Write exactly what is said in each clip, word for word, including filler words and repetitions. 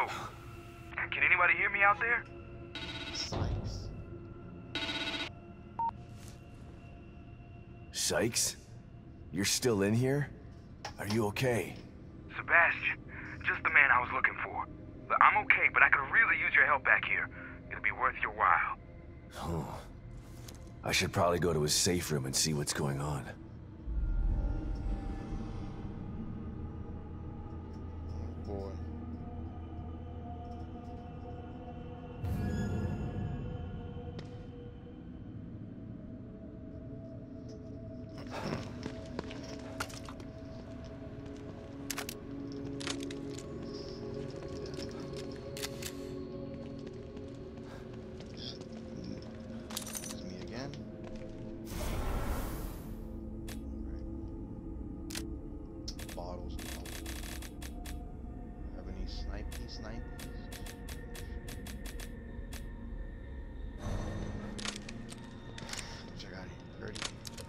Yo, can anybody hear me out there? Sykes. Sykes? You're still in here? Are you okay? Sebastian, just the man I was looking for. Look, I'm okay, but I could really use your help back here. It'll be worth your while. Oh. I should probably go to his safe room and see what's going on. Boy. This is me again. Bottles. Have any snipey snipies? Which I got here. thirty.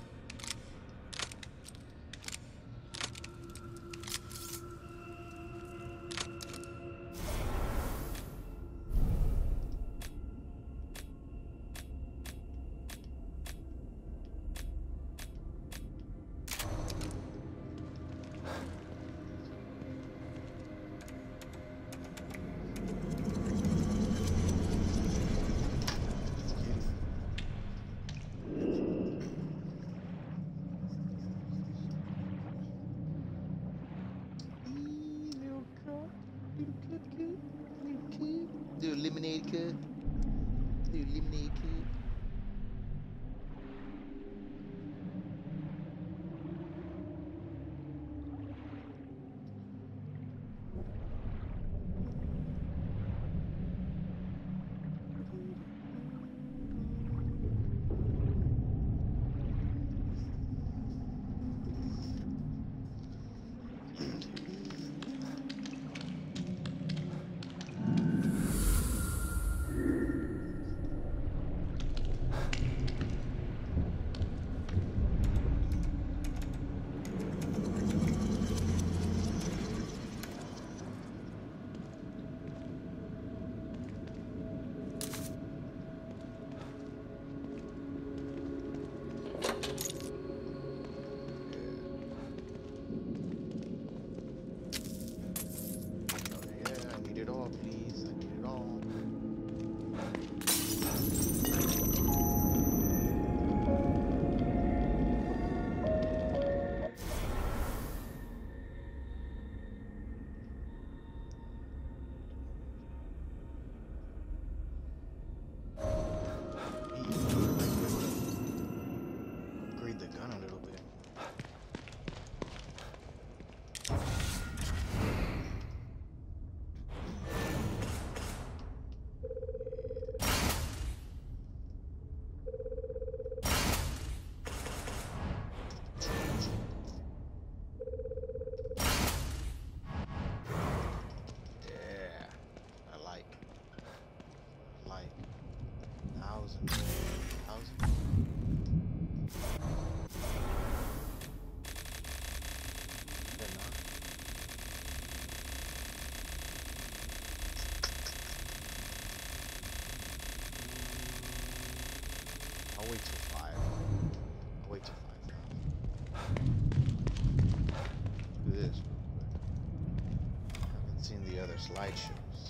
Do lemonade cup. Do lemonade cup. Yeah, I need it all, please. I need it all. Upgrade the gun a little bit. Yeah, I like. I like. Thousand. Thousand. Better not. I'll wait till five. I'll wait till five. Do this real quick. Haven't seen the other slideshows.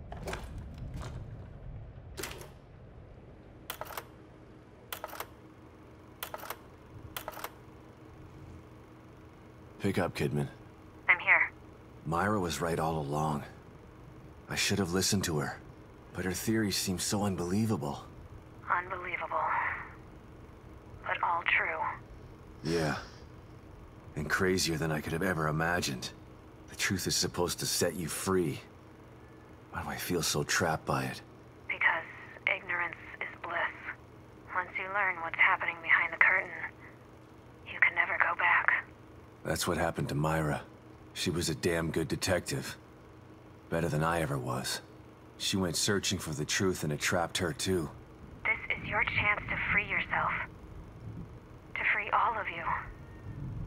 Pick up, Kidman. I'm here. Myra was right all along. I should have listened to her, but her theories seem so unbelievable. Unbelievable. But all true. Yeah. And crazier than I could have ever imagined. The truth is supposed to set you free. Why do I feel so trapped by it? Because ignorance is bliss. Once you learn what's happening behind the curtain, you can never go back. That's what happened to Myra. She was a damn good detective. Better than I ever was. She went searching for the truth and it trapped her too. This is your chance to free yourself. To free all of you.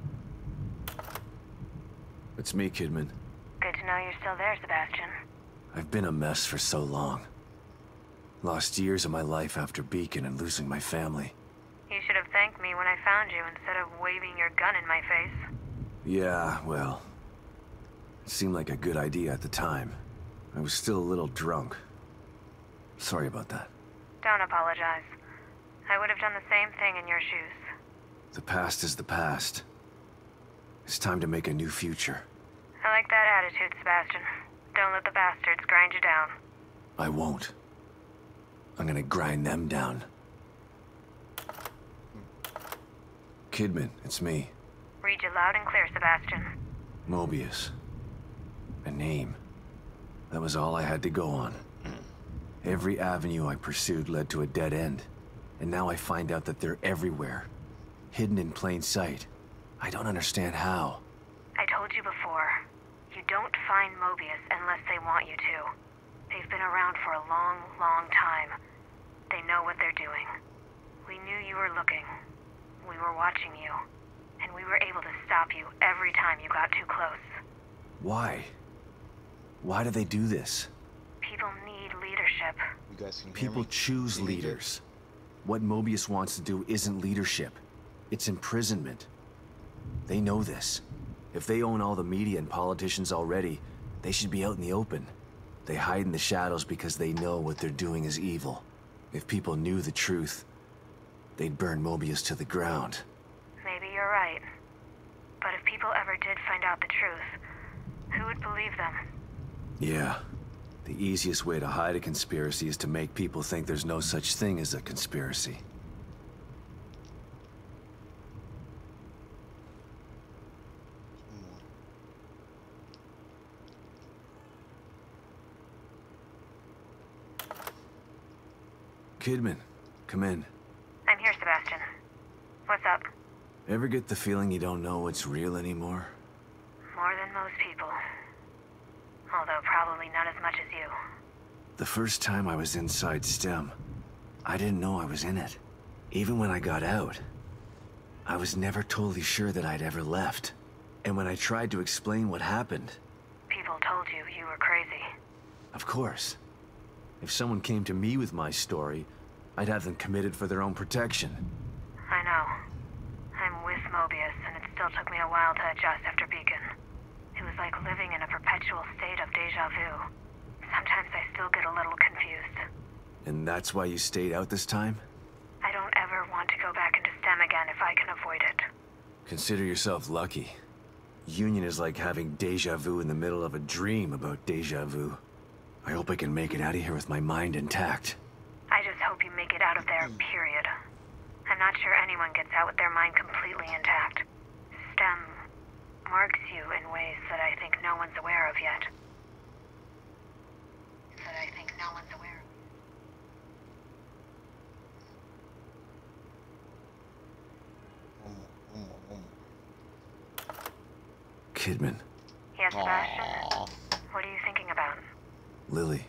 It's me, Kidman. Good to know you're still there, Sebastian. I've been a mess for so long. Lost years of my life after Beacon and losing my family. You should have thanked me when I found you instead of waving your gun in my face. Yeah, well, it seemed like a good idea at the time. I was still a little drunk. Sorry about that. Don't apologize. I would have done the same thing in your shoes. The past is the past. It's time to make a new future. I like that attitude, Sebastian. Don't let the bastards grind you down. I won't. I'm gonna grind them down. Kidman, it's me. Read you loud and clear, Sebastian. Mobius. A name. That was all I had to go on. Every avenue I pursued led to a dead end. And now I find out that they're everywhere. Hidden in plain sight. I don't understand how. I told you before. You don't find Mobius unless they want you to. They've been around for a long, long time. They know what they're doing. We knew you were looking. We were watching you. And we were able to stop you every time you got too close. Why? Why do they do this? People need leadership. You guys can hear People me? choose Can you hear? leaders. What Mobius wants to do isn't leadership. It's imprisonment. They know this. If they own all the media and politicians already, they should be out in the open. They hide in the shadows because they know what they're doing is evil. If people knew the truth, they'd burn Mobius to the ground. Maybe you're right. But if people ever did find out the truth, who would believe them? Yeah. The easiest way to hide a conspiracy is to make people think there's no such thing as a conspiracy. Kidman, come in. I'm here, Sebastian. What's up? Ever get the feeling you don't know what's real anymore? More than most people. Although probably not as much as you. The first time I was inside STEM, I didn't know I was in it. Even when I got out, I was never totally sure that I'd ever left. And when I tried to explain what happened... People told you you were crazy. Of course. If someone came to me with my story, I'd have them committed for their own protection. I know. I'm with Mobius, and it still took me a while to adjust after Beacon. It was like living in a perpetual state of deja vu. Sometimes I still get a little confused. And that's why you stayed out this time? I don't ever want to go back into STEM again if I can avoid it. Consider yourself lucky. Union is like having deja vu in the middle of a dream about deja vu. I hope I can make it out of here with my mind intact. I just hope you make it out of there, period. I'm not sure anyone gets out with their mind completely intact. STEM marks you in ways that I think no one's aware of yet. That I think no one's aware of. One more, one more, one more. Kidman, Yes, Sebastian? Aww. What are you thinking about? Lily.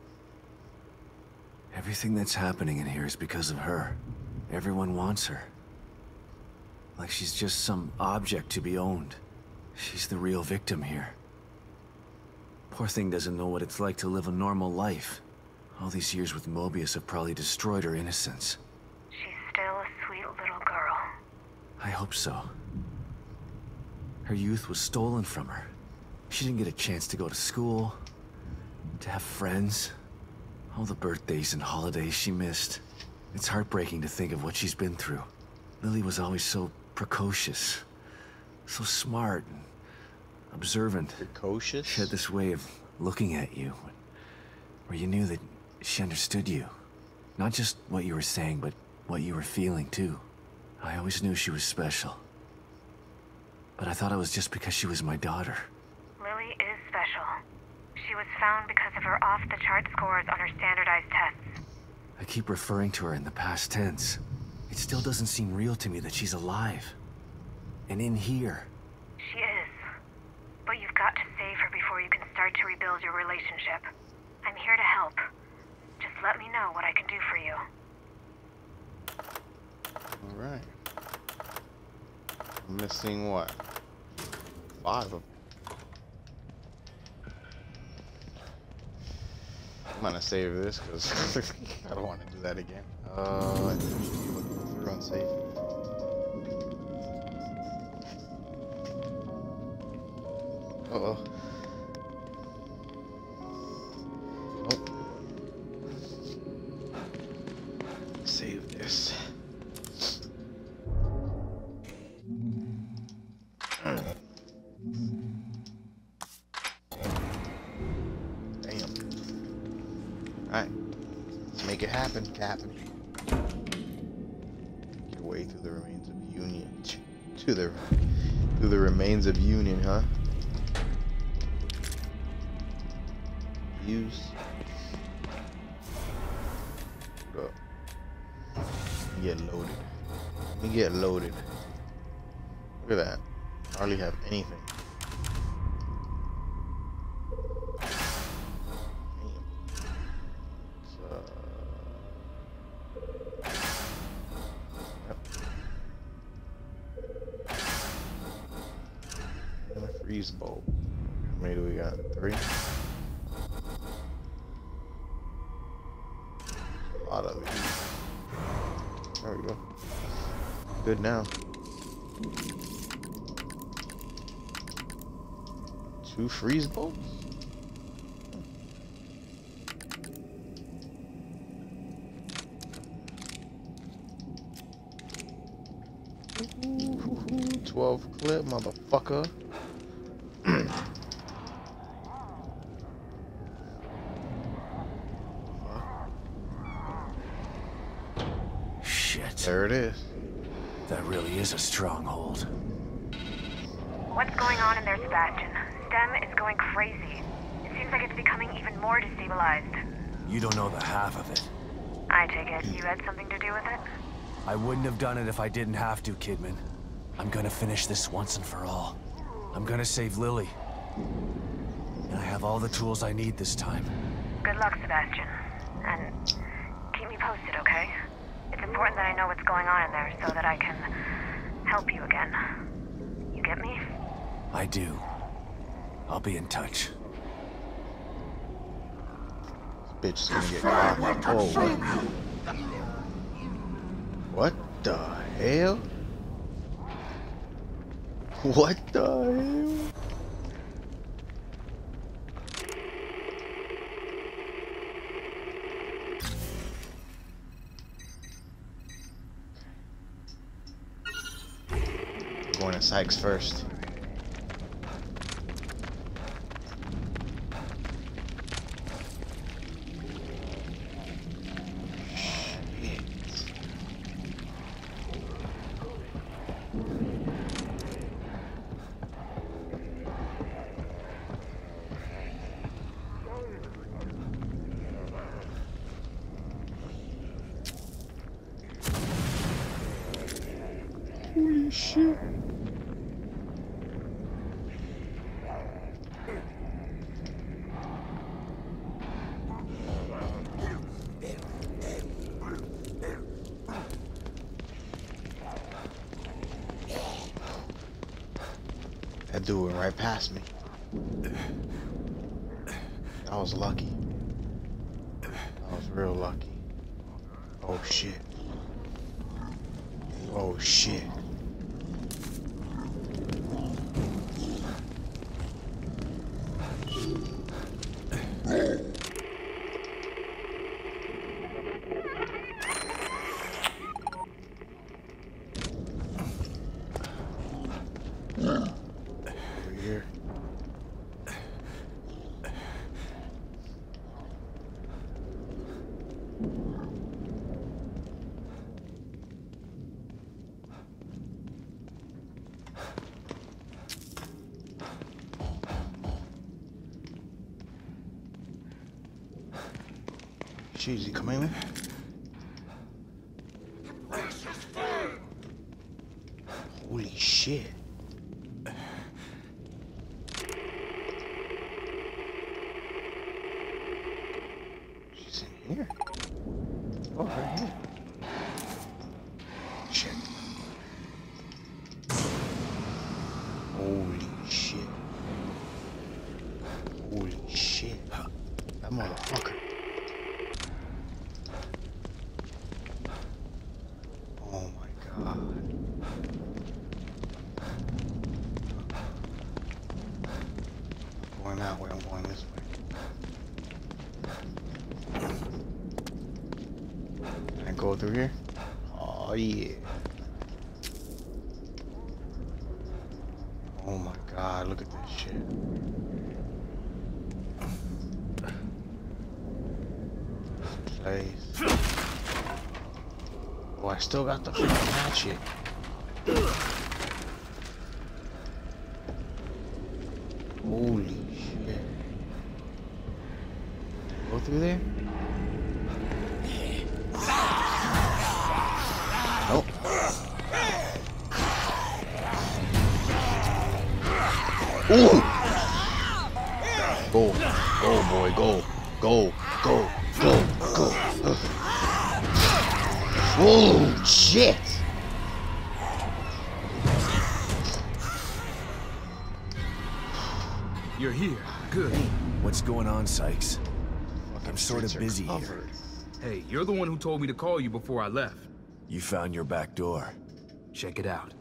Everything that's happening in here is because of her. Everyone wants her. Like she's just some object to be owned. She's the real victim here. Poor thing doesn't know what it's like to live a normal life. All these years with Mobius have probably destroyed her innocence. She's still a sweet little girl. I hope so. Her youth was stolen from her. She didn't get a chance to go to school, to have friends. All the birthdays and holidays she missed. It's heartbreaking to think of what she's been through. Lily was always so precocious, so smart and observant. Precocious? She had this way of looking at you, where you knew that she understood you. Not just what you were saying, but what you were feeling too. I always knew she was special. But I thought it was just because she was my daughter. Lily is special. She was found because of her off-the-chart scores on her standardized tests. I keep referring to her in the past tense. It still doesn't seem real to me that she's alive. And in here. She is. But you've got to save her before you can start to rebuild your relationship. I'm here to help. Just let me know what I can do for you. Alright. I'm missing what? Five of I'm gonna save this because I don't want to do that again. Uh, I think we should be able to go through unsafe. Uh oh. Nope. Save this. Damn. Alright. Let's make it happen, Captain. Your way through the remains of Union. To the through the remains of Union, huh? Use. Hold up. Let me get loaded. Let me get loaded. Look at that. I hardly have anything. Freeze bulb. How many do we got? Three? A lot of these. There we go. Good now. Two freeze bulbs? Ooh, twelve clip, motherfucker. Shit. There it is. That really is a stronghold. What's going on in there, Sebastian? STEM is going crazy. It seems like it's becoming even more destabilized. You don't know the half of it. I take it you had something to do with it? I wouldn't have done it if I didn't have to, Kidman. I'm gonna finish this once and for all. I'm gonna save Lily. And I have all the tools I need this time. Good luck, Sebastian. And keep me posted, okay? It's important that I know what's going on in there so that I can help you again. You get me? I do. I'll be in touch. This bitch is gonna get caught. Oh, what? What the hell? What the hell? Going to Sykes first. Holy shit. That dude went right past me. I was lucky. I was real lucky. Oh shit. Oh shit. Over here. Jeez, you coming in? Holy shit. She's in here. Oh, right here. Shit. Holy shit. Holy shit. That motherfucker. going that way. I'm going this way. Can I go through here? Oh yeah. Oh my god, look at this shit. This place. Oh, I still got the freaking hatchet. Holy shit. Go through there? Nope. Ooh! Go, go, boy, go, go, go, go, go. Ugh. Oh, shit! You're here. Good. What's going on, Sykes? Fucking I'm sort of streets are busy here. covered. Hey, you're the one who told me to call you before I left. You found your back door. Check it out.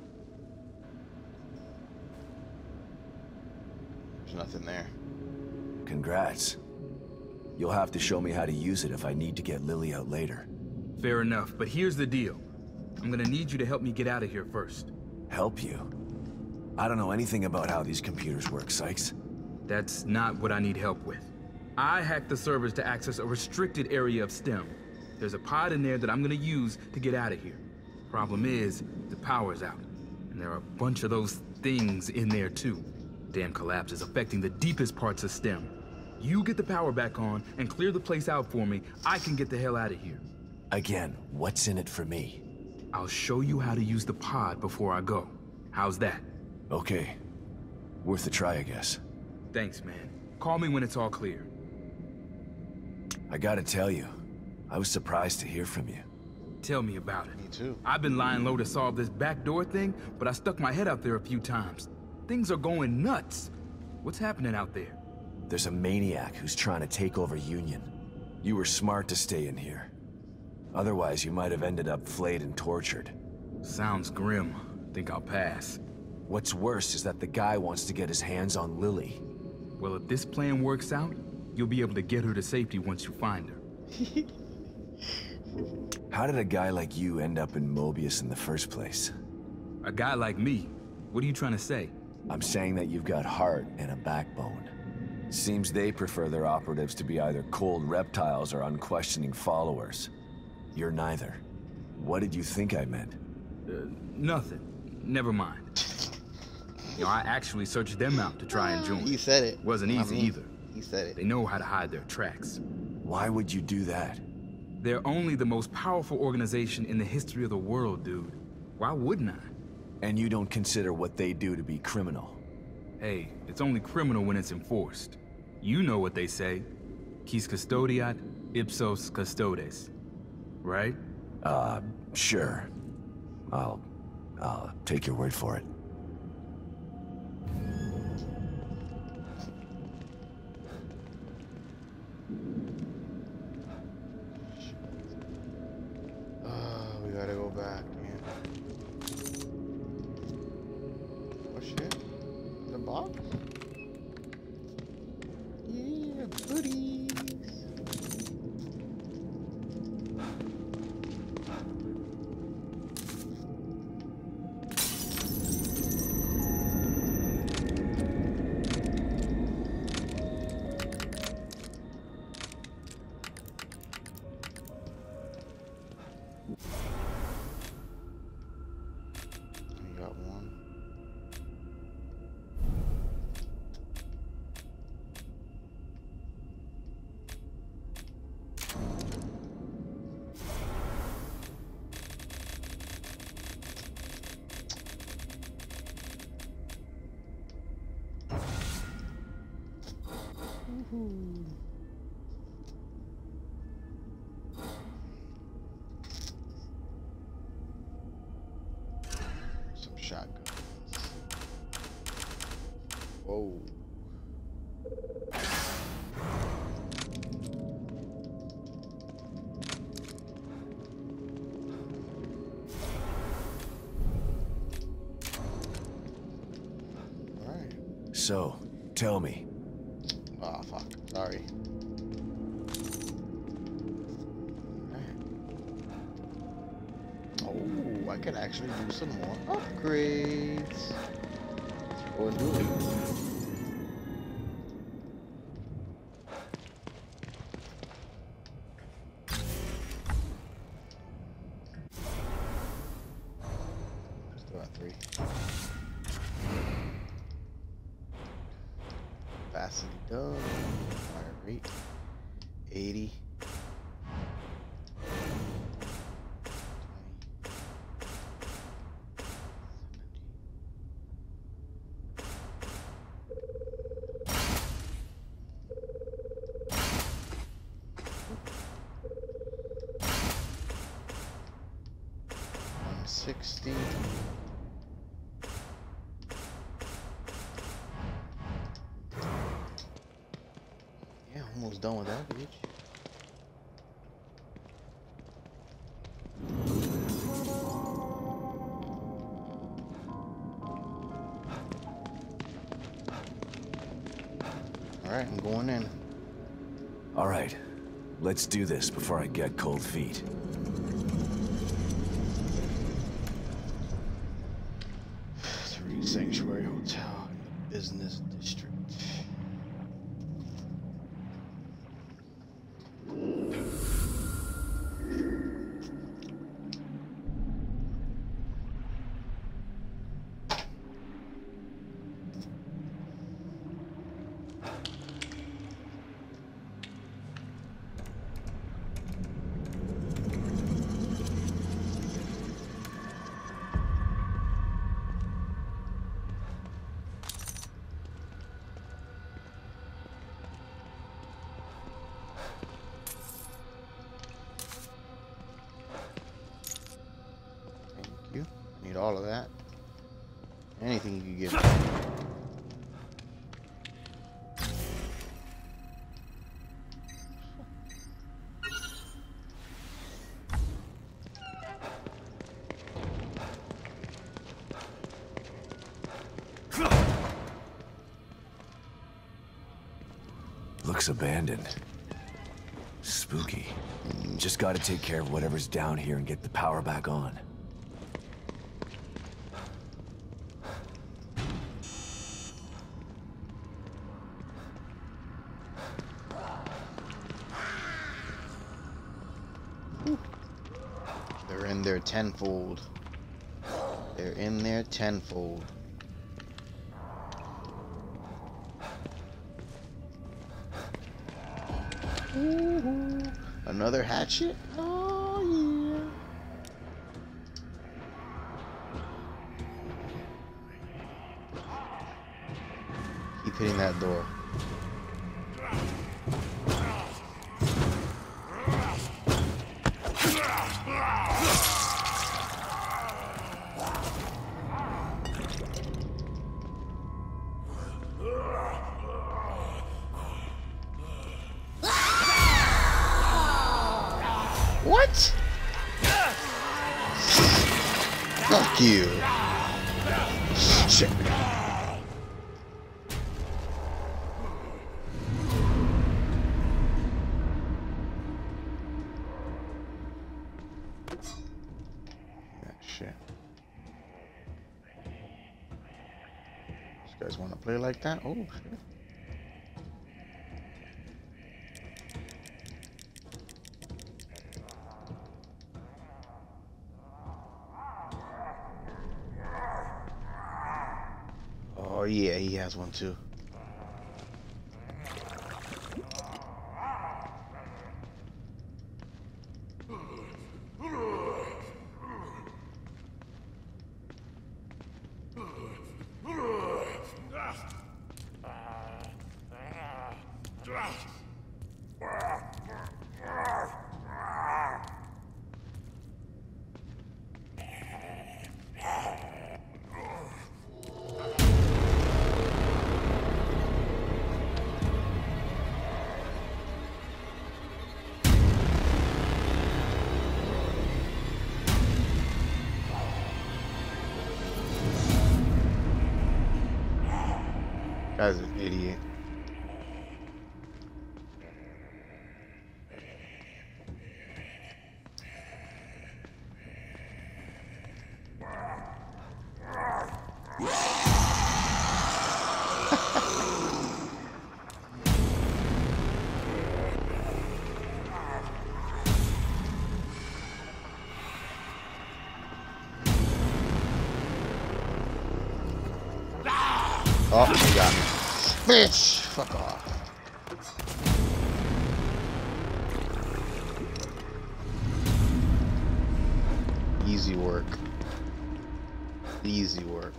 There's nothing there. Congrats. You'll have to show me how to use it if I need to get Lily out later. Fair enough, but here's the deal. I'm gonna need you to help me get out of here first. Help you? I don't know anything about how these computers work, Sykes. That's not what I need help with. I hacked the servers to access a restricted area of STEM. There's a pod in there that I'm gonna use to get out of here. Problem is, the power's out. And there are a bunch of those things in there too. Damn collapse is affecting the deepest parts of STEM. You get the power back on and clear the place out for me, I can get the hell out of here. Again, what's in it for me? I'll show you how to use the pod before I go. How's that? Okay. Worth a try, I guess. Thanks, man. Call me when it's all clear. I gotta tell you, I was surprised to hear from you. Tell me about it. Me too. I've been lying low to solve this backdoor thing, but I stuck my head out there a few times. Things are going nuts. What's happening out there? There's a maniac who's trying to take over Union. You were smart to stay in here. Otherwise, you might have ended up flayed and tortured. Sounds grim. Think I'll pass. What's worse is that the guy wants to get his hands on Lily. Well, if this plan works out, you'll be able to get her to safety once you find her. How did a guy like you end up in Mobius in the first place? A guy like me? What are you trying to say? I'm saying that you've got heart and a backbone. Seems they prefer their operatives to be either cold reptiles or unquestioning followers. You're neither. What did you think I meant? Uh, nothing. Never mind. You know, I actually searched them out to try and join. He said it. Wasn't I easy mean, either. He said They it. know how to hide their tracks. Why would you do that? They're only the most powerful organization in the history of the world, dude. Why wouldn't I? And you don't consider what they do to be criminal? Hey, it's only criminal when it's enforced. You know what they say. Quis custodiat, ipsos custodes. Right? Uh, sure. I'll... I'll take your word for it. Uh, we gotta go back, man. Oh shit. The box? Yeah, buddies. We got one. Woohoo. Some shotguns. Whoa. Alright. So, tell me, Oh fuck. Sorry. Oh, I can actually do some more upgrades. Let's go and do it. Still at three. Capacity done. Fire rate eighty. sixty. Yeah, almost done with that, bitch. All right, I'm going in. All right, let's do this before I get cold feet. Sanctuary Hotel in the business district. Need all of that. Anything you can give me. Looks abandoned. Spooky. Just gotta take care of whatever's down here and get the power back on. They're in there tenfold. They're in there tenfold. Ooh, another hatchet? Oh yeah. Keep hitting that door. What? Fuck you. Shit. That shit. These guys want to play like that? Oh shit. Oh yeah, he has one too. Guy's an idiot. Oh, you got me. Bitch! Fuck off. Easy work. Easy work.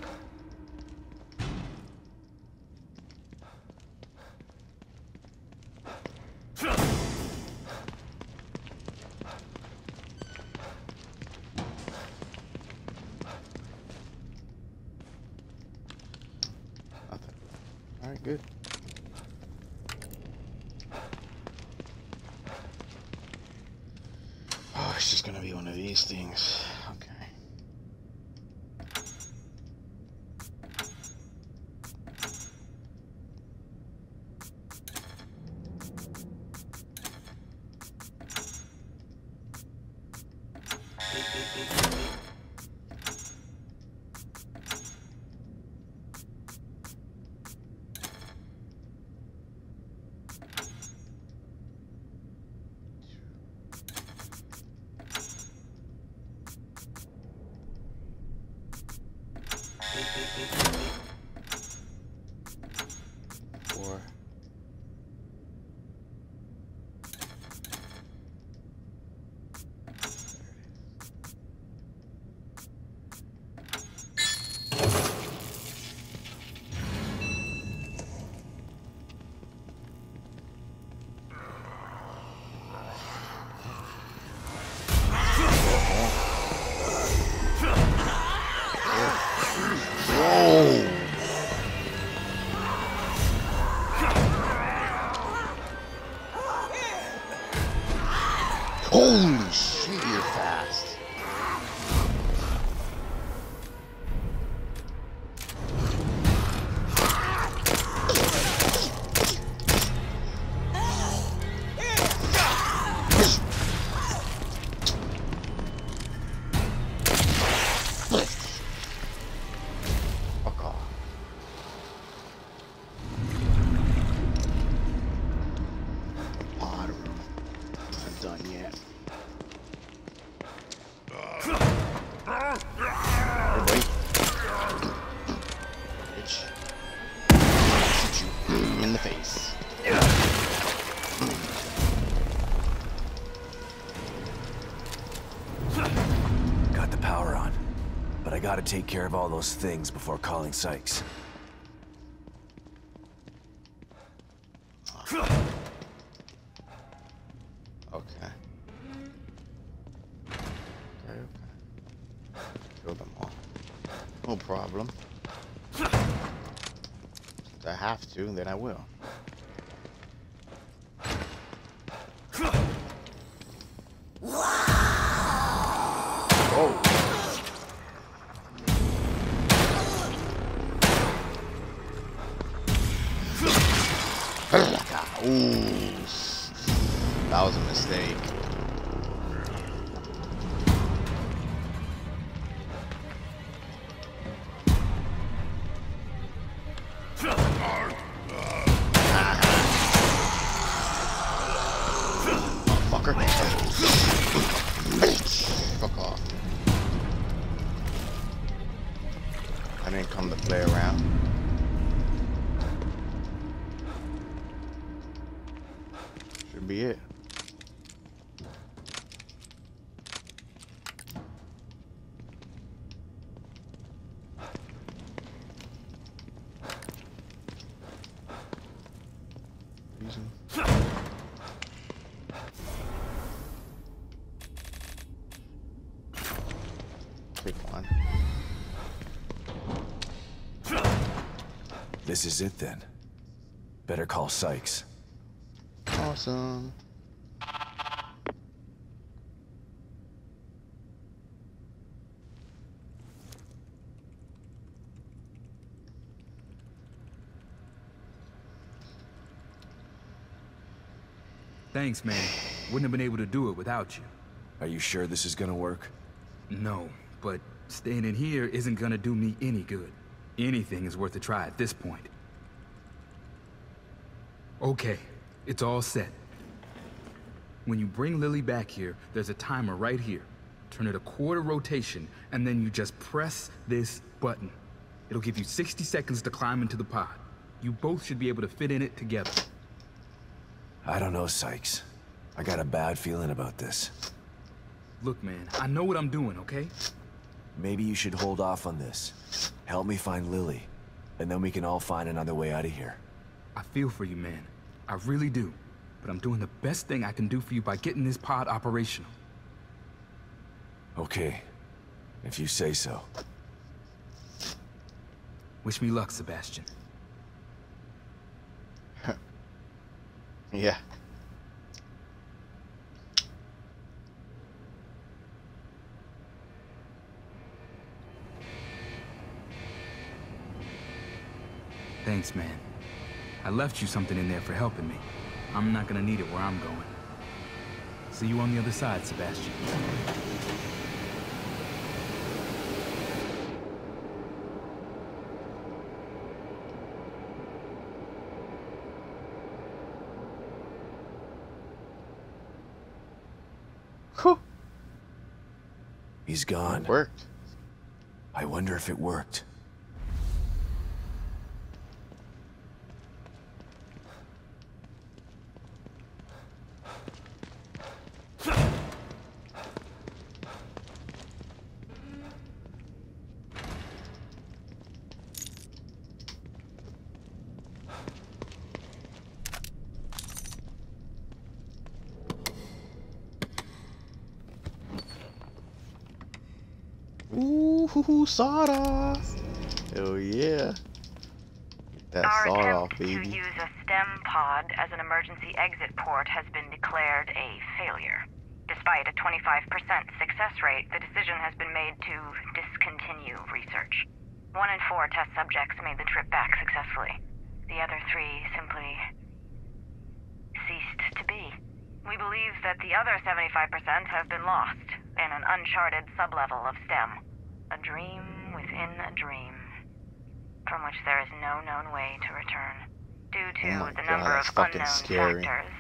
Nothing. Alright, good. Oh, it's just gonna be one of these things. Okay. Four. Whoa! Holy shit, you're fast. Fuck off. Pod room. Not done yet. Everybody. Bitch. Shoot you in the face. Got the power on, but I gotta take care of all those things before calling Sykes. Okay. Okay, okay. Kill them all. No problem. If I have to, then I will. Oh. Ooh. That was a mistake. Fucker. Bitch. Fuck off. I didn't come to play around. Should be it. Reason. Pick one. This is it then. Better call Sykes. Awesome. Thanks, man. Wouldn't have been able to do it without you. Are you sure this is gonna work? No, but staying in here isn't gonna do me any good. Anything is worth a try at this point. Okay, it's all set. When you bring Lily back here, there's a timer right here. Turn it a quarter rotation, and then you just press this button. It'll give you sixty seconds to climb into the pod. You both should be able to fit in it together. I don't know, Sykes. I got a bad feeling about this. Look, man, I know what I'm doing, okay? Maybe you should hold off on this. Help me find Lily, and then we can all find another way out of here. I feel for you, man. I really do. But I'm doing the best thing I can do for you by getting this pod operational. Okay, if you say so. Wish me luck, Sebastian. Yeah. Thanks, man. I left you something in there for helping me. I'm not gonna need it where I'm going. See you on the other side, Sebastian. Whew. He's gone. Worked. I wonder if it worked. Ooh, sawed-off. Hell yeah. Get that Our sawed-off, attempt to baby. use a STEM pod as an emergency exit port has been declared a failure. Despite a twenty-five percent success rate, the decision has been made to discontinue research. One in four test subjects made the trip back successfully. The other three simply ceased to be. We believe that the other seventy-five percent have been lost in an uncharted sublevel of STEM. A dream within a dream, from which there is no known way to return. Due to Oh my the God, number that's of fucking unknown scary. factors,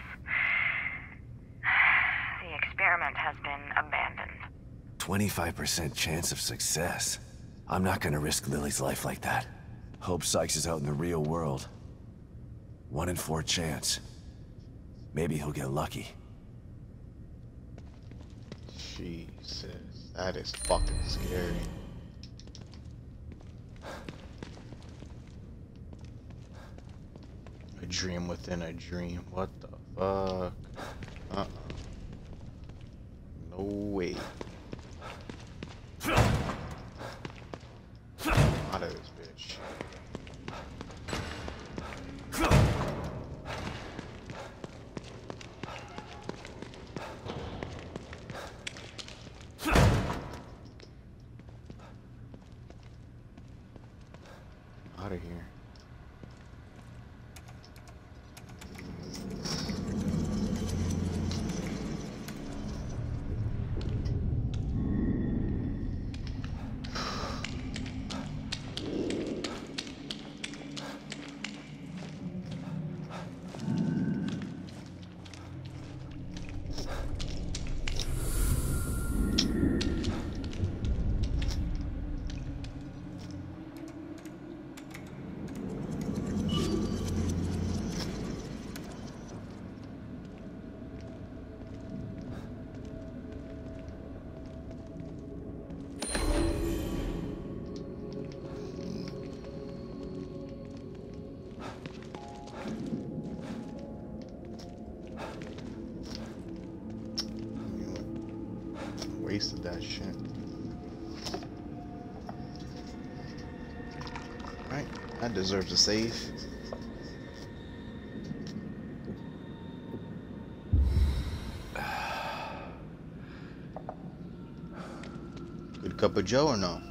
the experiment has been abandoned. twenty-five percent chance of success. I'm not gonna risk Lily's life like that. Hope Sykes is out in the real world. One in four chance. Maybe he'll get lucky. Jesus, that is fucking scary. A dream within a dream. What the fuck? Uh-uh. No way. Out of this bitch. Out of here. Wasted that shit. Right, that deserves a save. Good cup of Joe or no?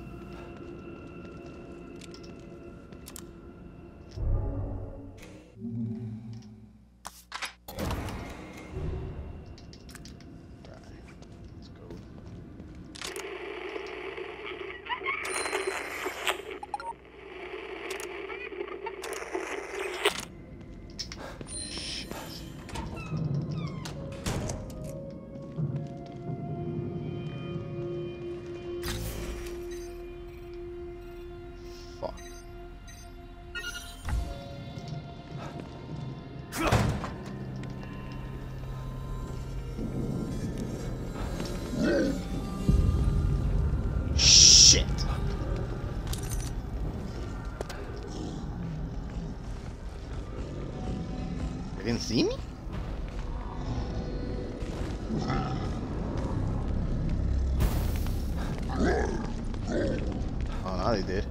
didn't see me? Oh, now they did.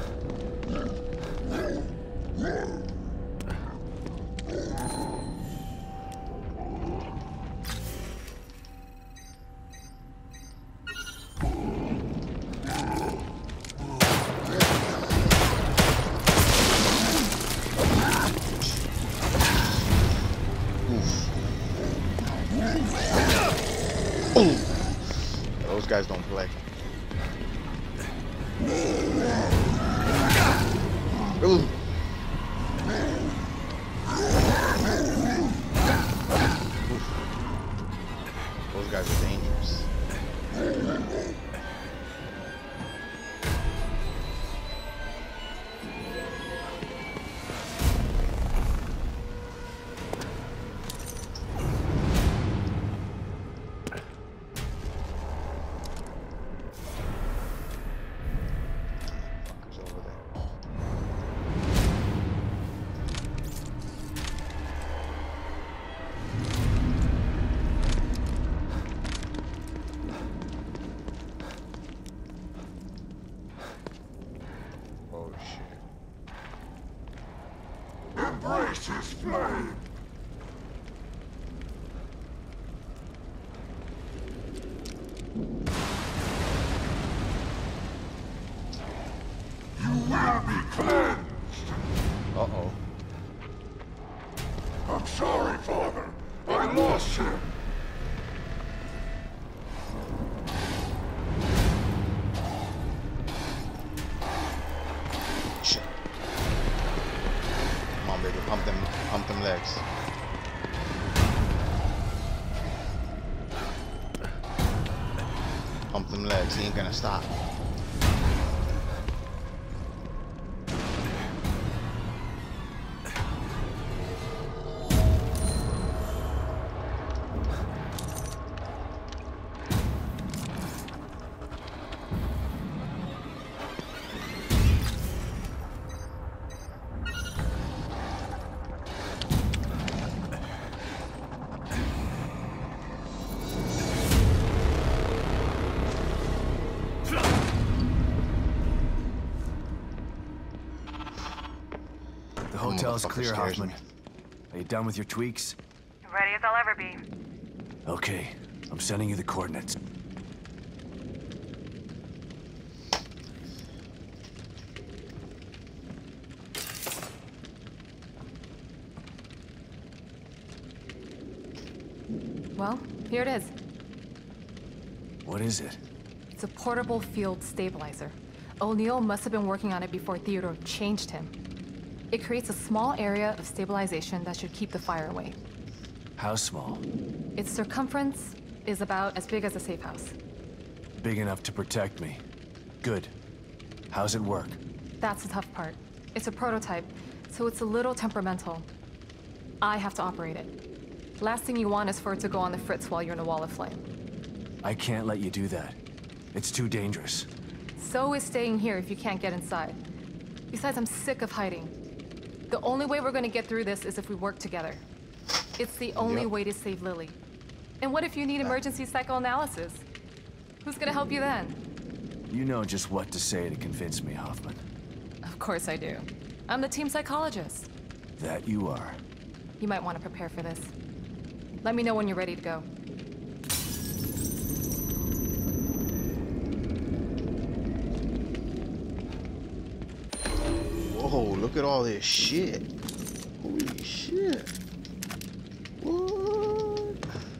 Those guys don't play. Ooh. Those guys are dangerous. Embrace his flame! You will be cleansed! Uh-oh. I'm sorry, Father. I lost him. Shit. Come on, baby. Pump them, pump them legs. Pump them legs. He ain't gonna stop. The hotel's clear, Hoffman. Are you done with your tweaks? Ready as I'll ever be. Okay, I'm sending you the coordinates. Well, here it is. What is it? It's a portable field stabilizer. O'Neill must have been working on it before Theodore changed him. It creates a small area of stabilization that should keep the fire away. How small? Its circumference is about as big as a safe house. Big enough to protect me. Good. How's it work? That's the tough part. It's a prototype, so it's a little temperamental. I have to operate it. Last thing you want is for it to go on the fritz while you're in a wall of flame. I can't let you do that. It's too dangerous. So is staying here if you can't get inside. Besides, I'm sick of hiding. The only way we're gonna get through this is if we work together. It's the only Yep. way to save Lily. And what if you need emergency psychoanalysis? Who's gonna help you then? You know just what to say to convince me, Hoffman. Of course I do. I'm the team psychologist. That you are. You might want to prepare for this. Let me know when you're ready to go. Whoa, look at all this shit. Holy shit. What?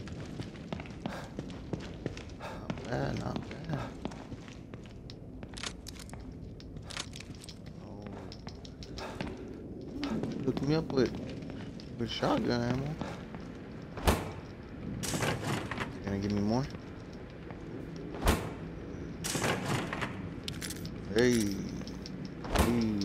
Not bad, not bad. Oh. Hook me up with, with shotgun ammo. You gonna give me more? Hey. Hey.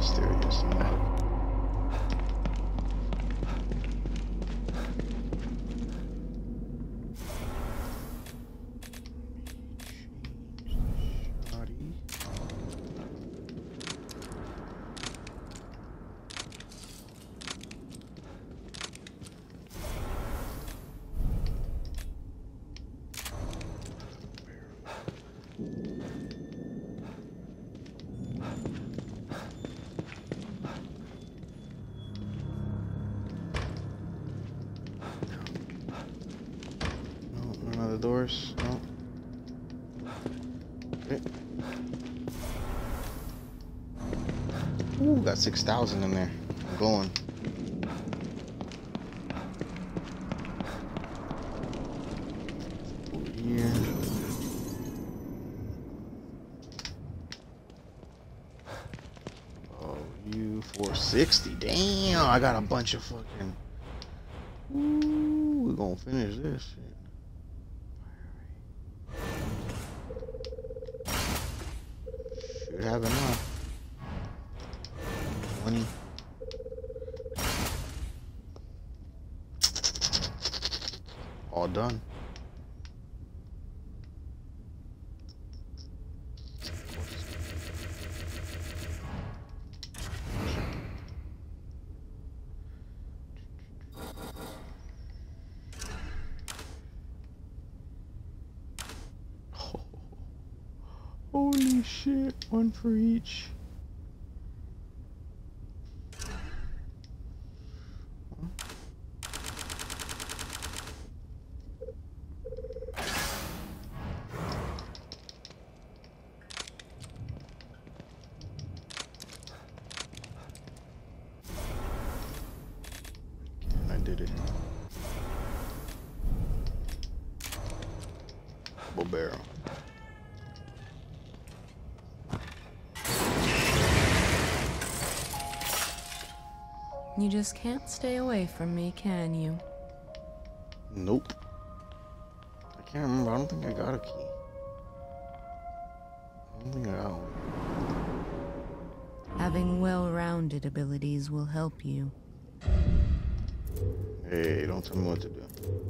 Mysterious. Doors, no. Okay. Ooh, got six thousand in there. I'm going. Over here. Oh, you four sixty. Damn, I got a bunch of fucking. Ooh, we're gonna finish this shit. Should have enough. twenty. All done. Holy shit, one for each. And I did it. Double barrel. You just can't stay away from me, can you? Nope. I can't remember. I don't think I got a key. I don't think I got one. Having well-rounded abilities will help you. Hey, don't tell me what to do.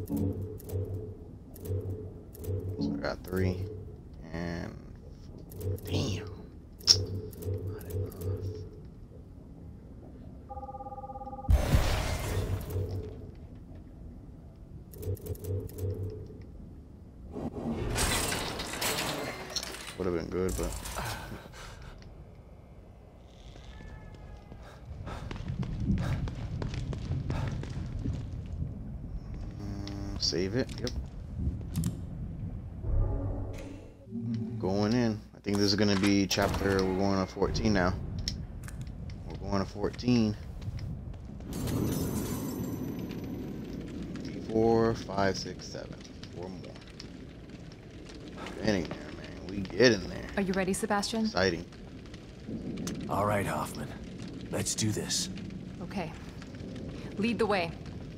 So I got three. And damn. Not enough. Would have been good, but mm, save it. Yep. Going in. I think this is gonna be chapter. We're going to fourteen now. We're going to fourteen. Four, five, six, seven. Four more. Getting there, man. We getting there. Are you ready, Sebastian? Exciting. All right, Hoffman. Let's do this. Okay. Lead the way.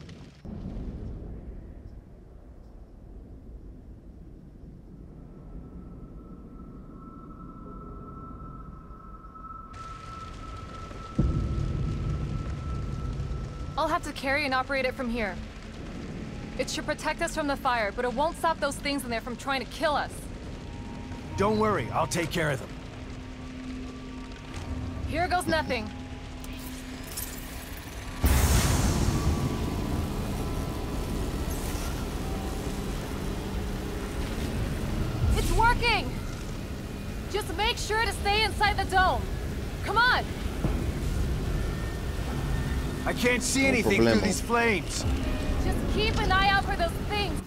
I'll have to carry and operate it from here. It should protect us from the fire, but it won't stop those things in there from trying to kill us. Don't worry, I'll take care of them. Here goes nothing. It's working! Just make sure to stay inside the dome. Come on! I can't see anything through these flames. Just keep an eye out for those things.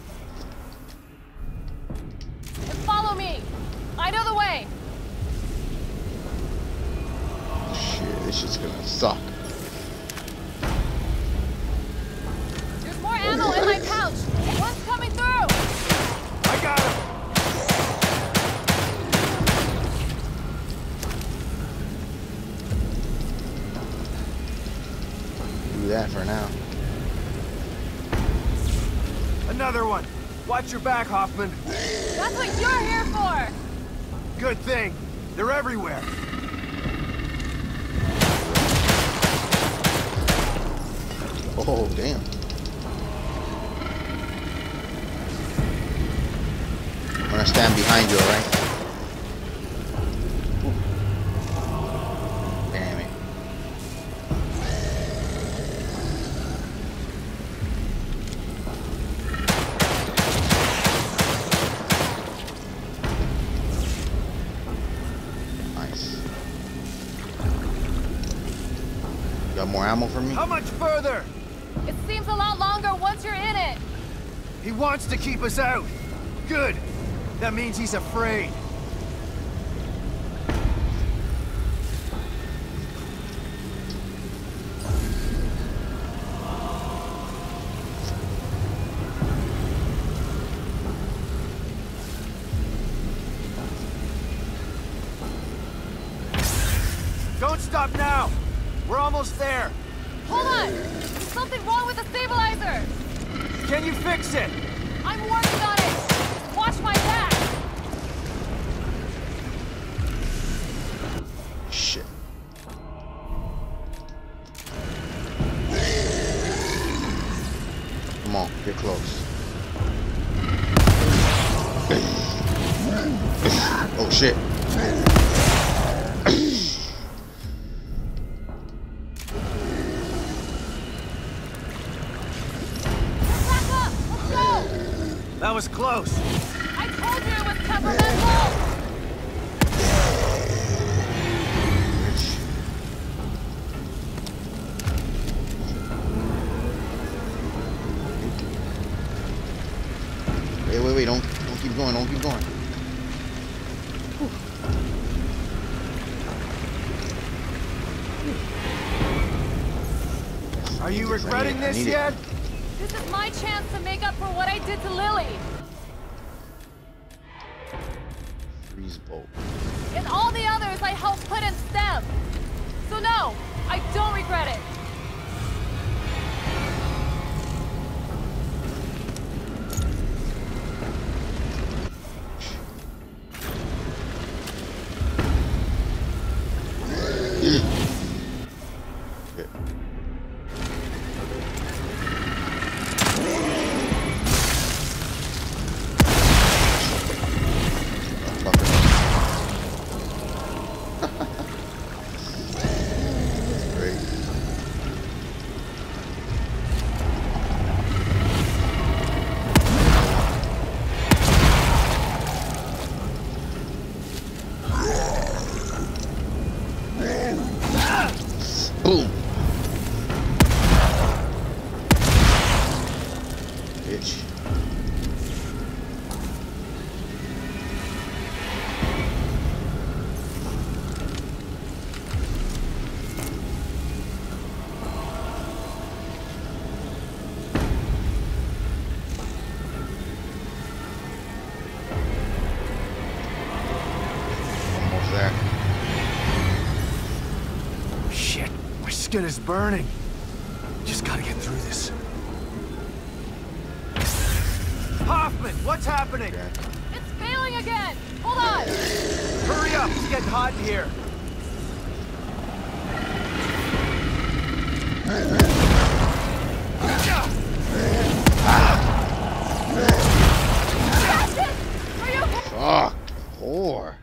And follow me. I know the way. Shit, this shit's gonna suck. There's more ammo in my pouch. One's coming through. I got him. Do that for now. Another one. Watch your back, Hoffman. That's what you're here for. Good thing. They're everywhere. Oh, damn. I'm gonna stand behind you, alright? Damn it. Nice. Got more ammo for me? How much further? It seems a lot longer once you're in it. He wants to keep us out. Good. That means he's afraid. Don't stop now. We're almost there. Hold on! There's something wrong with the stabilizer! Can you fix it? I'm working on it! Watch my back! Shit. Come on, get close. Oh shit. That was close. I told you it was temperamental! Wait, wait, wait, don't don't keep going, don't keep going. Are you regretting this yet? This is my chance to make up for what I did to Lily. Freeze bolt. And all the others I helped put in STEM. So no, I don't regret it. Boom. Bitch. Almost there. Shit, my skin is burning. Just gotta get through this. Hoffman, what's happening? Okay. It's failing again! Hold on! Hurry up, it's getting hot in here. Captain! Are you okay? Fuck. Whore.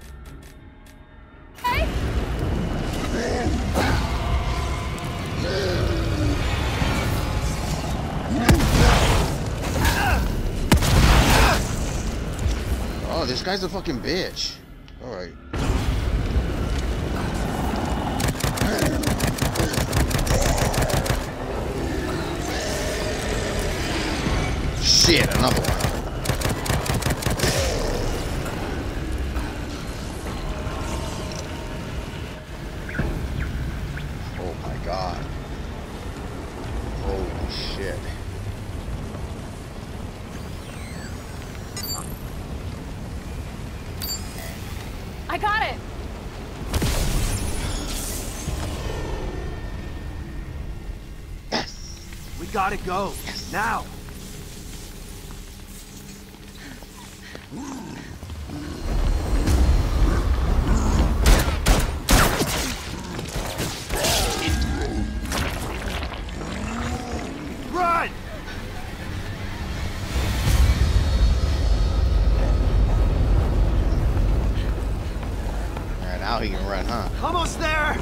Oh, this guy's a fucking bitch. Alright. Shit, another one. Oh my god. Holy shit. I got it! We gotta go. Now. Almost there!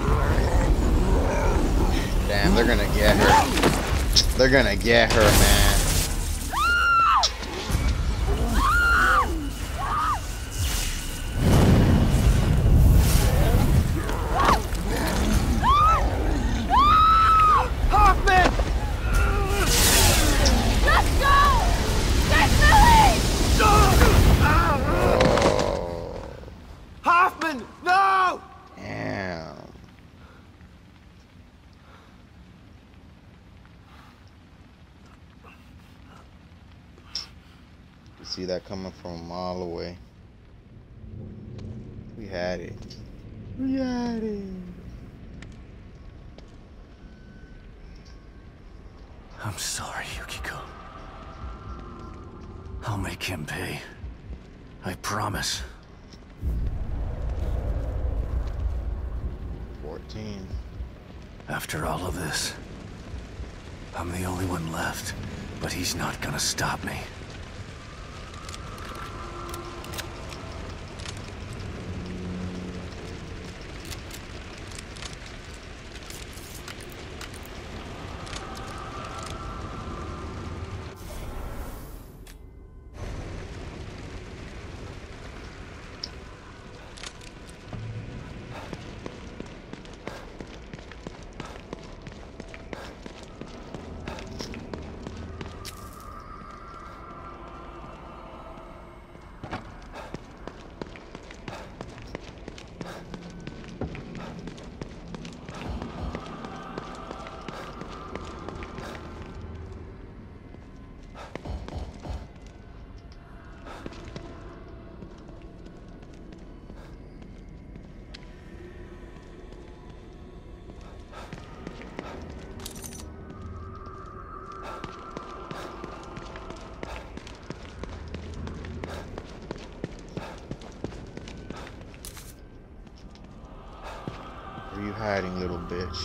Damn, they're gonna get her. They're gonna get her, man. Hoffman! Let's go! Get Millie! Oh. Hoffman! No! Damn. You see that coming from a mile away. We had it. We had it. I'm sorry, Yukiko. I'll make him pay. I promise. fourteen. After all of this, I'm the only one left, but he's not gonna stop me. Where you hiding, little bitch?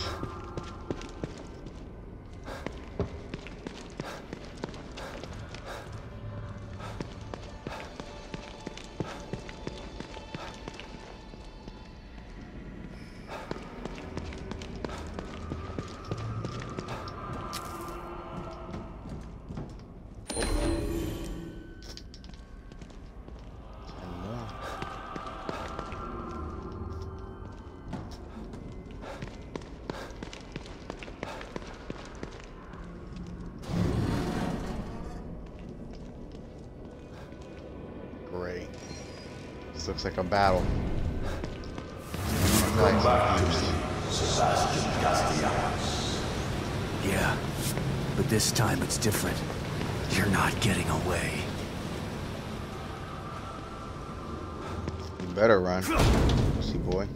Great. This looks like a battle. Come back to me, Sebastian Castellanos. Yeah, but this time it's different. You're not getting away. You better run, pussy boy.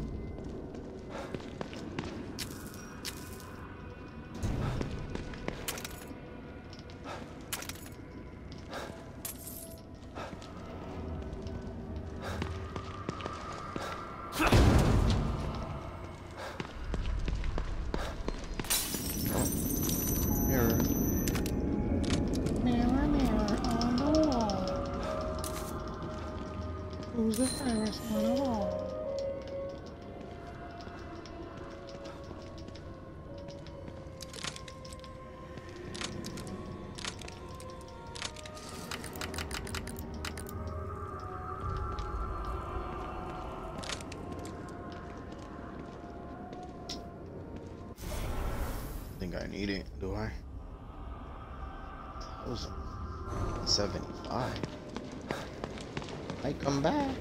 Mirror. Mirror, mirror on the wall. Who's the first one of all? I think I need it, do I? That was seventy-five. I come back.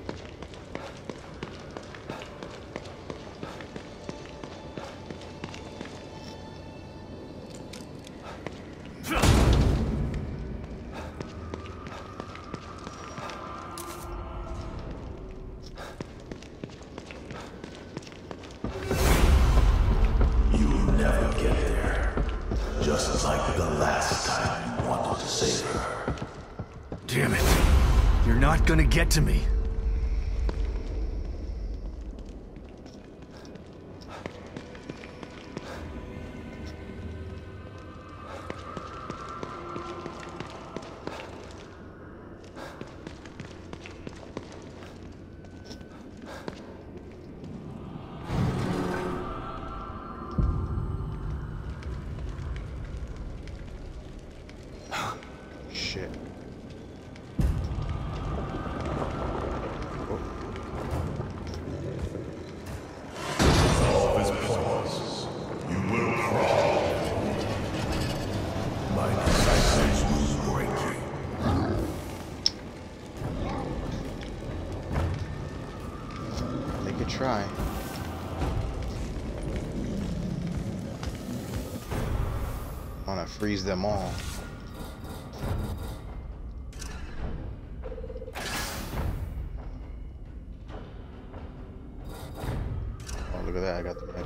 You'll never get there. Just like the last time you wanted to save her. Damn it. You're not gonna get to me. freeze them all. Oh, look at that, I got the med.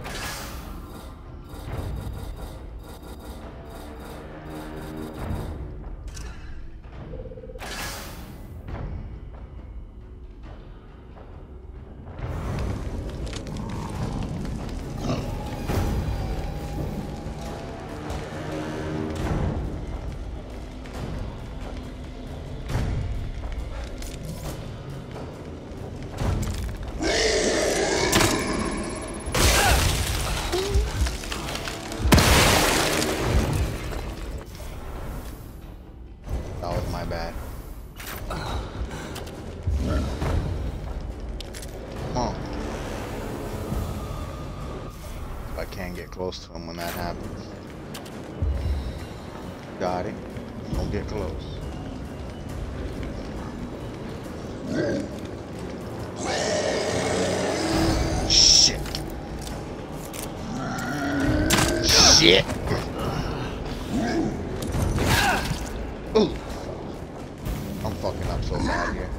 Close to him when that happens. Got it. Don't get close. Shit. Shit. Ooh. I'm fucking up so bad here.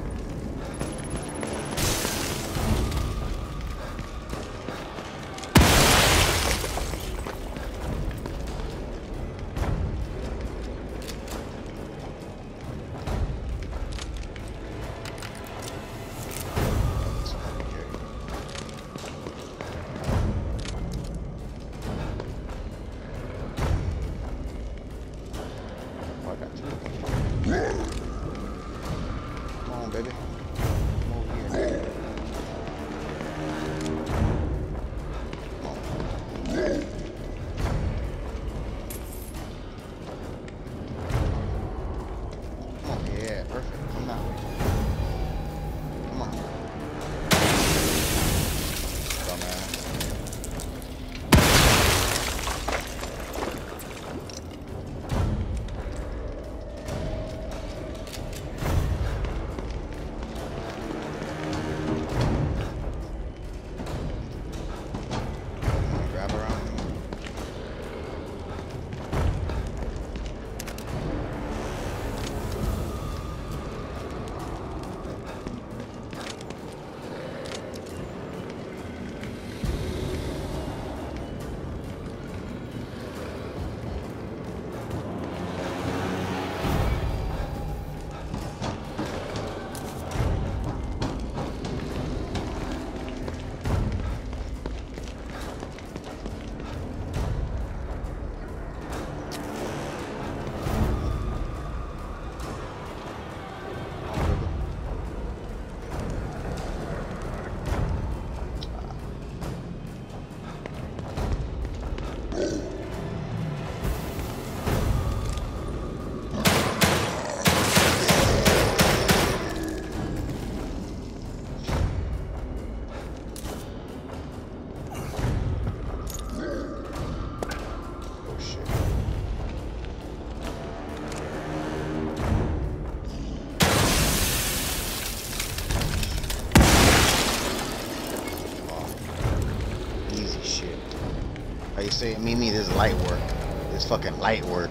You say, Mimi, this is light work. This fucking light work.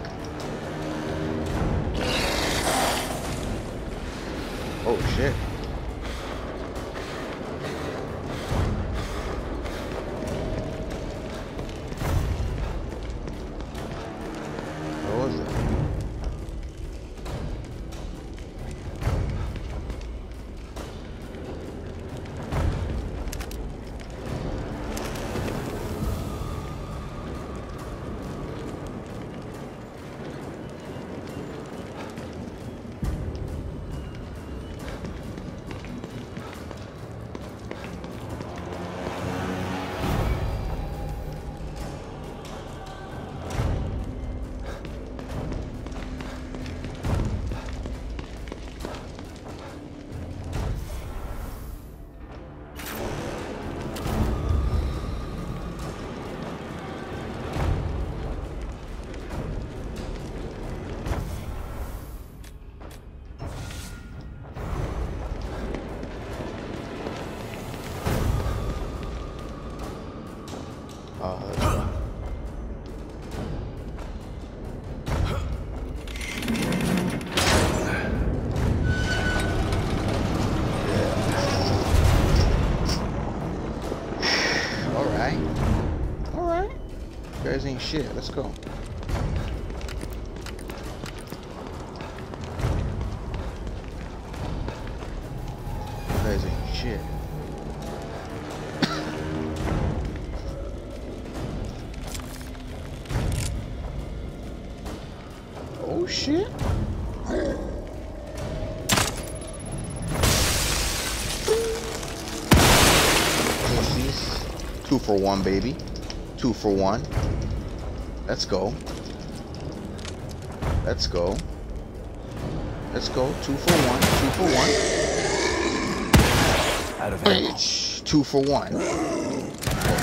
Oh shit. What was it? right. All right. You guys ain't shit. Let's go. You guys ain't shit. Oh shit. Two for one, baby. Two for one. Let's go. Let's go. Let's go. Two for one. Two for one. Out of ammo. Two for one. Oh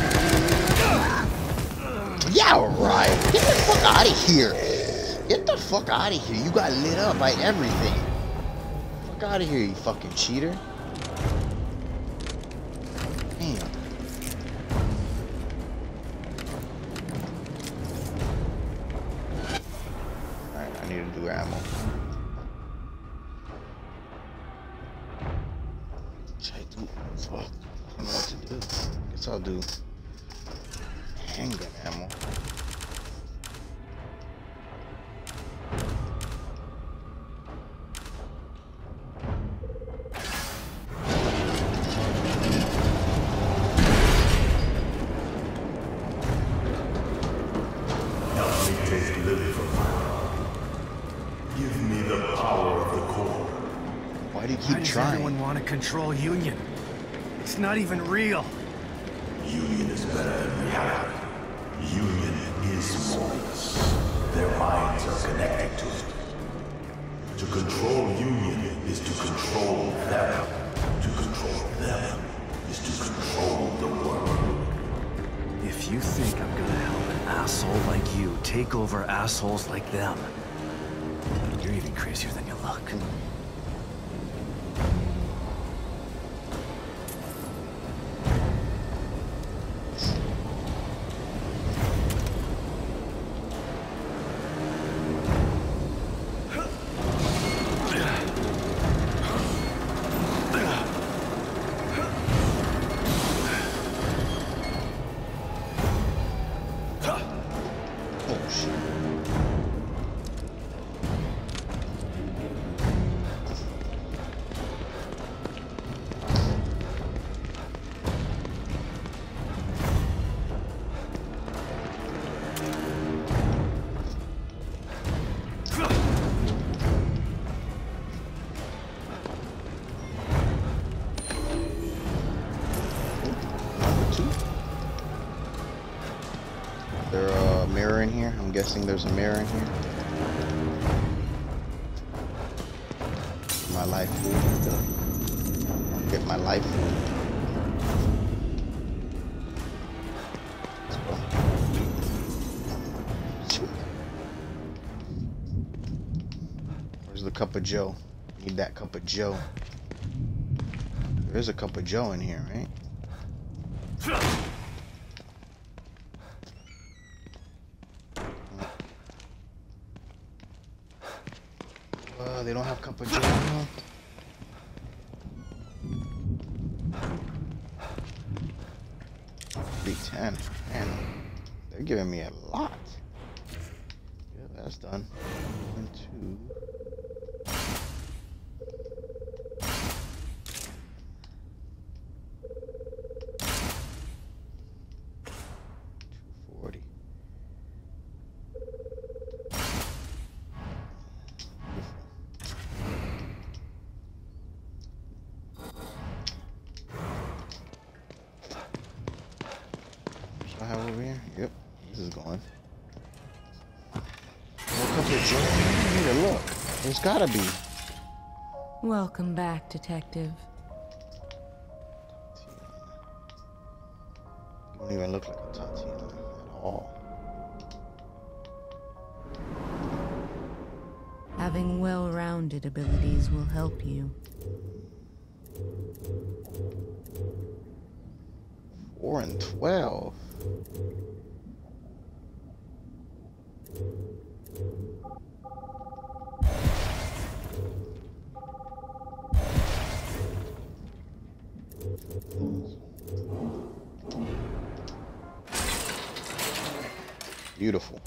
shit. Yeah, right. Get the fuck out of here. Get the fuck out of here. You got lit up by everything. Fuck out of here, you fucking cheater. Damn. Alright, I need to do ammo. Should I do? Fuck. I don't know what to do. Guess I'll do handgun ammo. Everyone want to control Union? It's not even real. Union is better than reality. Union is Morbius. Their minds are connected to it. To control Union is to control them. To control them is to control the world. If you think I'm gonna help an asshole like you take over assholes like them, you're even crazier than you look. I'm guessing there's a mirror in here. My life food. Get my life food. Let's go. Where's the cup of Joe? Need that cup of Joe. There is a cup of Joe in here, right? They don't have cup of Joe now. three ten. Man, they're giving me a lot. Yeah, that's done. One, two. I have over here? Yep, this is going. Look up here, Joe. I need to look. There's gotta be. Welcome back, Detective. You don't even look like a Tatiana at all. Having well-rounded abilities will help you. Four and twelve. Beautiful.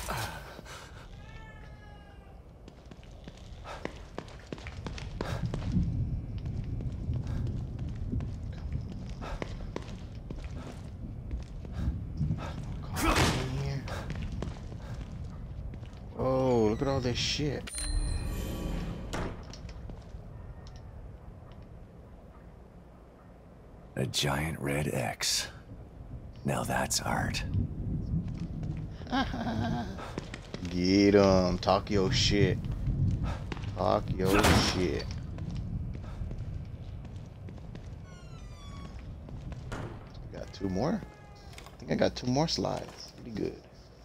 Oh, look at all this shit. A giant red X. Now that's art. Get 'em. Talk your shit. Talk your shit. Got two more? I think I got two more slides. Pretty good.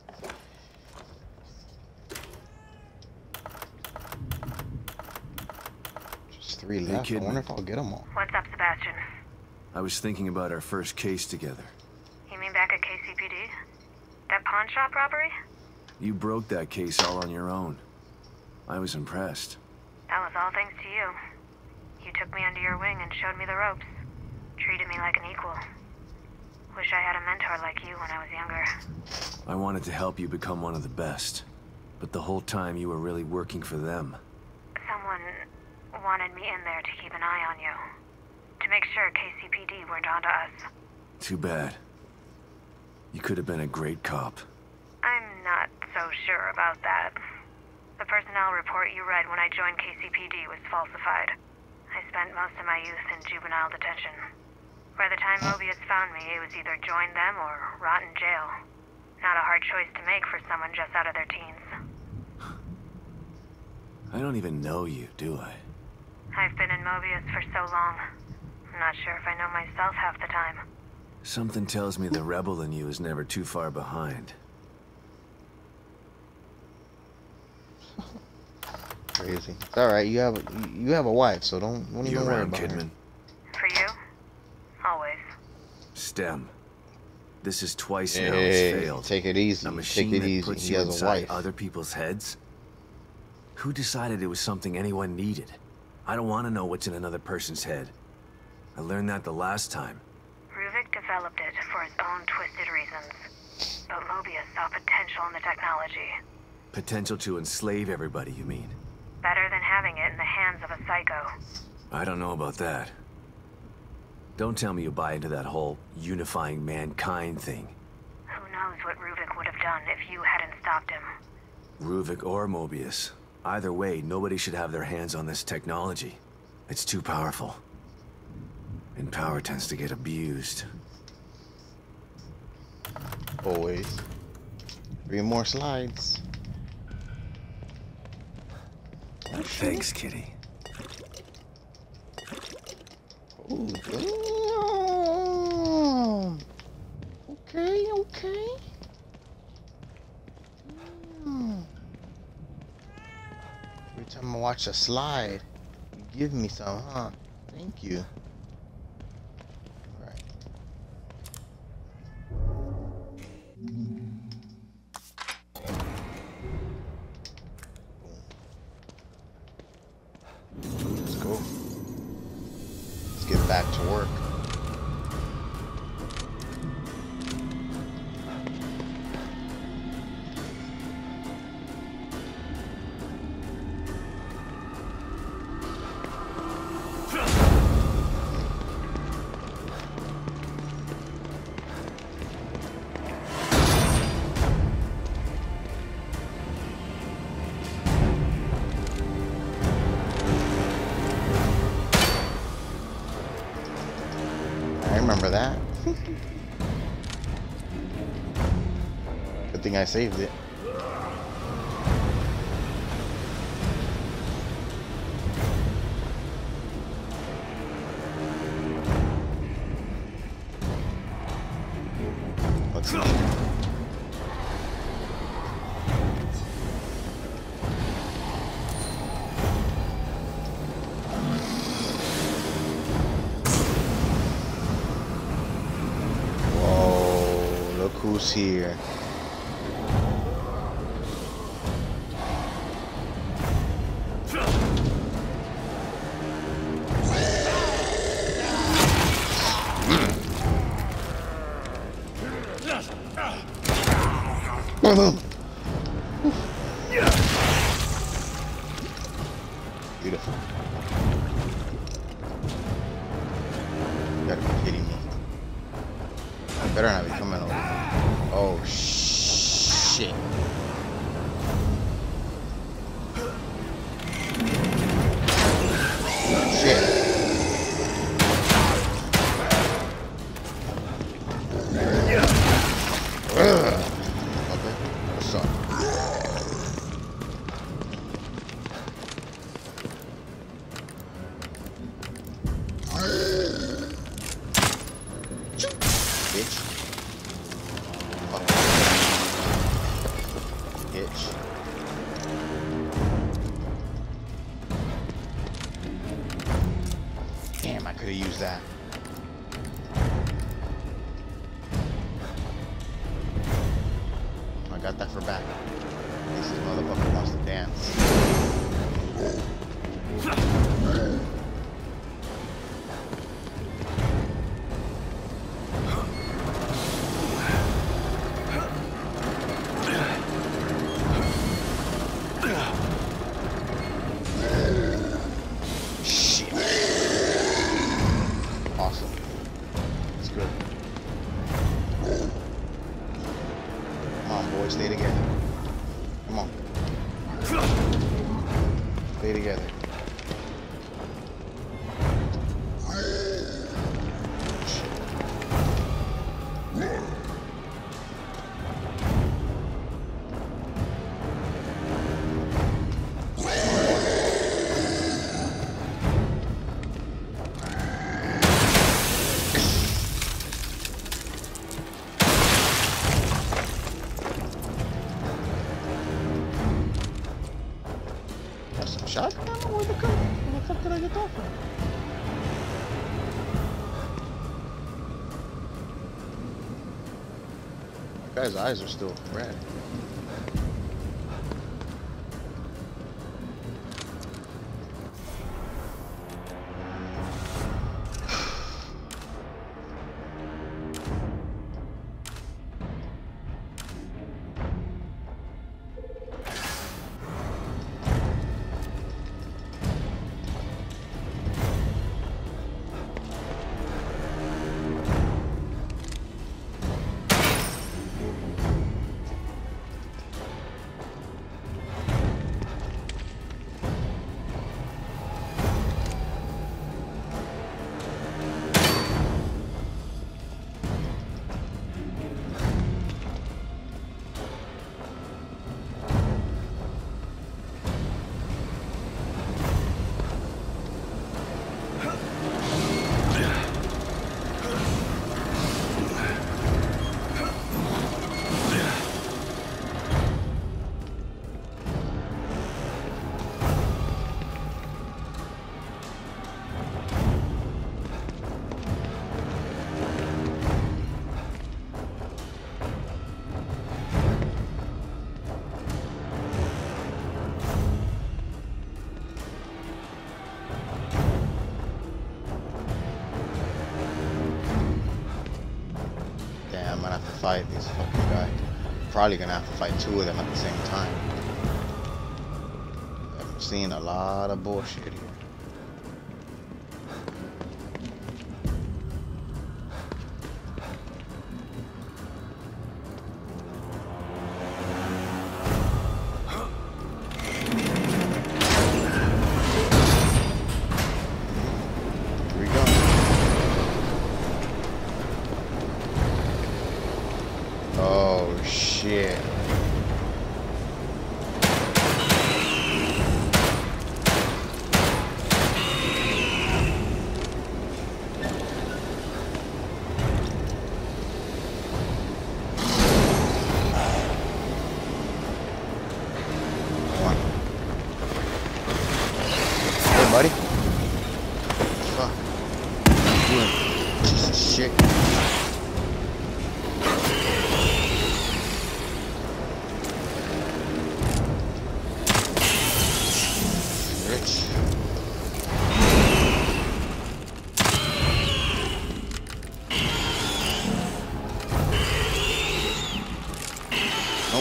Just three Hey, left. I kid. wonder if I'll get them all. What's up, Sebastian? I was thinking about our first case together. You mean back at K C P D? That pawn shop robbery? You broke that case all on your own. I was impressed. That was all thanks to you. You took me under your wing and showed me the ropes. Treated me like an equal. Wish I had a mentor like you when I was younger. I wanted to help you become one of the best. But the whole time you were really working for them. Someone wanted me in there to keep an eye on you. To make sure K C P D weren't onto us. Too bad. You could have been a great cop. I'm not so sure about that. The personnel report you read when I joined K C P D was falsified. I spent most of my youth in juvenile detention. By the time Mobius found me, it was either join them or rot in jail. Not a hard choice to make for someone just out of their teens. I don't even know you, do I? I've been in Mobius for so long. I'm not sure if I know myself half the time. Something tells me the rebel in you is never too far behind. Crazy. It's all right. You have a, you have a wife, so don't don't You even worry around, about Kidman? her. For you? Always. STEM. This is twice Hey, now it's failed. take it easy. A machine Take it that easy. puts He you has a inside wife. other people's heads? Who decided it was something anyone needed? I don't want to know what's in another person's head. I learned that the last time. Ruvik developed it for his own twisted reasons. But Mobius saw potential in the technology. Potential to enslave everybody, you mean? Better than having it in the hands of a psycho. I don't know about that. Don't tell me you buy into that whole unifying mankind thing. Who knows what Ruvik would have done if you hadn't stopped him. Ruvik or Mobius. Either way, nobody should have their hands on this technology. It's too powerful. And power tends to get abused. Always. Three more slides. Thanks, Kitty. Oh, damn. Okay, okay. Damn. Every time I watch a slide, you give me some, huh? Thank you. Alright. Let's go. Let's get back to work. I remember that. Good thing I saved it. Let's see. Whoa, look who's here. Boom, boom. Beautiful. You gotta be kidding me. I better not be coming over here. Oh, shit. Shit. Ugh. Okay, what's up? Bitch. Fuck. Bitch. Damn, I could have used that. I got that for back. This motherfucker wants to dance. Shit. Awesome. That's good. Come on, boys, stay together. Come on. Stay together. Shotgun? Where the, where the fuck did I get that from? That guy's eyes are still red. Fight these fucking guys. Probably gonna have to fight two of them at the same time. I'm seeing a lot of bullshit here. Oh shit. Come on. Hey buddy. Fuck. What are you doing? Piece of shit. Nope.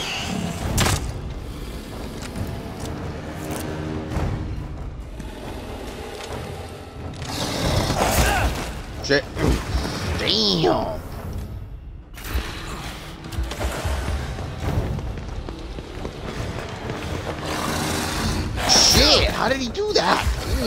Shit. Damn. Shit, how did he do that?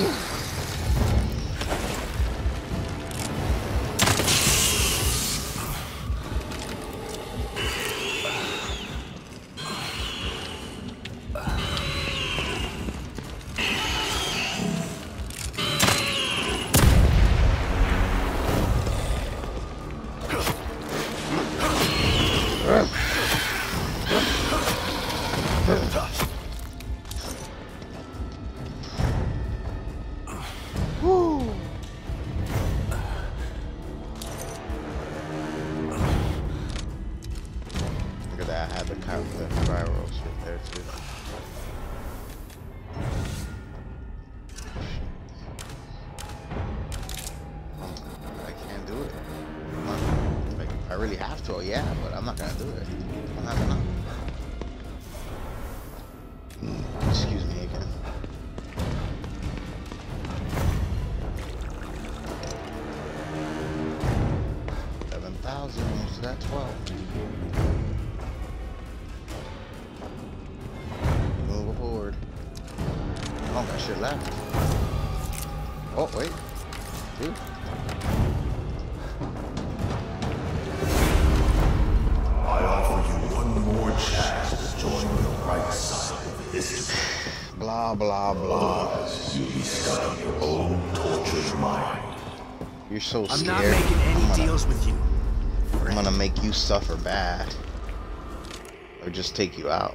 So scared. I'm not making any gonna, deals with you. I'm gonna make you suffer bad. Or just take you out.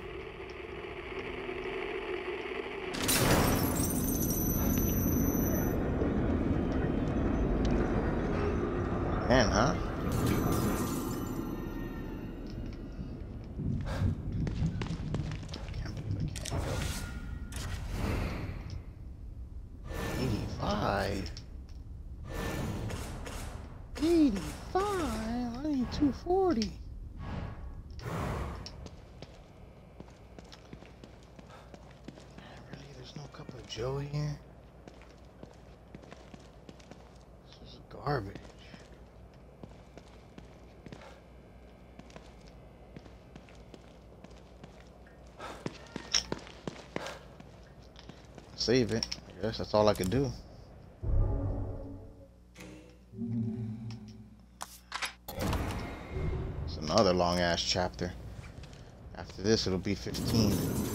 Man, huh? Can't believe I can't go. eighty-five. eighty-five? I need two forty. Really? There's no cup of Joe here? This is garbage. Save it. I guess that's all I could do. Another long ass chapter. After this, it'll be fifteen.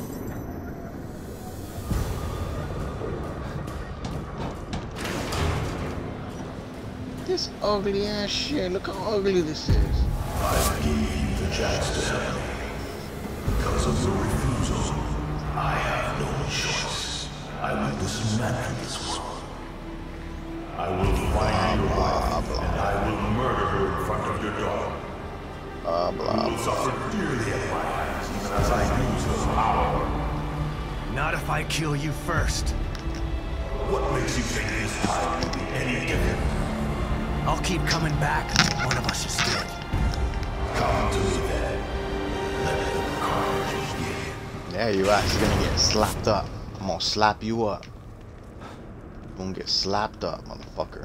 This ugly ass shit. Look how ugly this is. I gave you the chance to help me. Because of your refusal, I have no choice. I will dismantle this world. I will find your wife, and I will murder her in front of your daughter. Blah, blah, you will suffer dearly at my hands, even as I use her power. Not if I kill you first. What makes you think this time will be any different? I'll keep coming back until one of us is dead. Come to me then. Let the carnage begin. Yeah, you actually gonna get slapped up. I'm gonna slap you up. You're gonna get slapped up, motherfucker.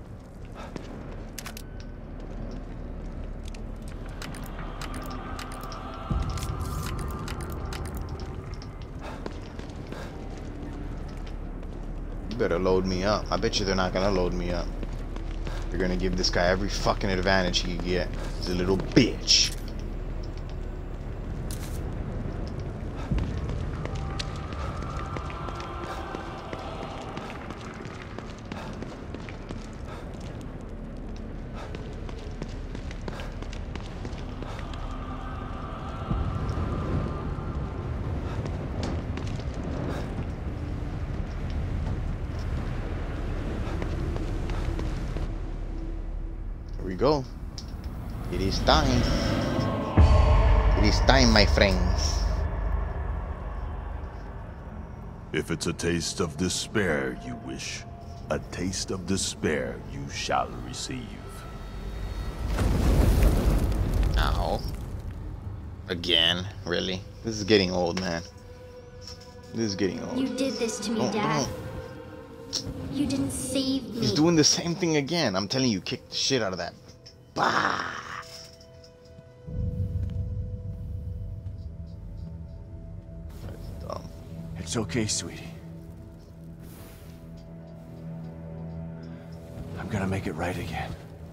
You better load me up. I bet you they're not gonna load me up. They're gonna give this guy every fucking advantage he can get. He's a little bitch. Go. It is time. It is time, my friends. If it's a taste of despair you wish, a taste of despair you shall receive. Ow. Again, really? This is getting old, man. This is getting old. You did this to me, Don't- Dad. don't. You didn't save me. He's doing the same thing again. I'm telling you, kick the shit out of that. Bah! That's dumb. It's okay, sweetie. I'm gonna make it right again.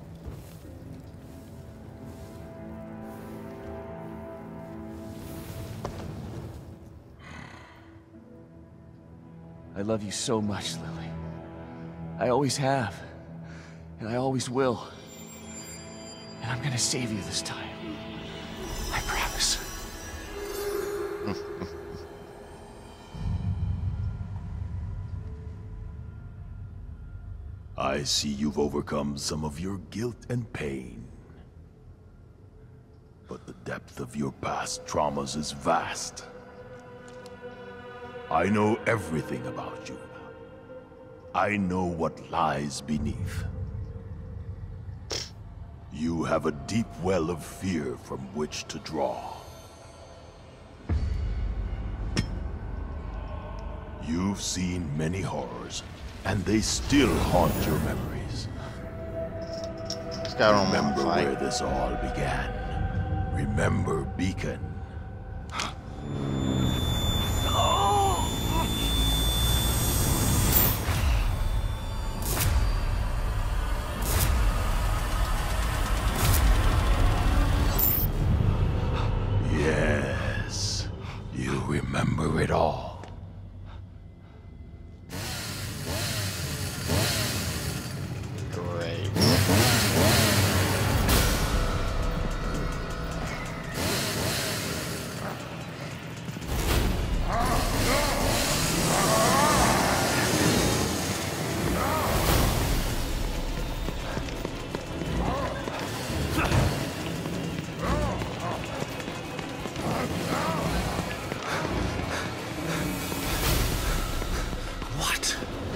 I love you so much, Lily. I always have. And I always will. And I'm gonna save you this time. I promise. I see you've overcome some of your guilt and pain. But the depth of your past traumas is vast. I know everything about you. I know what lies beneath. You have a deep well of fear from which to draw. You've seen many horrors, and they still haunt your memories. This guy don't Remember wanna fight. where this all began. Remember Beacon. Yes, you remember it all. Great. What?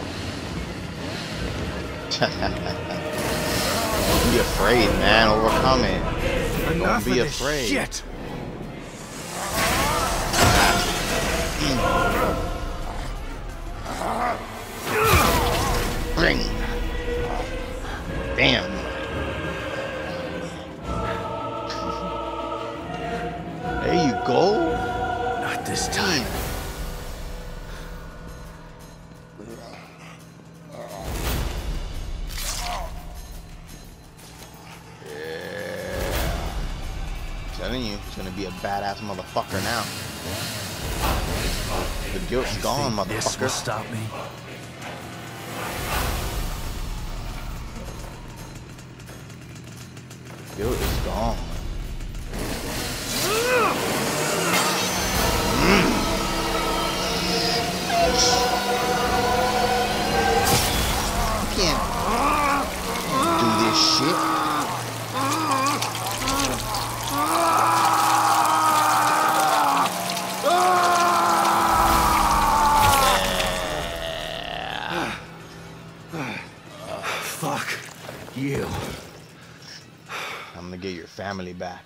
Don't be afraid, man. Overcome it. Enough Don't be of this afraid. shit. Bring. Bam. There you go. Not this time. Telling you, he's gonna be a badass motherfucker now. The guilt's gone, This will motherfucker. stop me. Guilt is gone. You can't do this shit. Fuck you. I'm gonna get your family back.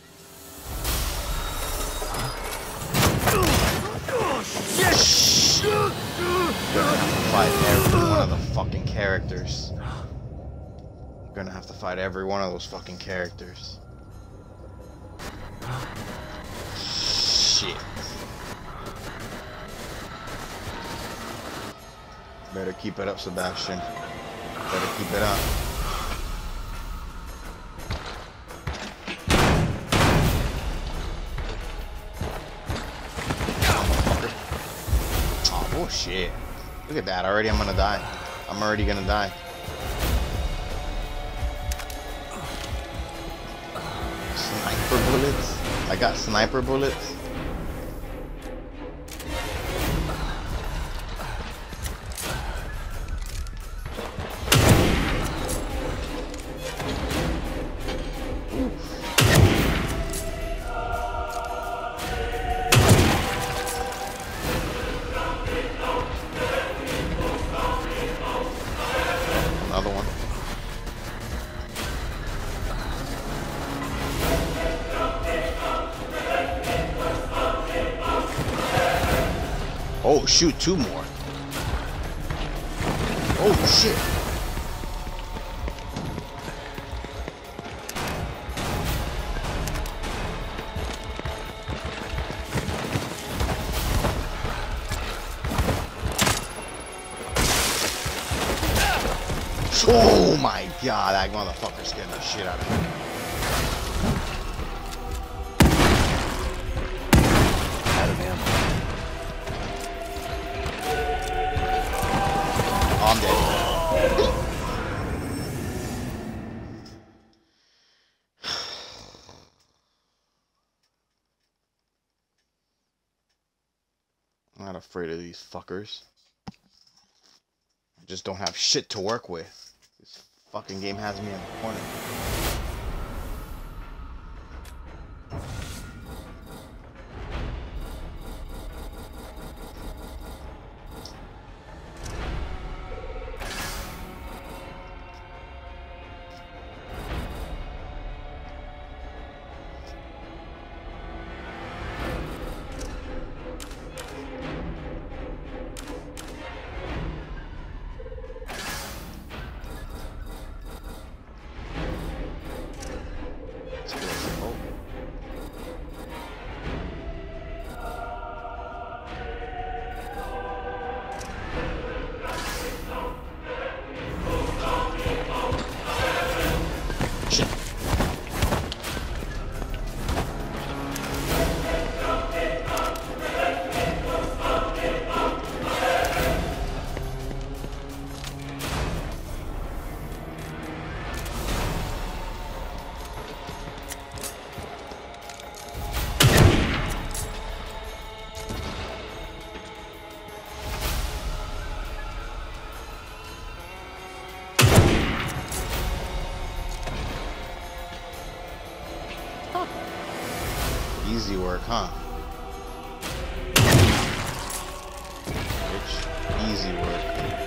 You're gonna have to fight every one of the fucking characters. You're gonna have to fight every one of those fucking characters. Shit. Better keep it up, Sebastian. Better keep it up. Oh, bullshit. Look at that. Already I'm gonna die. I'm already gonna die. Sniper bullets? I got sniper bullets? Another one. Oh, shoot, two more. Oh, shit. Oh my god, that motherfucker scared the shit out of me. Out of ammo. Oh, I'm dead. I'm not afraid of these fuckers. I just don't have shit to work with. This fucking game has me in the corner. Easy work, huh? Bitch, easy work.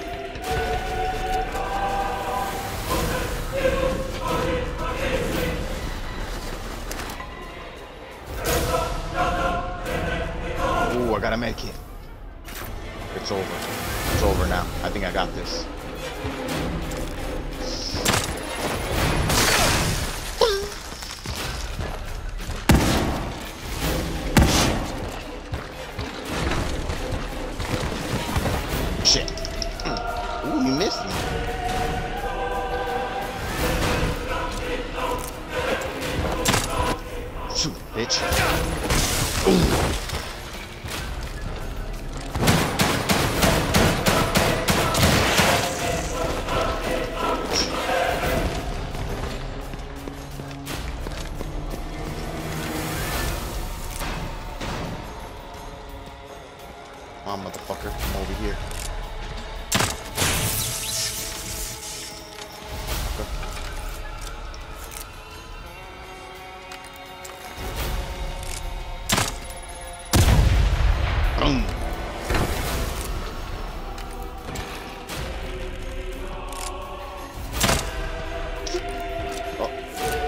Ooh, I got a med kit. It's over. It's over now. I think I got this. Shit. Ooh, you missed me. Shoot, bitch. Ooh. Come on, motherfucker. Come over here. Boom. Oh.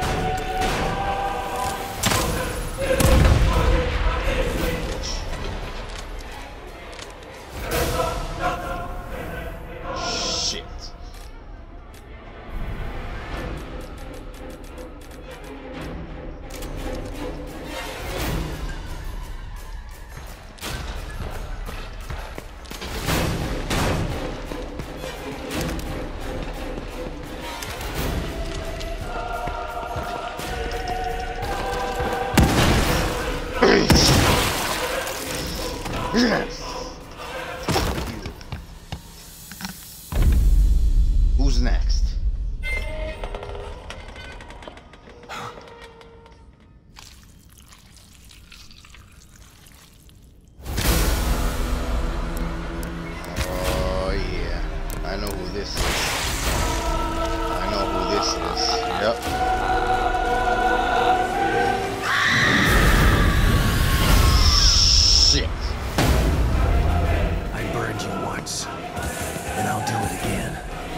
Shit. Yes. Who's next? Oh yeah, I know who this is. I know who this is. Yep. Shit. I burned you once, and I'll do it again.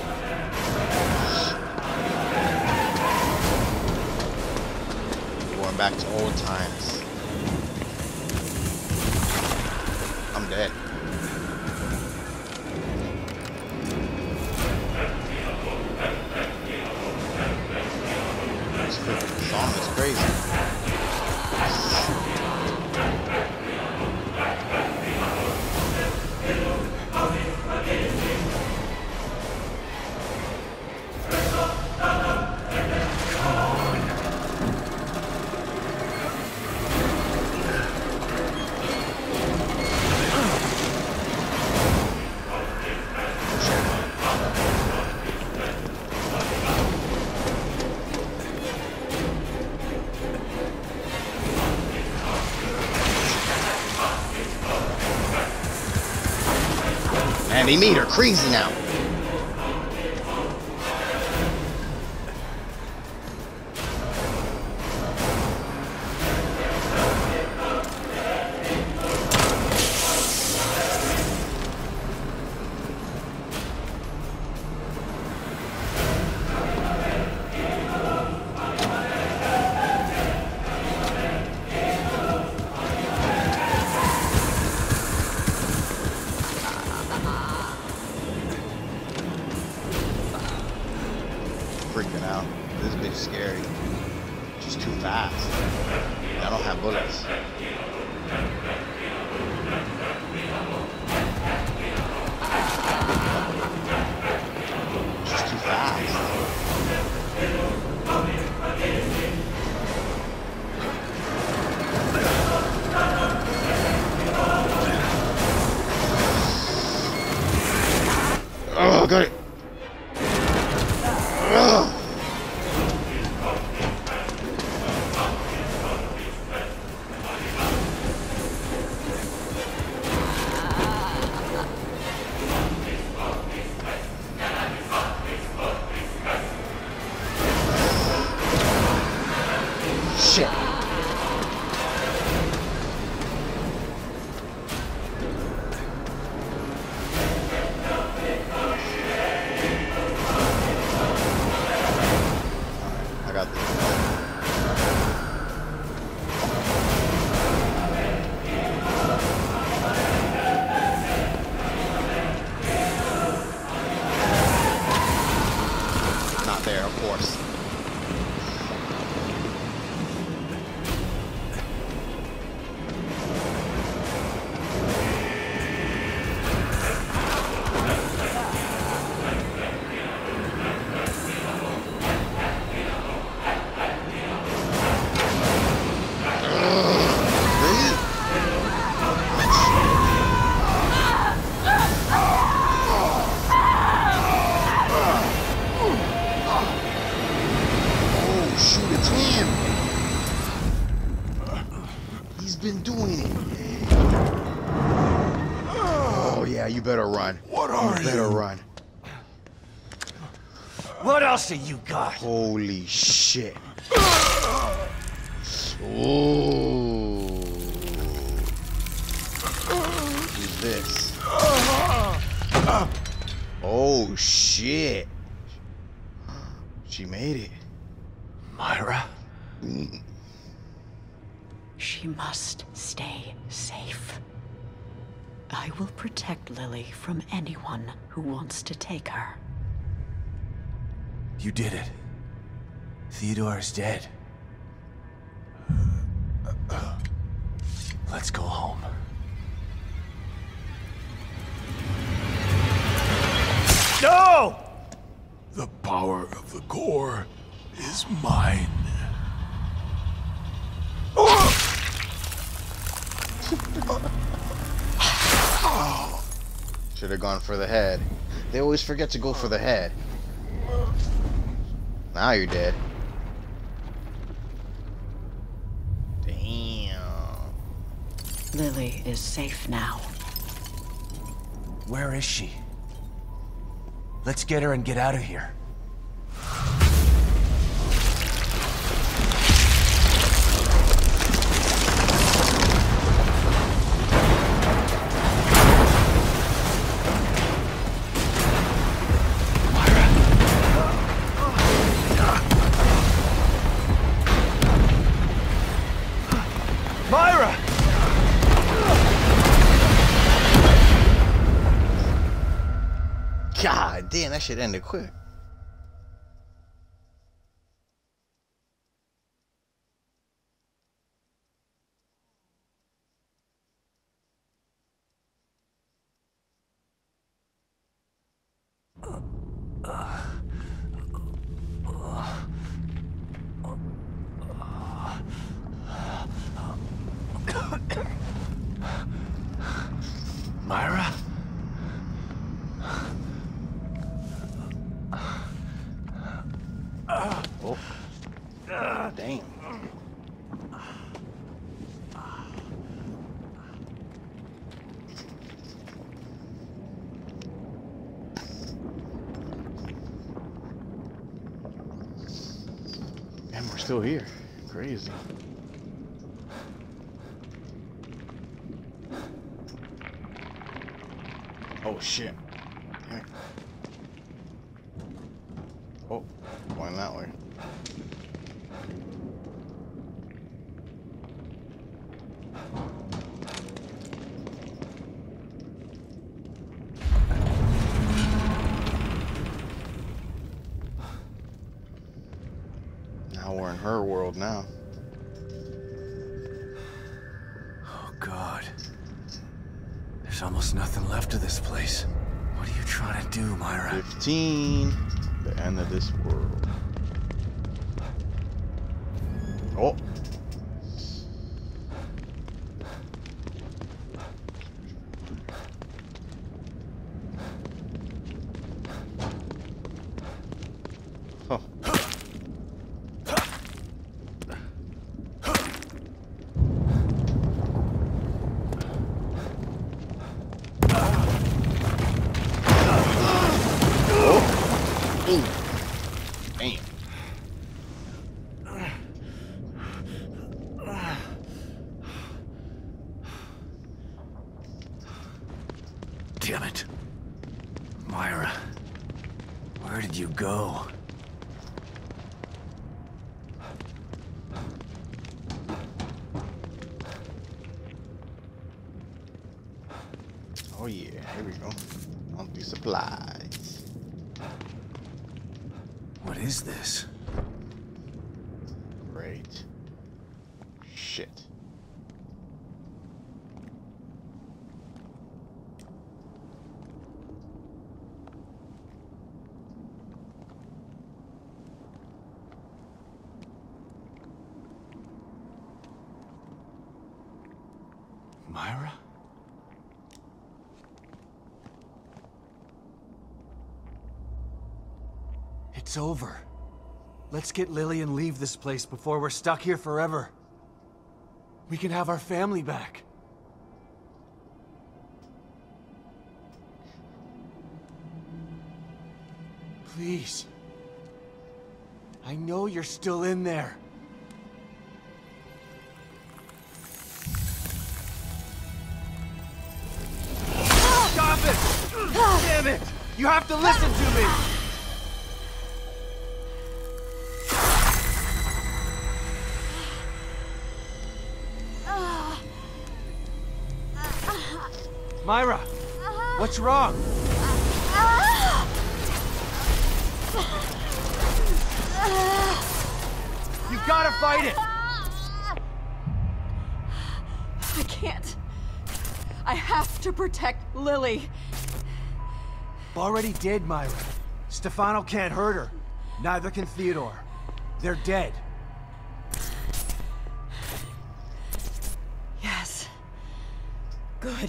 Going back to old times. I'm dead. song is crazy. Man, they made her crazy now. Freaking out. This bitch is scary. She's too fast. I don't have bullets. She's too fast. Oh, got it. Shit. I got this. Not there, of course. He's been doing it. Oh yeah, you better run. What are you? Better you? run. What else have you got? Holy shit. Ooh. Who's this? Oh shit. She made it. Myra? Mm. She must stay safe. I will protect Lily from anyone who wants to take her. You did it. Theodore is dead. Let's go home. No! The power of the core is mine. Should have gone for the head. They always forget to go for the head. Now you're dead. Damn. Lily is safe now. Where is she? Let's get her and get out of here. Myra! God damn, that shit ended quick. still here. Crazy. Oh shit. Damn it. Oh, going that way. Now we're in her world now. Oh God. There's almost nothing left of this place. What are you trying to do, Myra? fifteen. The end of this world. Oh. Oh. Damn it. Myra, where did you go? Oh yeah, here we go. Monthly supplies. What is this? Great. Shit. Myra? It's over. Let's get Lily and leave this place before we're stuck here forever. We can have our family back. Please. I know you're still in there. Stop it! Damn it! You have to listen to me! Myra, what's wrong? You've got to fight it! I can't. I have to protect Lily. Already did, Myra. Stefano can't hurt her. Neither can Theodore. They're dead. Yes. Good.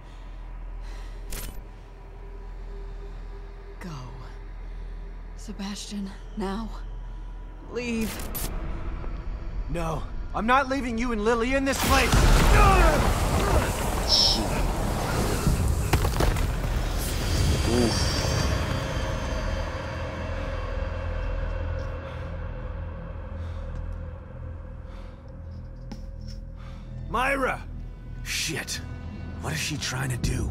Go. Sebastian, now. Leave. No, I'm not leaving you and Lily in this place! Oof. Myra! Shit. What is she trying to do?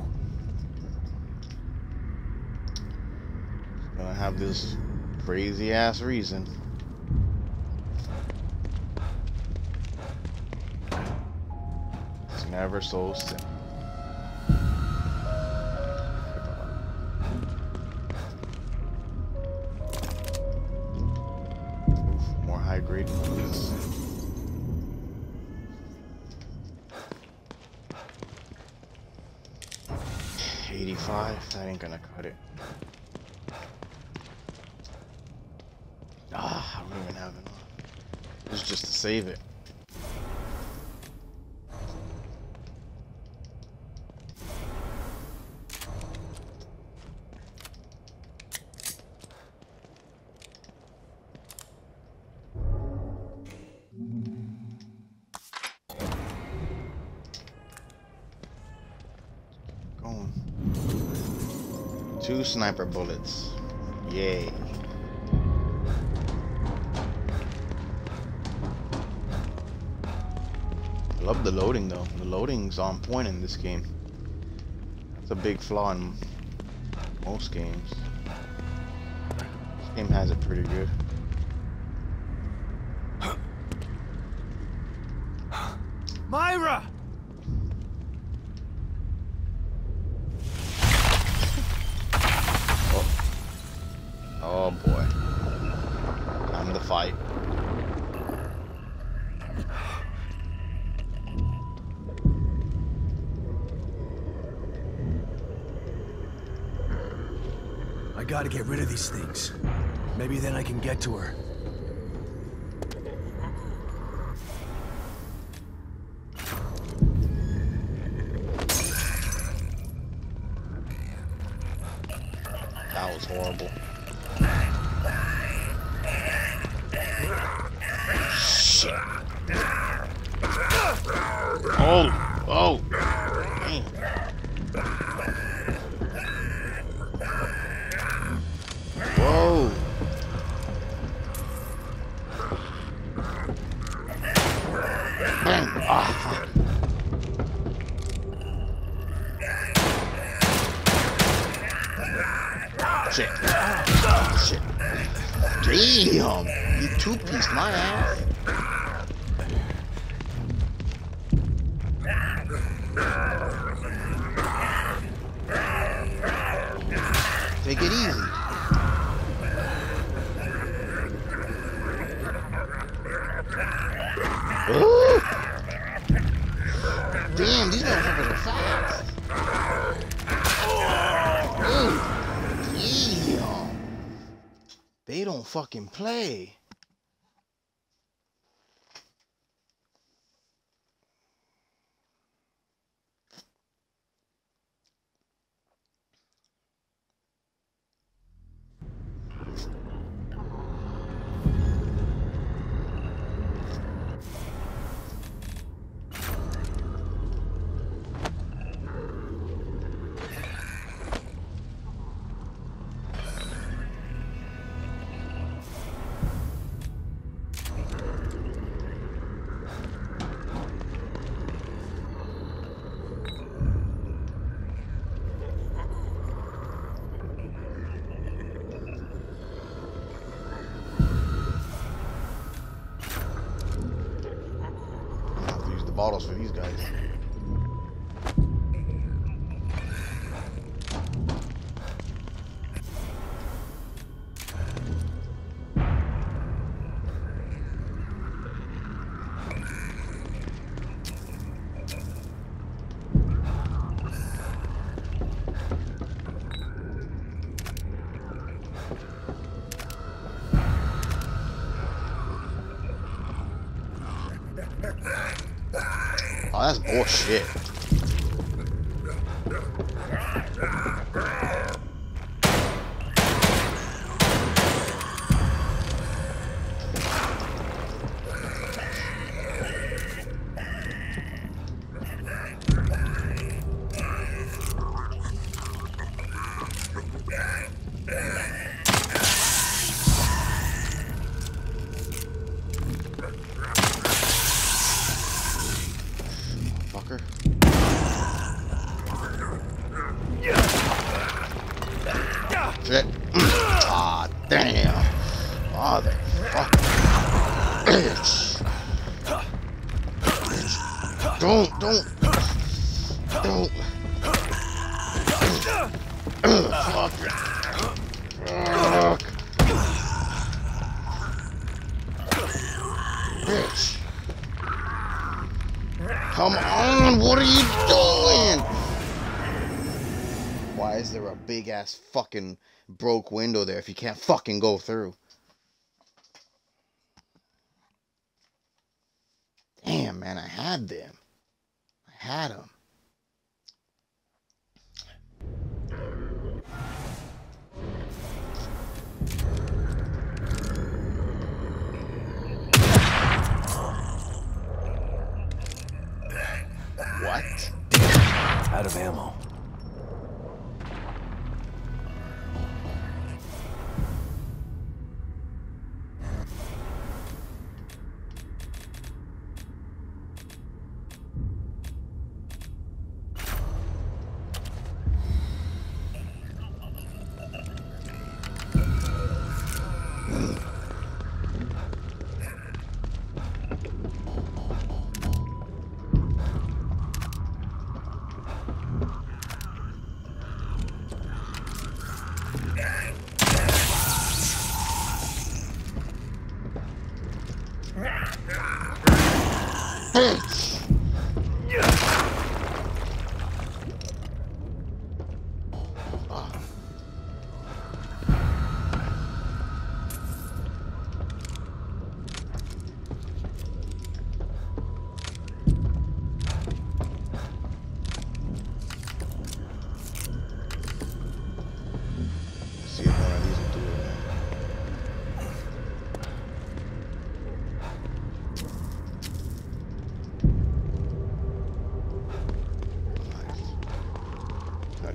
Gonna have this crazy ass reason. It's never so simple. Oof, more high grade movies. eighty-five, that ain't gonna cut it. Ah, I don't even have enough. It's just to save it. Going. Two sniper bullets. Yay. I love the loading though. The loading's on point in this game. It's a big flaw in most games. This game has it pretty good. Myra! Oh, oh boy. Time to fight. I gotta get rid of these things. Maybe then I can get to her. That was horrible. Shit. Oh, oh. Damn. Whoa. Bang. Ah. Shit. Shit. Damn. You two-pieced my ass. Take it easy. Ooh. Damn, these motherfuckers are fast. Ooh. Damn. They don't fucking play. Bottles for these guys. Oh, that's bullshit. Shit. Ah, damn. Motherfucker. Bitch. Bitch. Don't, don't. Don't. Fuck. Fuck. Bitch. Come on, what are you doing? Why is there a big ass fucking broke window there if you can't fucking go through? Damn, man, I had them. I had them. What? Out of ammo.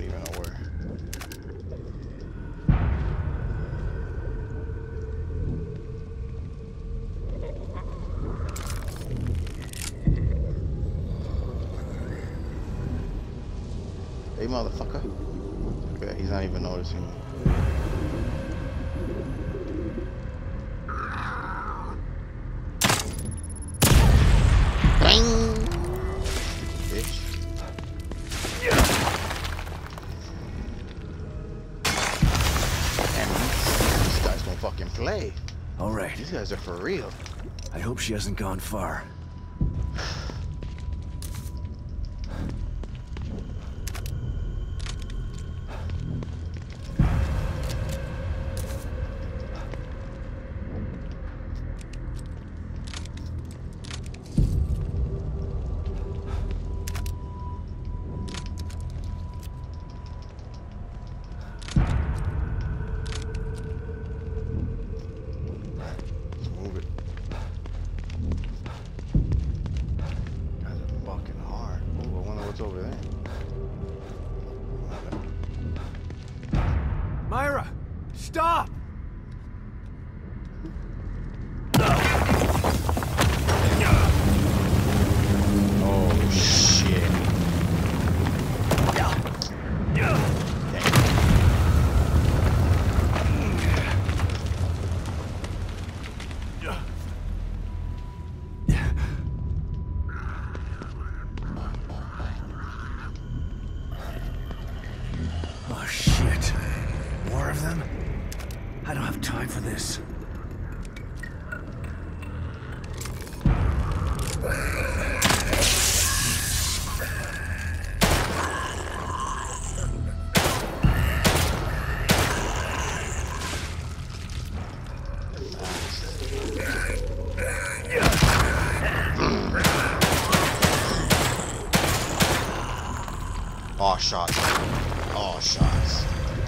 even know where. Hey, motherfucker. Look at that, he's not even noticing me. Bang! Bitch. Damn, these guys don't fucking play. All right. These guys are for real. I hope she hasn't gone far. Over there. Myra, stop! Oh shit. Oh shit. More of them? I don't have time for this. All shots. All shots.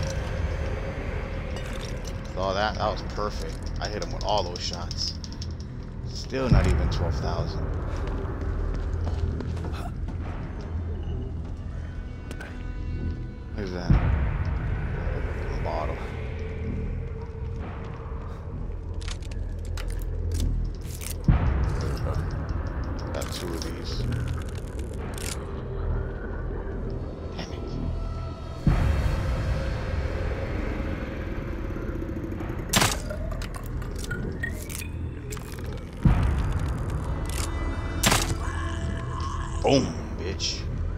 Saw that? That was perfect. I hit him with all those shots. Still not even twelve thousand. What is that? A bottle. Got two of these. Boom, bitch.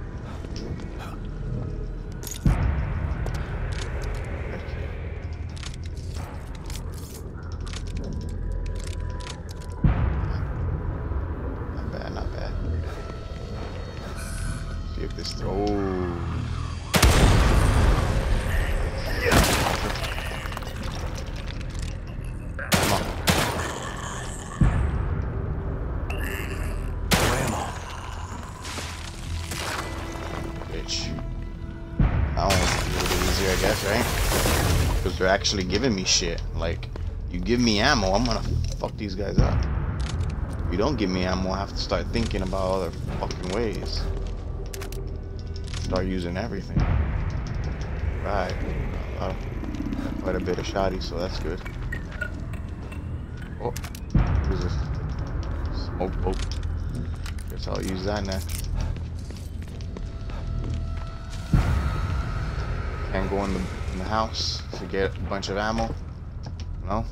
Not bad, not bad. See if this throw. Come on. That one's a little easier, I guess, right? Because they're actually giving me shit. Like, you give me ammo, I'm gonna fuck these guys up. If you don't give me ammo, I have to start thinking about other fucking ways. Start using everything. Right. Uh, quite a bit of shotty, so that's good. Oh, what is this? Smoke boat. Guess I'll use that next. Can't go in the, in the house to get a bunch of ammo. No?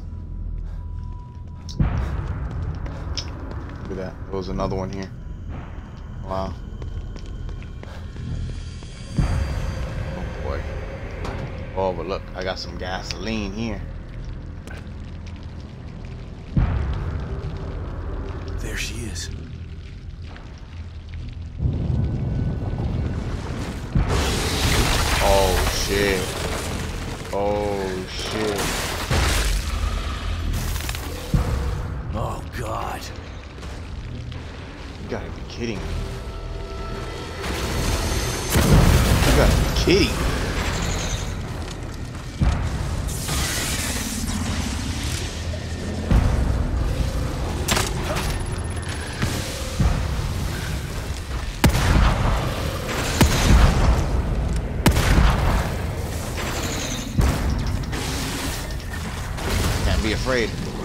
Look at that. There was another one here. Wow. Oh boy. Oh, but look, I got some gasoline here. There she is. Oh shit. Oh shit. Oh god. You gotta be kidding me. You gotta be kidding me. afraid.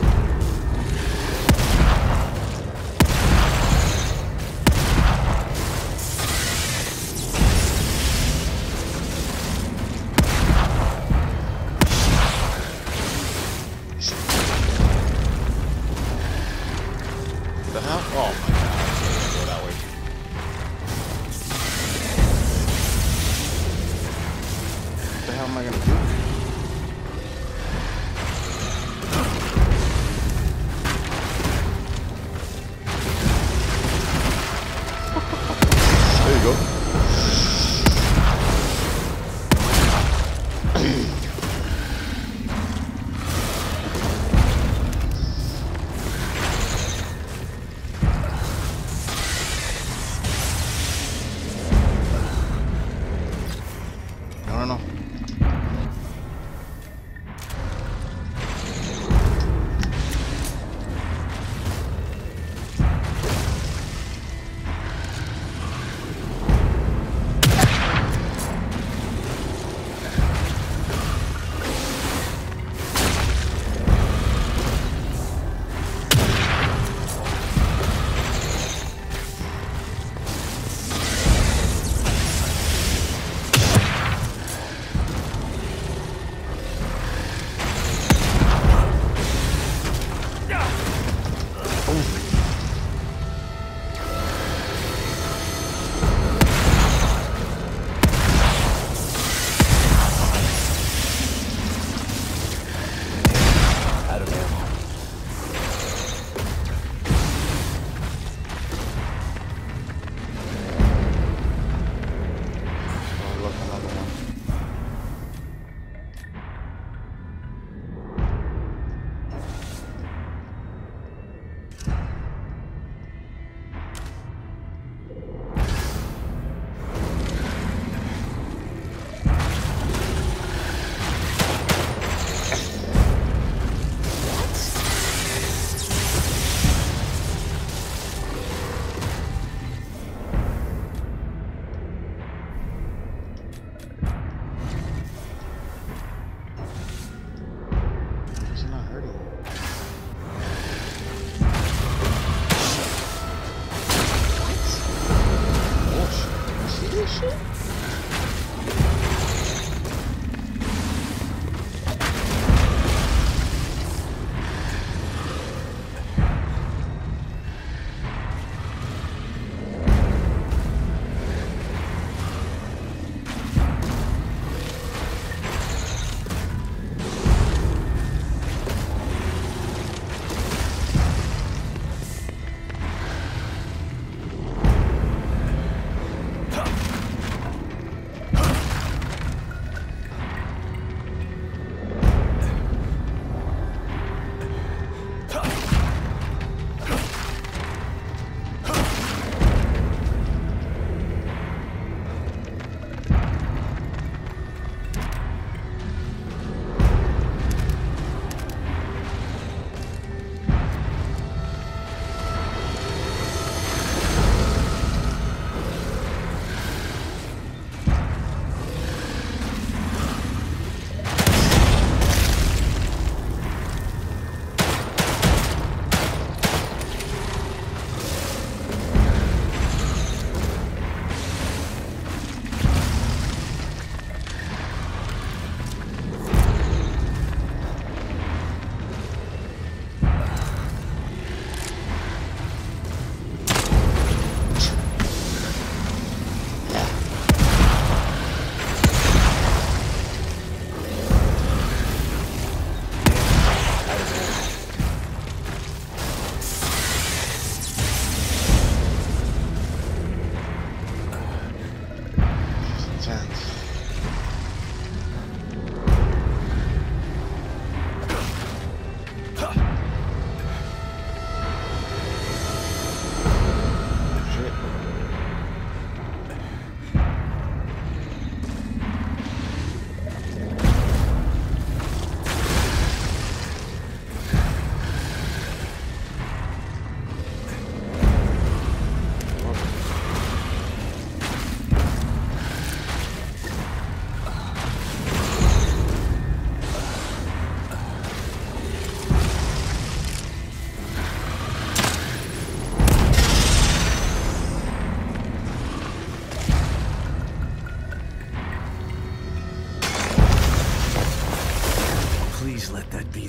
What the hell? Oh my god, I can't go that way. What the hell am I gonna do? There you go. I don't know.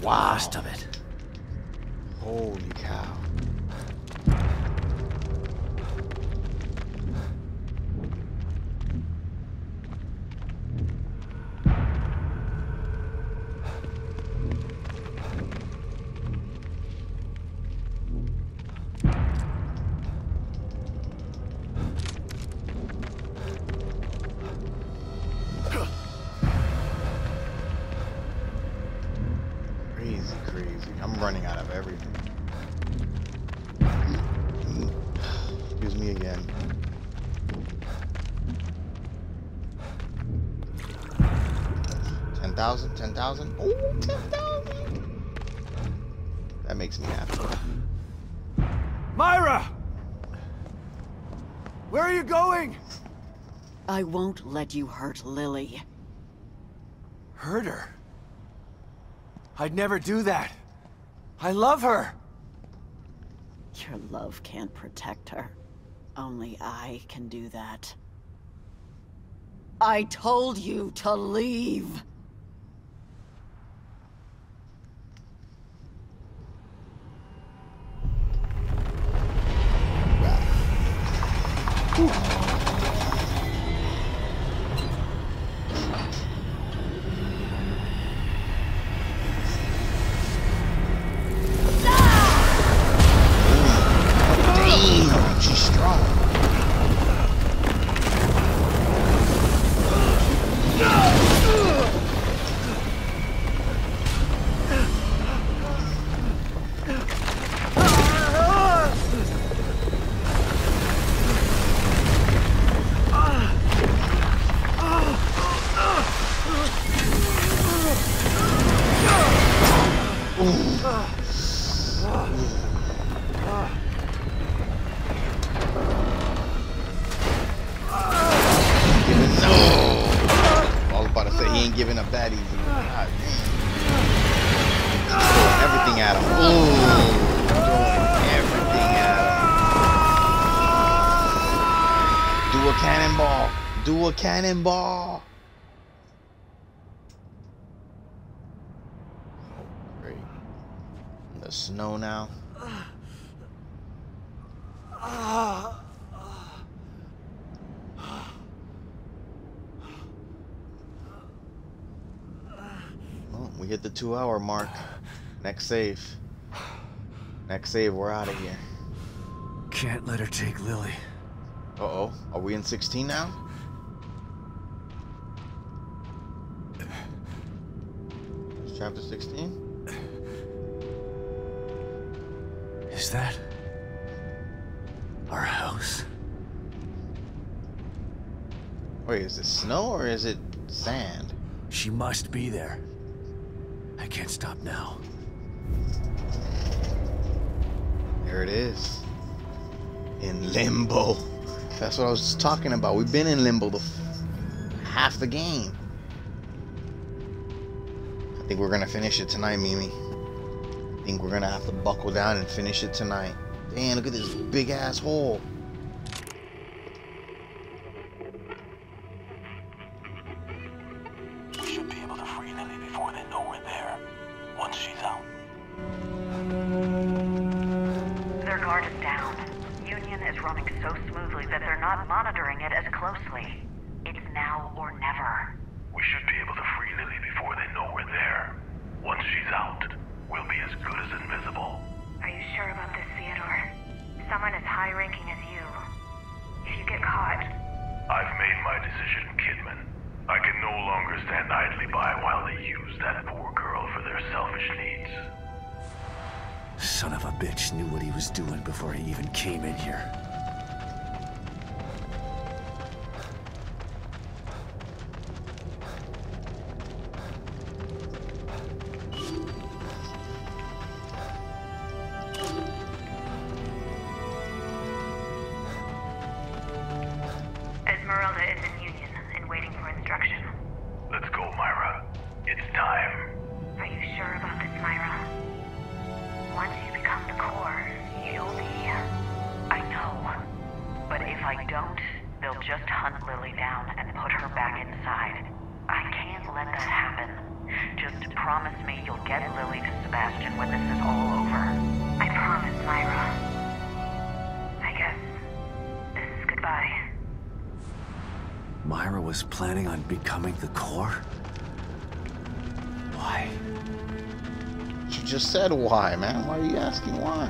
Wow. Rest of it. Holy cow. Crazy, crazy. I'm running out of everything. Excuse me again. ten thousand? ten thousand? Oh, ten thousand! That makes me happy. Myra! Where are you going? I won't let you hurt Lily. Hurt her? I'd never do that. I love her. Your love can't protect her. Only I can do that. I told you to leave. Damn, she's strong. Giving up that easy. God damn. Throwing everything at him. Ooh. Throwing everything at him. Do a cannonball. Do a cannonball. Great. In the snow now. We hit the two hour mark. Next save. Next save, we're out of here. Can't let her take Lily. Uh-oh. Are we in sixteen now? Chapter sixteen? Is that our house? Wait, is it snow or is it sand? She must be there. I can't stop now. There it is. In limbo. That's what I was talking about. We've been in limbo the f half the game. I think we're gonna finish it tonight, Mimi. I think we're gonna have to buckle down and finish it tonight. Damn, look at this big ass hole. We should be able to free Lily before they know we're there. Once she's out. Their guard is down. Union is running so smoothly that they're not monitoring it as closely. It's now or never. We should be able to free Lily before they know we're there. Once she's out, we'll be as good as invisible. Are you sure about this, Theodore? Someone as high-ranking as you. If you get caught... I've made my decision, Kidman. I can no longer stand idly by while they use that poor girl for their selfish needs. Son of a bitch knew what he was doing before he even came in here. Esmeralda is in Union and waiting for instruction. Let's go, Myra. It's time. Are you sure about this, Myra? Once you become the core, you'll be... I know. But if I don't, they'll just hunt Lily down and put her back inside. I can't let that happen. Just promise me you'll get Lily to Sebastian when this is all over. I promise, Myra. I guess this is goodbye. Myra was planning on becoming the core? Why? You just said why, man. Why are you asking why?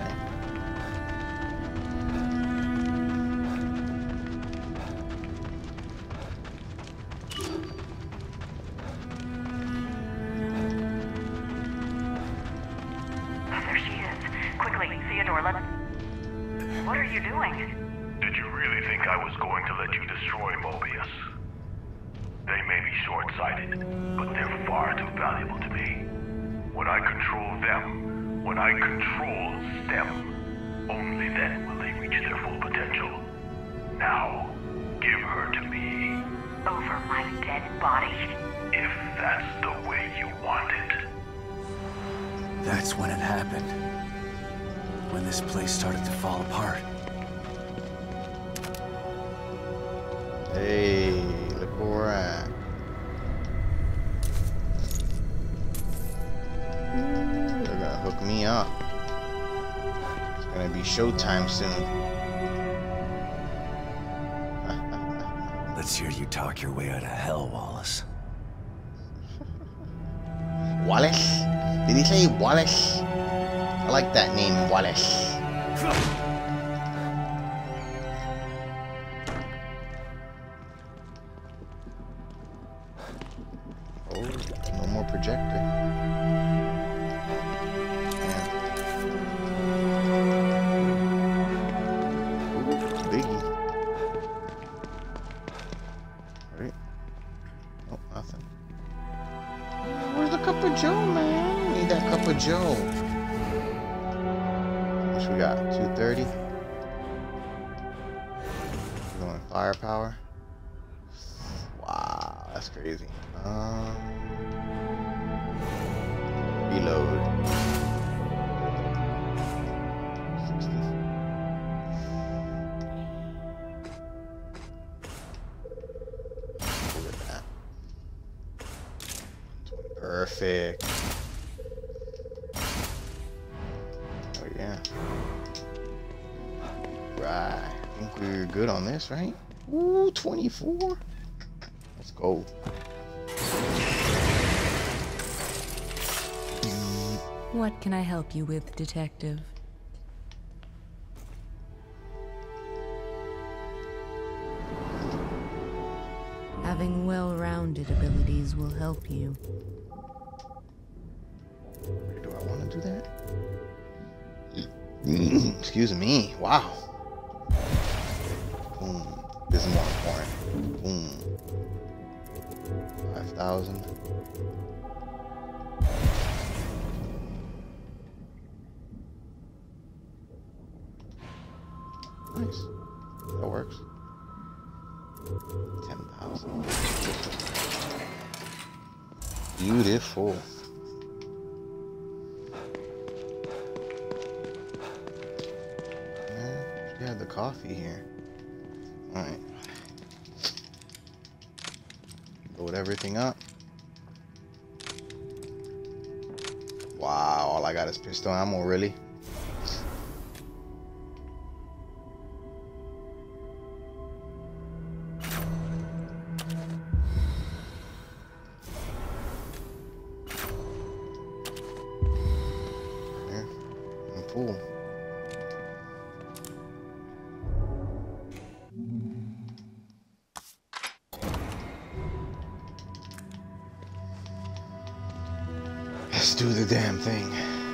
There she is. Quickly, Theodore, let... What are you doing? Did you really think I was going to let you destroy Mobius? They may be short-sighted, but they're far too valuable to me. When I control them, when I control STEM, only then will they reach their full potential. Now, give her to me. Over my dead body? If that's the way you want it. That's when it happened. When this place started to fall apart. Hey, look where we're at. Ooh, they're gonna hook me up. It's gonna be showtime soon. Let's hear you talk your way out of hell, Wallace. Wallace? Did he say Wallace? I like that name, Wallace. Oh, no more projector. Yeah. Ooh, biggie. Alright. Oh, nothing. Where's the cup of Joe, man? Need that cup of Joe. What we got? two thirty. Going firepower. Wow, that's crazy. Um, reload. sixty. Look at that. Perfect. Oh yeah. Right. I think we're good on this, right? Ooh, twenty-four. Let's go. What can I help you with, Detective? Having well-rounded abilities will help you. Do I want to do that? Excuse me. Wow. Boom. This is more important. Boom. five thousand. Nice. That works. ten thousand. Beautiful. Man, you have the coffee here. Alright. Load everything up. Wow, all I got is pistol ammo, really? Cool. Let's do the damn thing.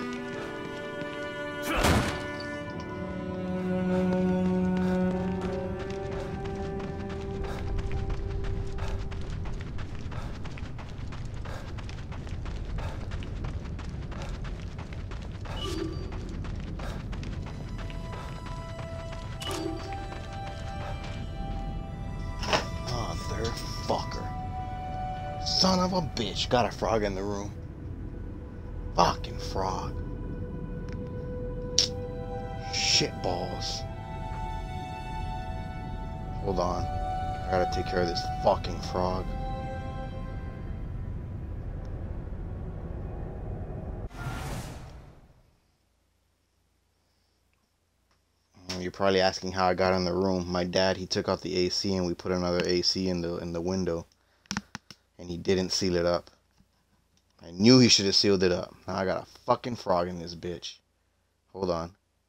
Motherfucker. Son of a bitch. Got a frog in the room. Fucking frog. Shit balls. Hold on. I gotta take care of this fucking frog. probably asking how I got in the room. My dad, he took out the A C and we put another A C in the in the window, and he didn't seal it up. I knew he should have sealed it up. Now I got a fucking frog in this bitch. Hold on.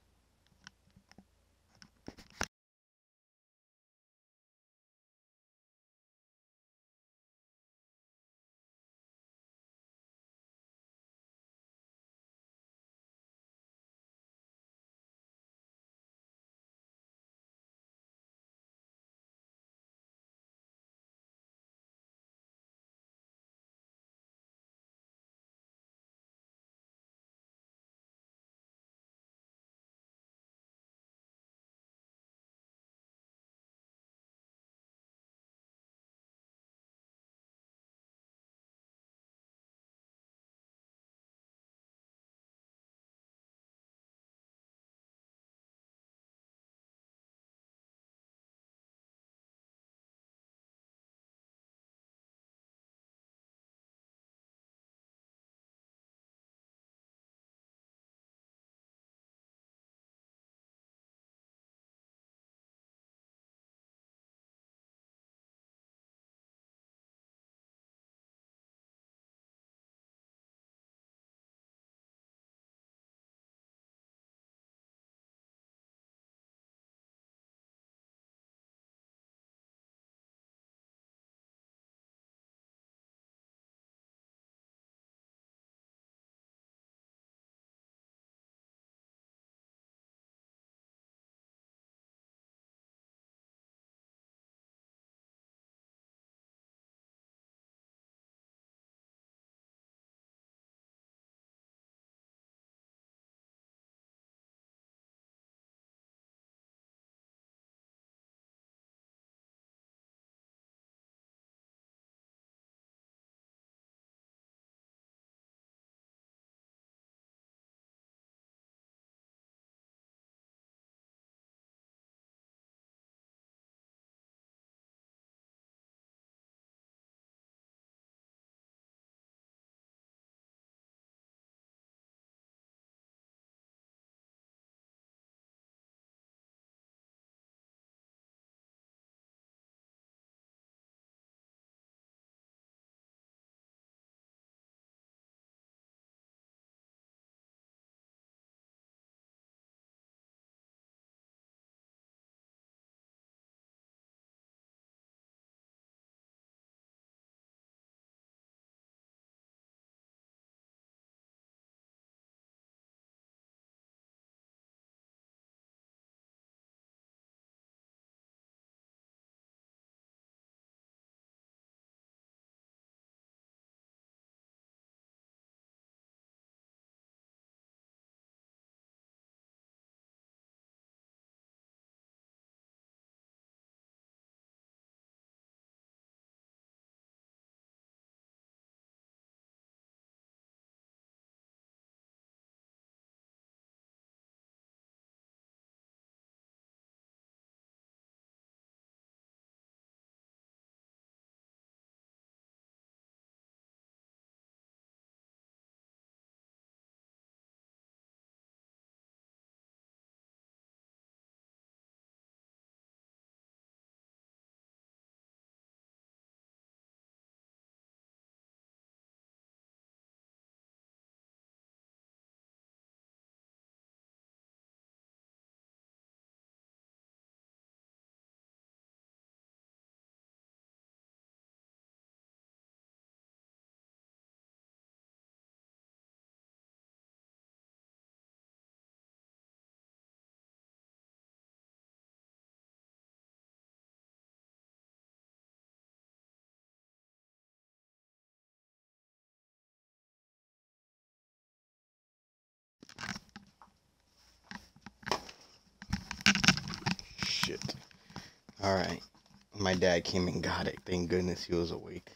Shit. Alright. My dad came and got it. Thank goodness he was awake.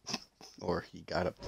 Or he got up.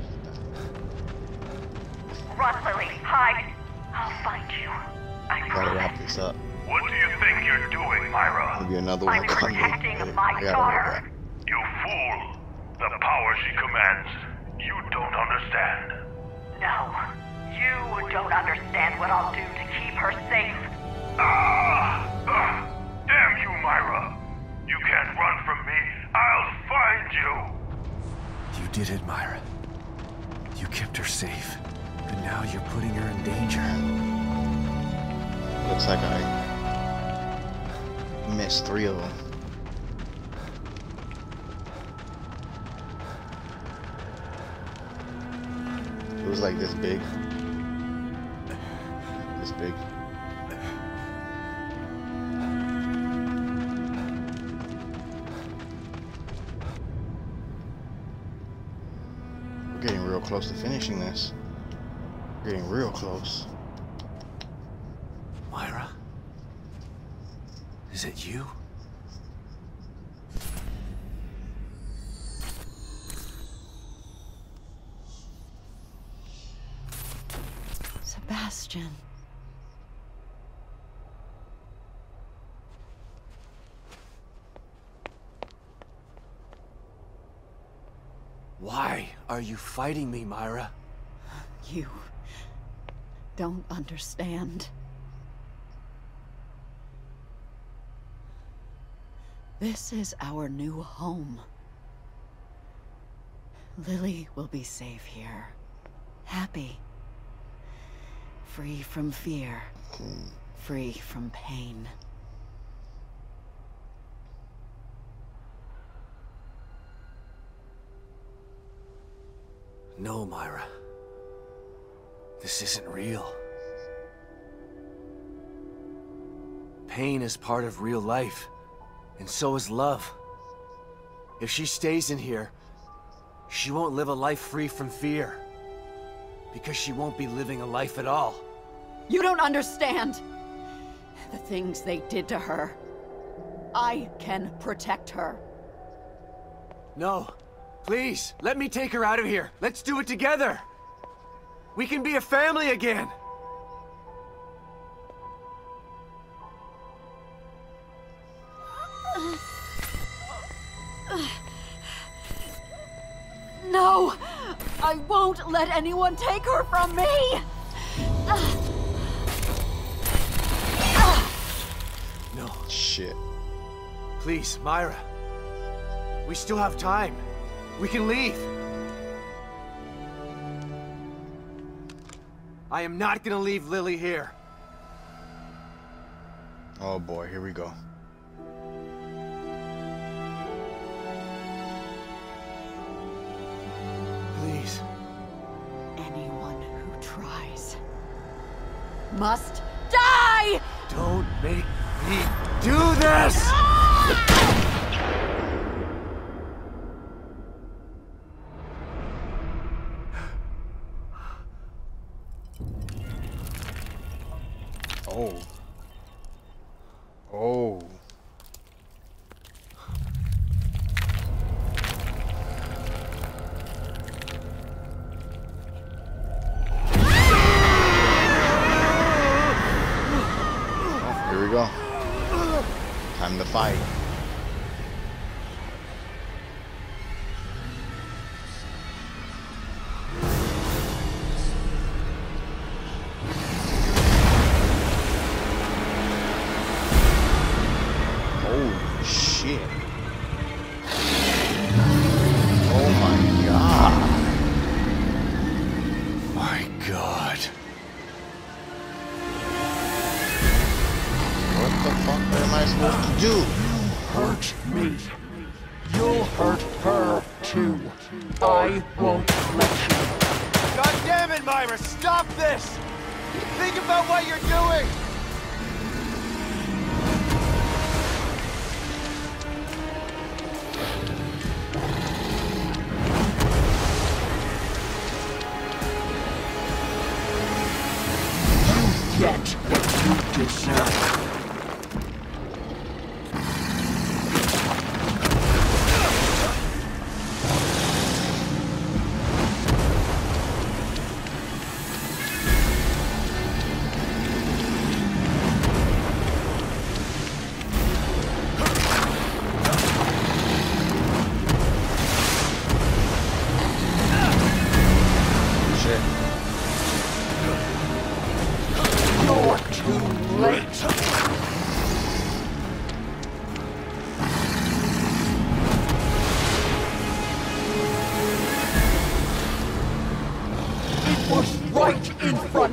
Run, Lily. Hide. I'll find you. I Gotta wrap this up. What do you think you're doing, Myra? Maybe another one I'm coming. protecting I my gotta daughter. You fool! The power she commands, you don't understand. No. You don't understand what I'll do to keep her safe. Ah! Ah! Damn you, Myra! You can't run from me. I'll find you. You did it, Myra. You kept her safe. And now you're putting her in danger. Looks like I missed three of them. It was like this big. This big. We're getting real close to finishing this. We're getting real close. Myra? Is it you? Sebastian. Why are you fighting me, Myra? You don't understand. This is our new home. Lily will be safe here. Happy. Free from fear. Free from pain. No, Myra. This isn't real. Pain is part of real life, and so is love. If she stays in here, she won't live a life free from fear. Because she won't be living a life at all. You don't understand the things they did to her. I can protect her. No. Please, let me take her out of here. Let's do it together. We can be a family again. No! I won't let anyone take her from me! No. Shit. Please, Myra. We still have time. We can leave. I am not gonna leave Lily here. Oh boy, here we go. Please. Anyone who tries must die! Don't make me do this! Oh. Oh. Oh, here we go. Time to fight.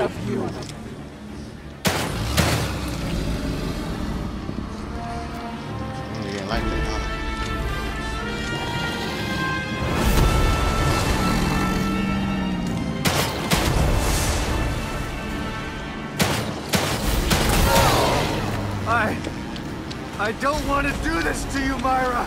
of you! You didn't like that, huh? I... I don't want to do this to you, Myra!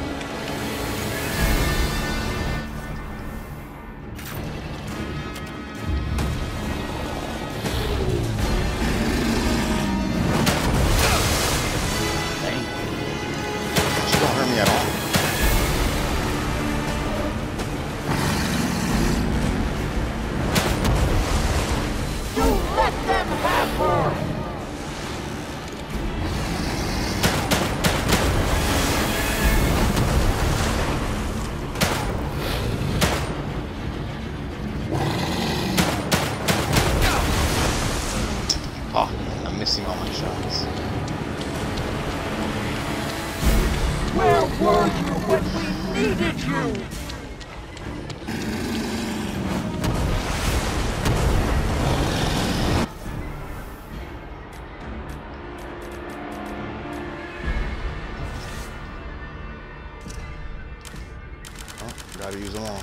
Where were you when we needed you? Oh, gotta use them all.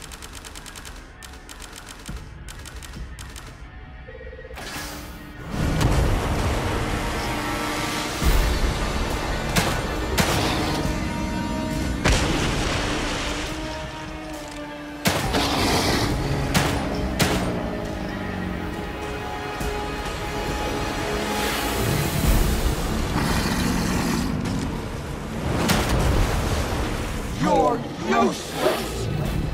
You're useless!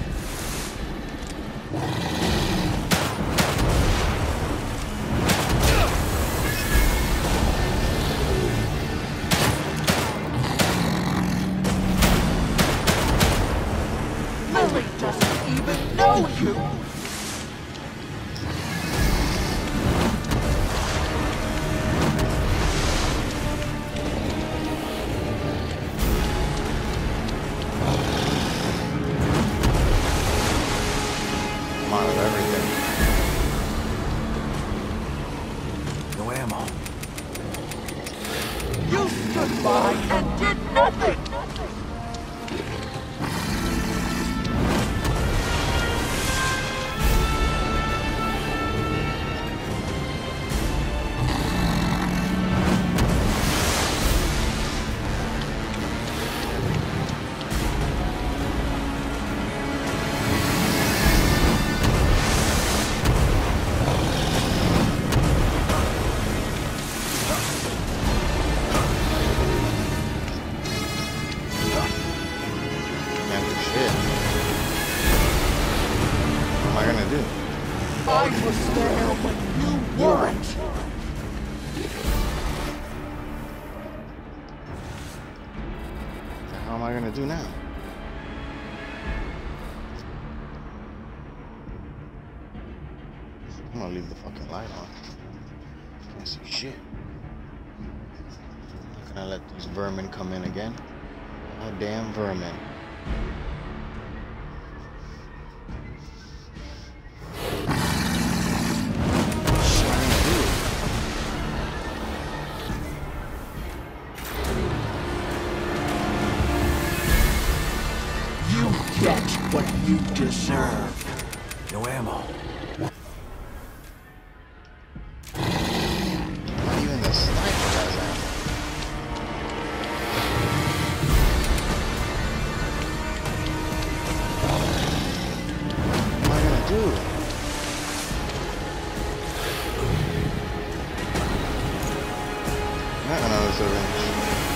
Lily doesn't even know you! No ammo. You stood by and did nothing! I was there when you weren't! What the hell am I gonna do now? I'm gonna leave the fucking light on. Can't see shit. I'm not gonna let these vermin come in again. Oh, damn vermin. Get what you deserve. No ammo. Not even the sniper does that. What am I gonna do? Not another syringe.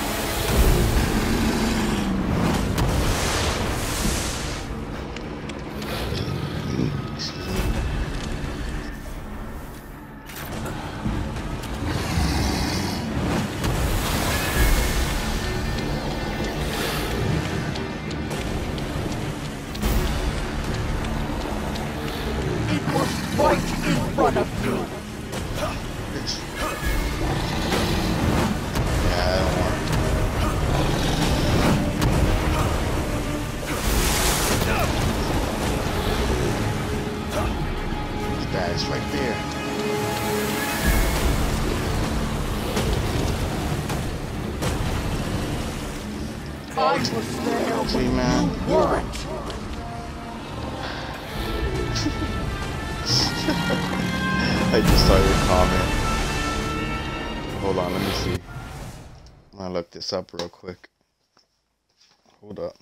Right in front of you! Yeah, I don't want it. This guy's right there. See, man. You weren't. I just saw your comment. Hold on, let me see. I'm gonna look this up real quick. Hold up.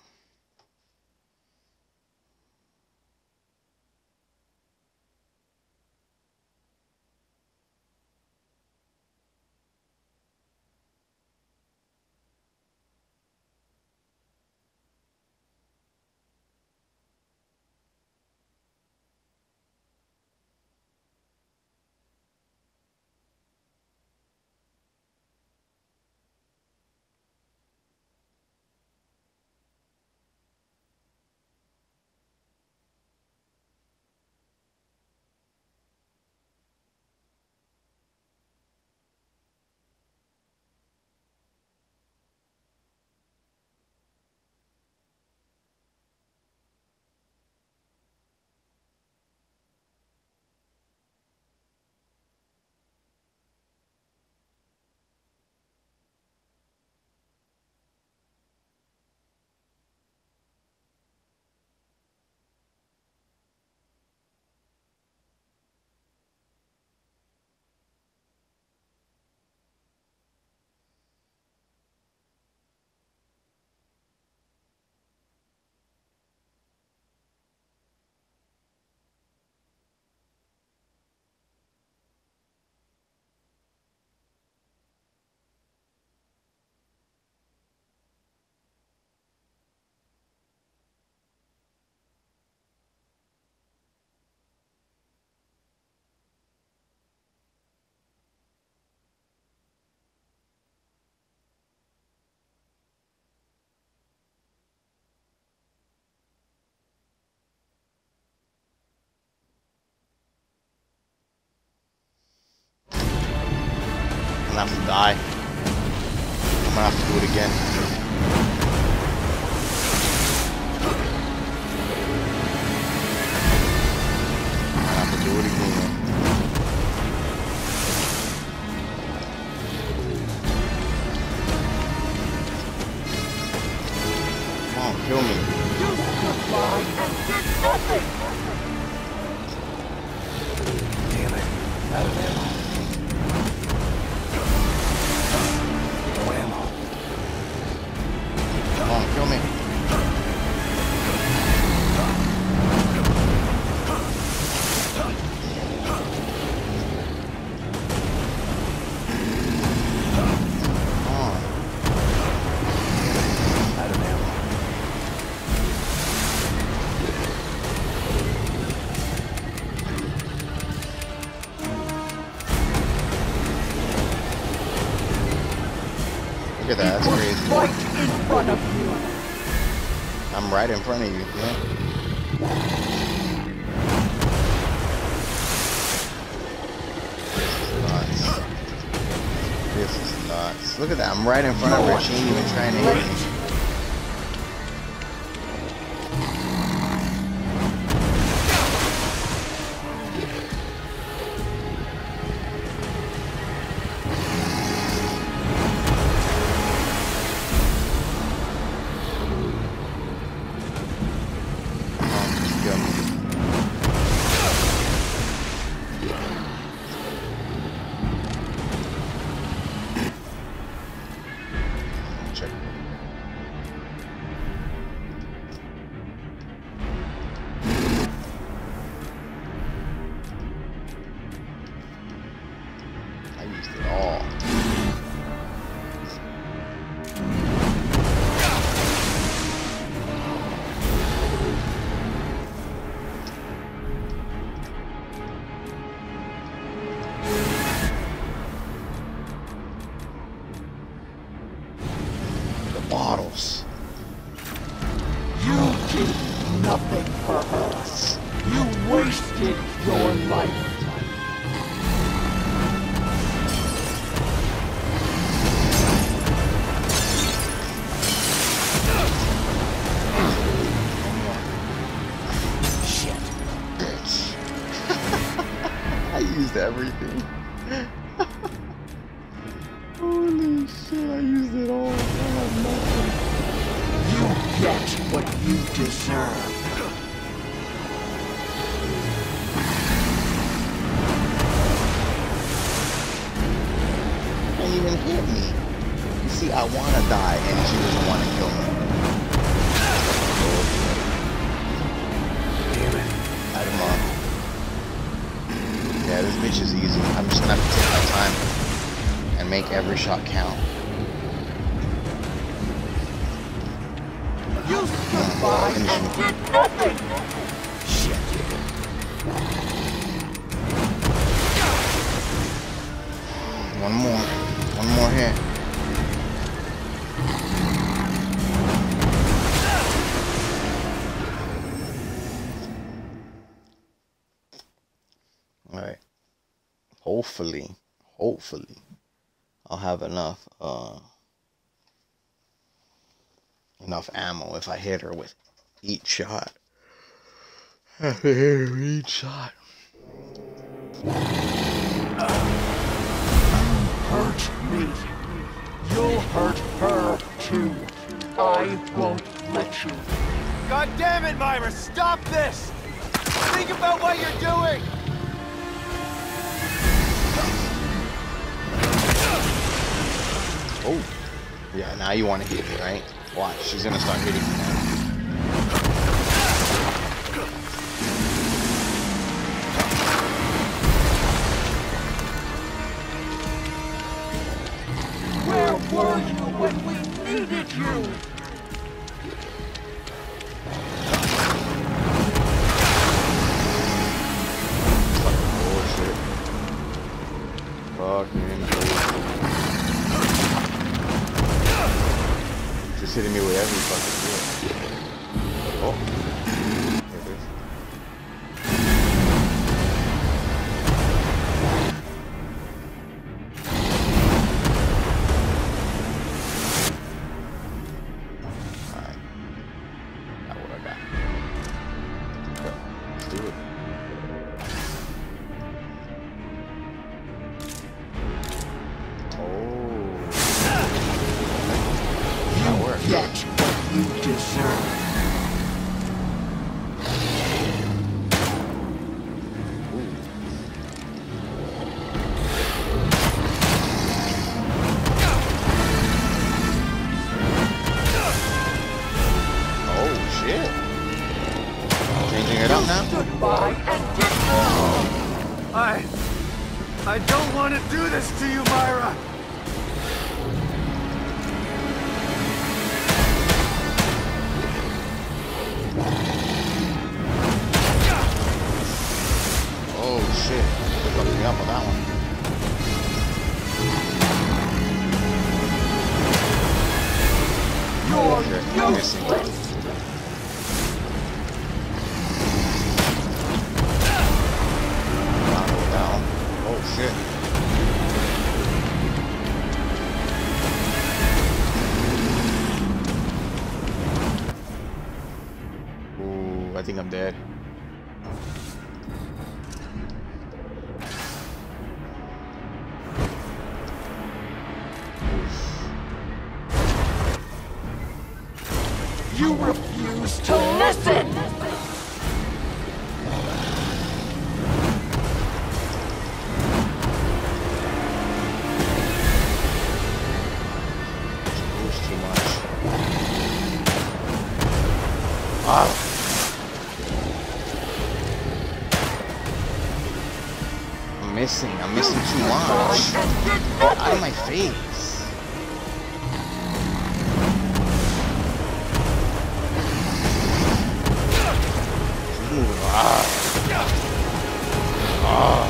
I'm gonna have to die. I'm gonna have to do it again. I'm gonna have to do it again. Come on, kill me. You survived and did nothing! Damn it. Out of ammo. Come on, kill me. Look at that, that's crazy. Right in front of you. I'm right in front of you, yeah. This is nuts. This is nuts. Look at that, I'm right in front of her. She ain't even trying to hit me. Bottles. You did nothing for her. You wasted your life. Shit. Bitch. I used everything. Holy shit, I used it all. I have nothing. You get deserve. Can't even hit me. You see, I want to die, and she doesn't want to kill me. Damn it. Light him up. Yeah, this bitch is easy. I'm just gonna have to take my time and make every shot count. You survived and did nothing! Shit. One more. One more hit. Alright. Hopefully, hopefully, I'll have enough, uh, enough ammo if I hit her with each shot. I have to hit her with each shot. Hurt me. You'll hurt her, too. I won't let you. God damn it, Myra! Stop this! Think about what you're doing! Oh, yeah, now you want to hit me, right? Watch, she's gonna start hitting me now. Where were you when we needed you? Bullshit. Fucking bullshit. Just hitting me with every fucking shit. Oh. There it is. Alright. Got what I got. Go. Let's do it. Get what you deserve. Oh shit. Changing it up now? Goodbye and get more. I... I don't want to do this to you, Myra! Oh shit. They're fucking me up on that one. You're Oh shit. I'm missing. Down. Oh shit. Ooh, I think I'm dead. You refuse to listen! It's too much. Ah. I'm missing. I'm missing too much. Get out of my face. She's moving. Ah. Ah.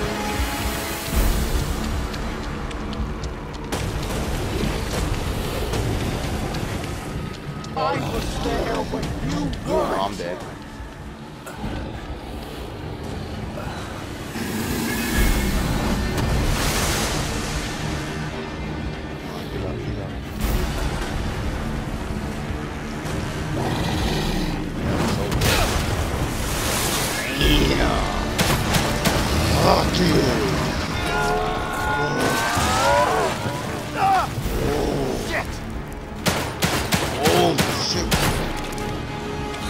I was there when you Oh, weren't. I'm dead. Give up, give up. Yeah. Fuck you. Shit! Oh shit.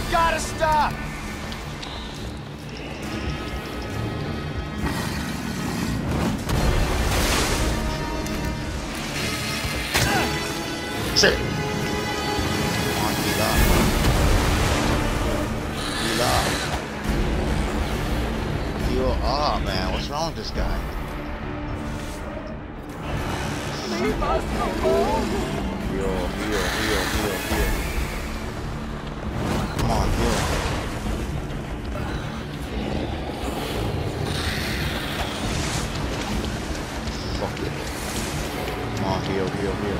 gotta stop! Shit! Come on, heal up. Heal up. Heal up, man. What's wrong with this guy? Leave us alone! Heal, heal, heal, heal, heal. Come on, heal. Fuck it. Come on, heal, heal, heal.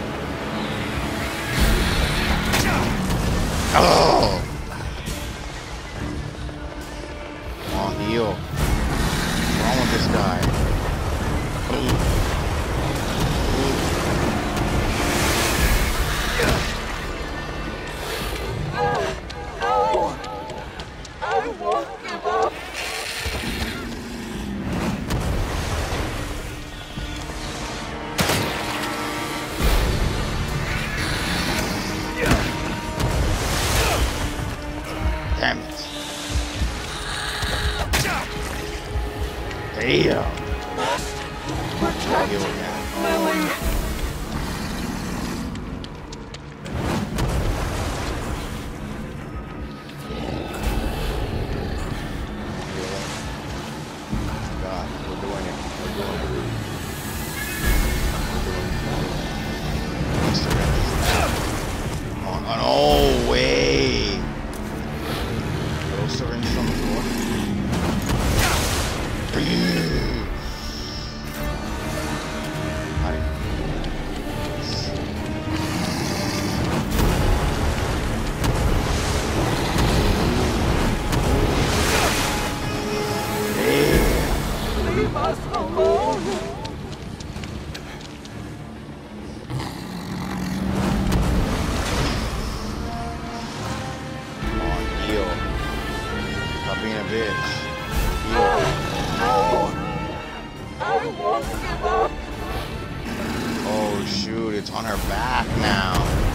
Oh! Come on, heal. What's wrong with this guy? No! I won't give up! Damn it. Damn. Protect Lily! God, we're doing it. We're doing it. We're doing it. Come on. Oh, no way. Throw syringes on the floor. Leave us alone! Come on, heal. Stop being a bitch. Heal. No! I won't give up! Oh shoot, it's on her back now.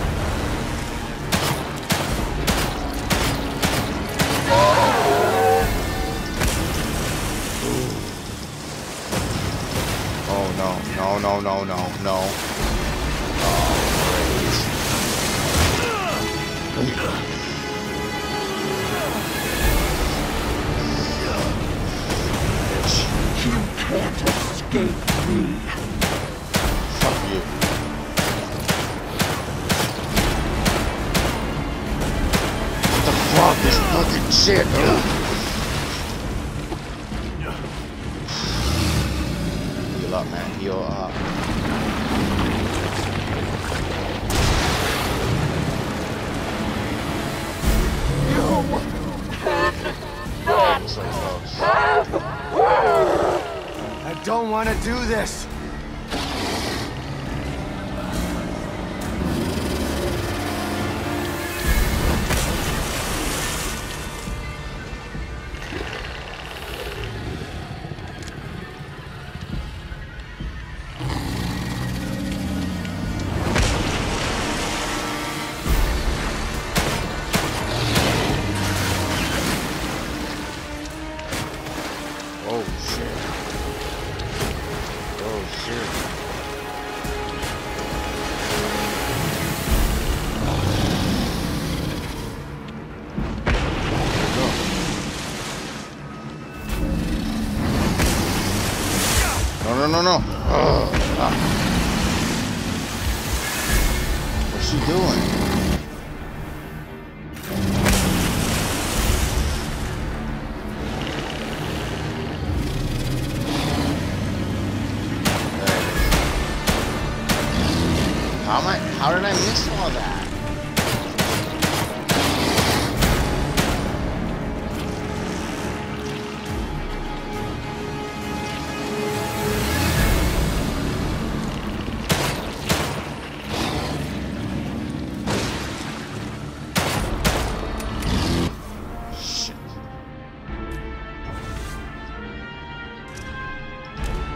Oh no, no, no, no, no, no. Oh, You can't escape me. fuck you. What the fuck? This fucking shit. Ugh. Heal up, man. Heal up. Damn, so close. I don't want to do this. Oh shit. Oh shit. No, no, no, no. Ugh. Ah. What's she doing? How am I? How did I miss all that? Shit.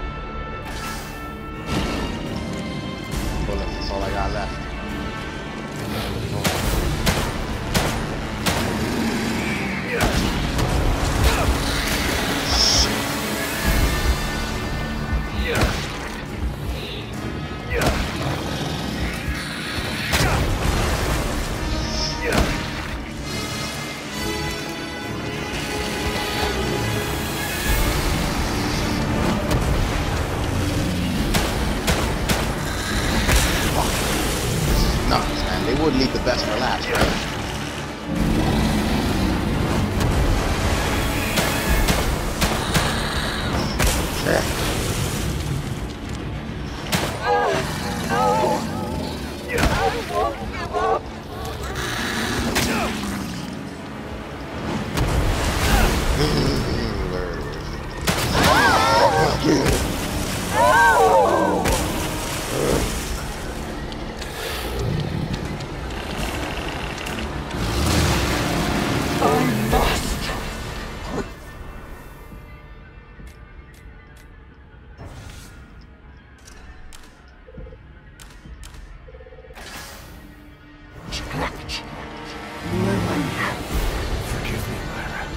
Bullets, that's all I got left. I must. Forgive me, Myra.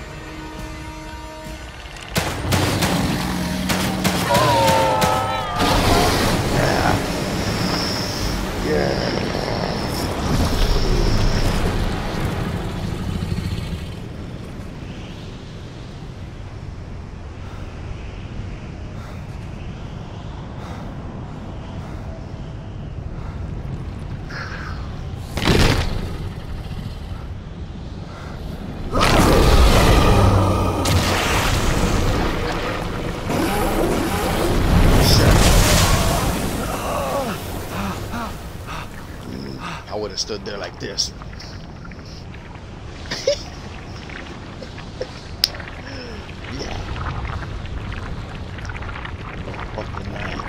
I would have stood there like this. Yeah. Oh, fucking night.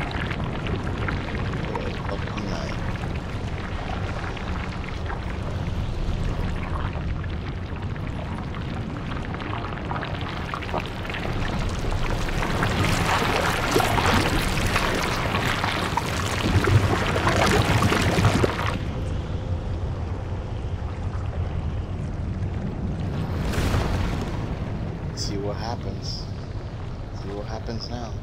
Oh, fucking night. See what happens. See what happens now.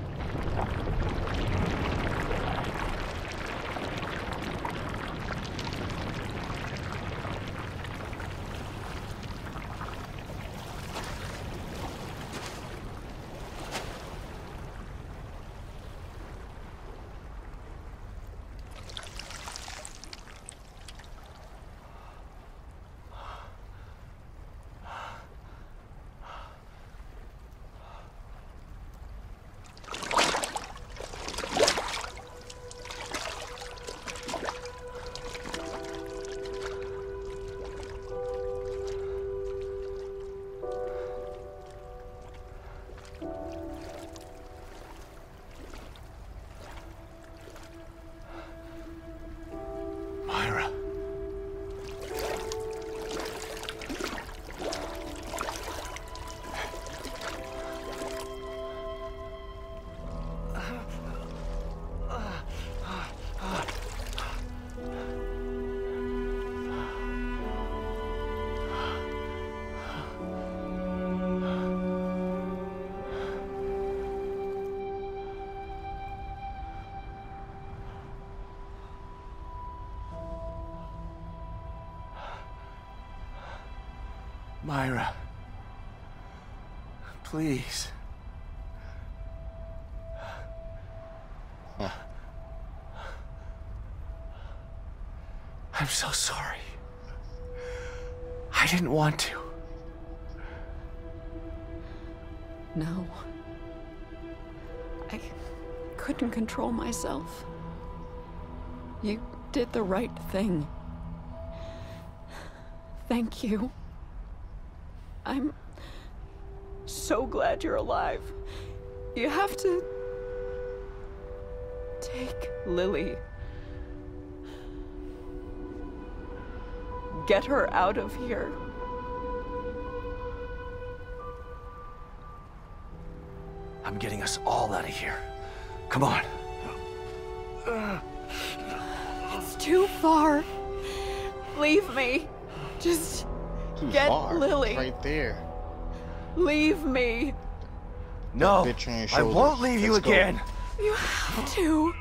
Myra. Myra. Please. Huh. I'm so sorry. I didn't want to. No. I couldn't control myself. You did the right thing. Thank you. I'm so glad you're alive. You have to take Lily. Get her out of here. I'm getting us all out of here. Come on. It's too far. Leave me. Just Too get far. Lily. It's right there. Leave me. No, Bitch on your I shoulders. won't leave you Let's go. again. You have to.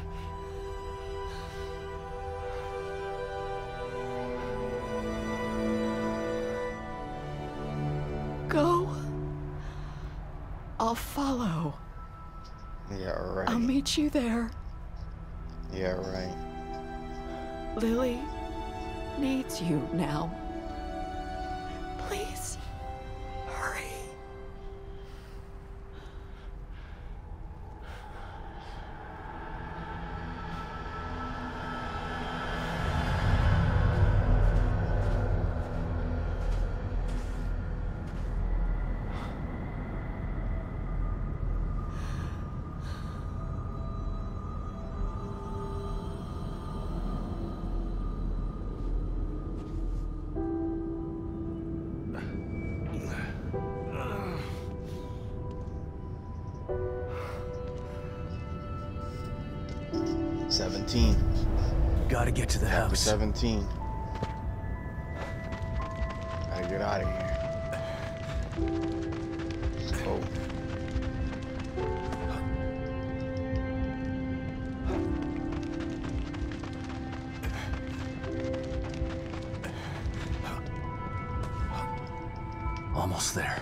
Go. I'll follow. Yeah, right. I'll meet you there. Yeah, right. Lily needs you now. Please, hurry. seventeen. Gotta get to the Chapter house. seventeen. Gotta get out of here. Let's go. Almost there.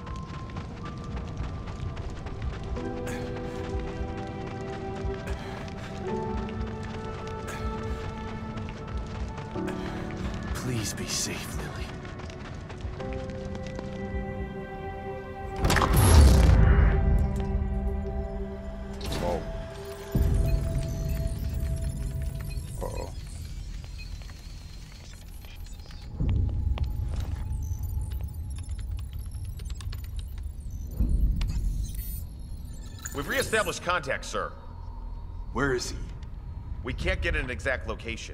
Please be safe, Lily. Whoa. Uh-oh. We've re-established contact, sir. Where is he? We can't get an exact location.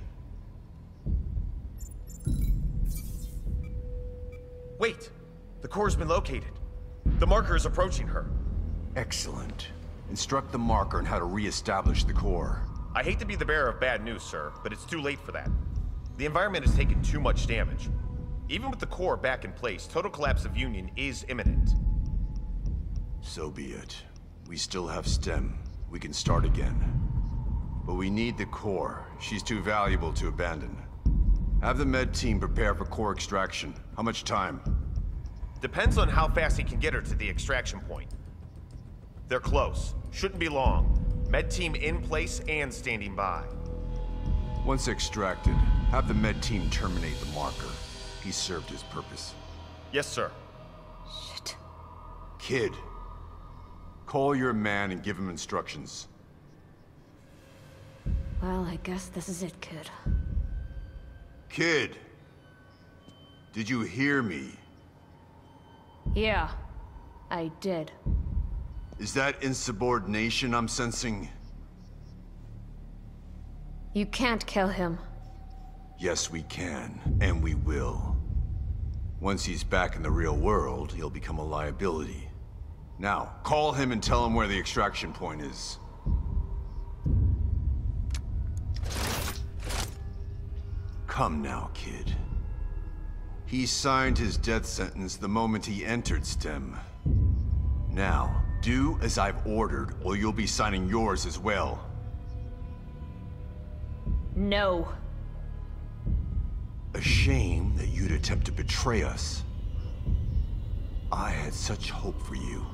Wait! The core's been located. The marker is approaching her. Excellent. Instruct the marker on how to re-establish the core. I hate to be the bearer of bad news, sir, but it's too late for that. The environment has taken too much damage. Even with the core back in place, total collapse of Union is imminent. So be it. We still have STEM. We can start again. But we need the core. She's too valuable to abandon. Have the med team prepare for core extraction. How much time? Depends on how fast he can get her to the extraction point. They're close. Shouldn't be long. Med team in place and standing by. Once extracted, have the med team terminate the marker. He served his purpose. Yes, sir. Shit. Kid, call your man and give him instructions. Well, I guess this is it, kid. Kid, did you hear me? Yeah, I did. Is that insubordination I'm sensing? You can't kill him. Yes, we can, and we will. Once he's back in the real world, he'll become a liability. Now, call him and tell him where the extraction point is. Come now, kid. He signed his death sentence the moment he entered STEM. Now, do as I've ordered, or you'll be signing yours as well. No. A shame that you'd attempt to betray us. I had such hope for you.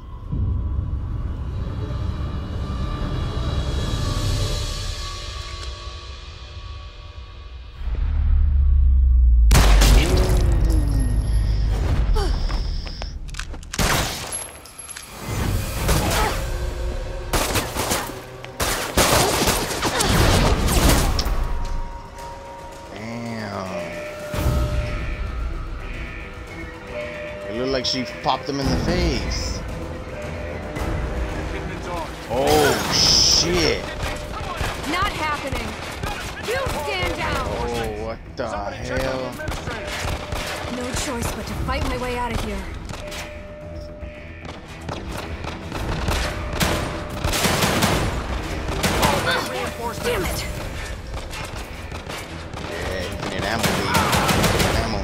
Like she popped him in the face. Oh shit. Not happening. You stand down. Oh, what the hell? No choice but to fight my way out of here. Damn it. Yeah, infinite ammo, baby. Infinite ammo.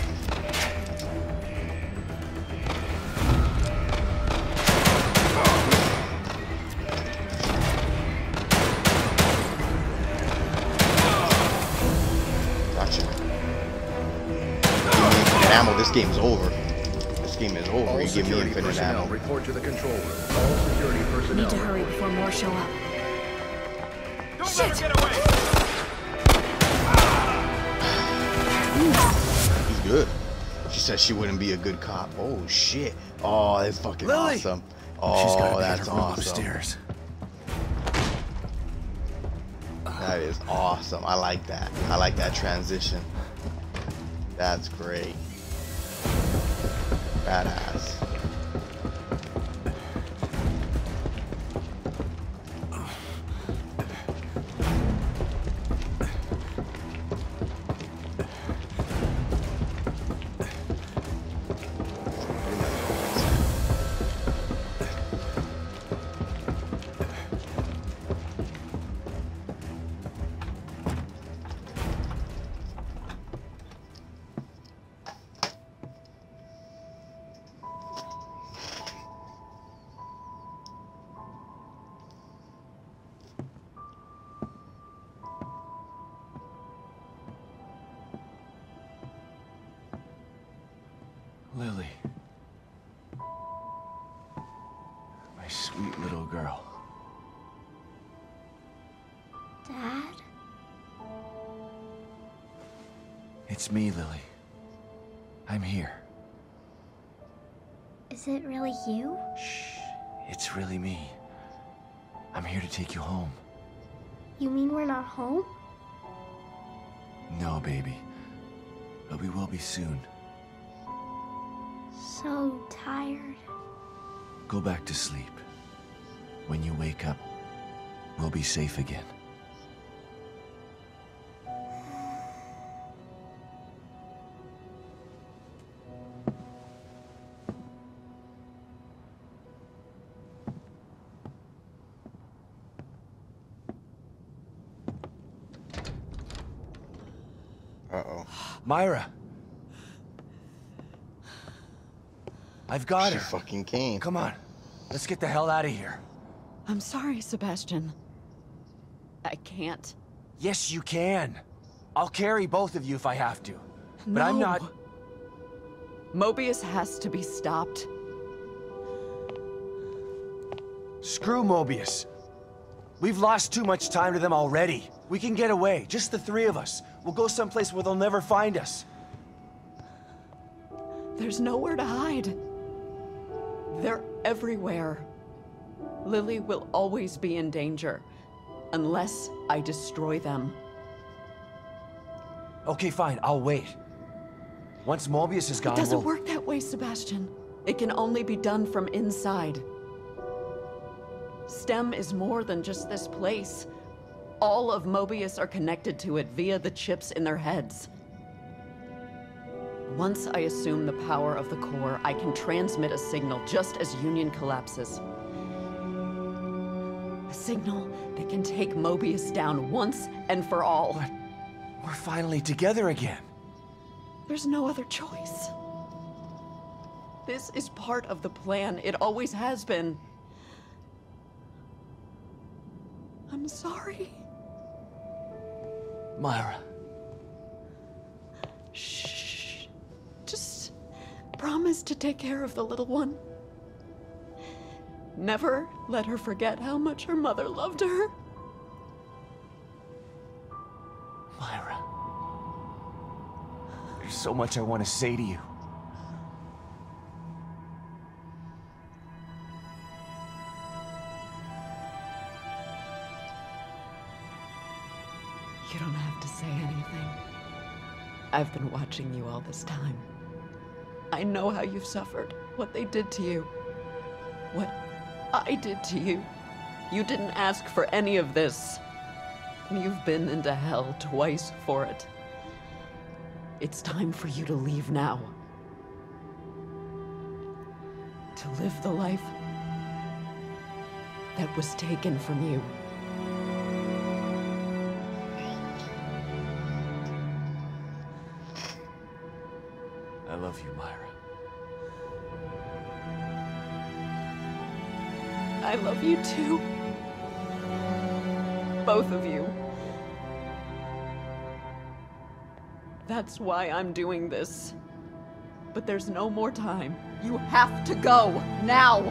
Ammo, this game's over. This game is over. You give me infinite ammo. Report to the control room. All security personnel. Need to hurry before more show up. Don't Shit. let her get away! He's good. She said she wouldn't be a good cop. Oh shit. Oh, that's fucking Lily. awesome. She's Oh, gotta be in that's her room awesome. upstairs. That is awesome. I like that. I like that transition. That's great. Badass. Lily. My sweet little girl. Dad? It's me, Lily. I'm here. Is it really you? Shh. It's really me. I'm here to take you home. You mean we're not home? No, baby. But we will be soon. So tired. Go back to sleep. When you wake up, we'll be safe again. Uh-oh. Myra! I've got She her. fucking came. Come on. Let's get the hell out of here. I'm sorry, Sebastian. I can't. Yes, you can. I'll carry both of you if I have to. But I'm No. not... Mobius has to be stopped. Screw Mobius. We've lost too much time to them already. We can get away, just the three of us. We'll go someplace where they'll never find us. There's nowhere to hide. They're everywhere. Lily will always be in danger, unless I destroy them. Okay, fine, I'll wait. Once Mobius is gone, It doesn't we'll... work that way, Sebastian. It can only be done from inside. STEM is more than just this place. All of Mobius are connected to it via the chips in their heads. Once I assume the power of the core, I can transmit a signal just as Union collapses. A signal that can take Mobius down once and for all. But we're finally together again. There's no other choice. This is part of the plan. It always has been. I'm sorry. Myra. Shh. Just promise to take care of the little one. Never let her forget how much her mother loved her. Myra. There's so much I want to say to you. You don't have to say anything. I've been watching you all this time. I know how you've suffered, what they did to you, what I did to you. You didn't ask for any of this. You've been into hell twice for it. It's time for you to leave now. To live the life that was taken from you. I love you, Myra. I love you too. Both of you. That's why I'm doing this. But there's no more time. You have to go, now!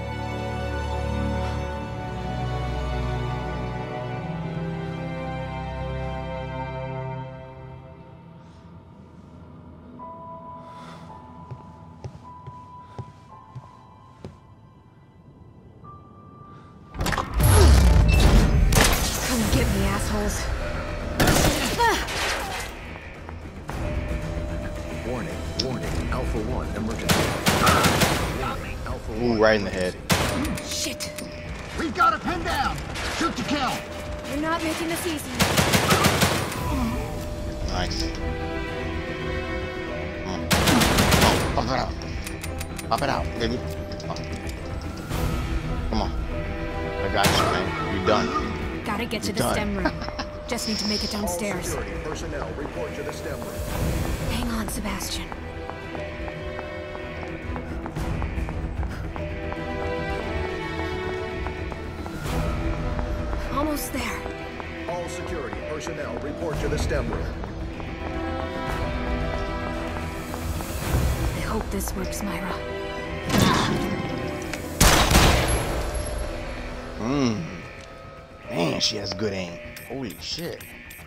Warning, warning, Alpha One, emergency. Warning, Alpha Ooh, right in the head. Shit! We've got a pin down! Shoot to kill! You're not making this easy. Nice. Come on. Oh, pop it out. Pop it out, baby. Oh. Come on. I got you, man. You're done. Gotta get to You're the done. STEM room. Just need to make it downstairs. All security personnel report to the STEM room. Hang on, Sebastian. Almost there. All security personnel report to the STEM room. I hope this works, Myra. Mmm. Man, she has good aim. Holy shit.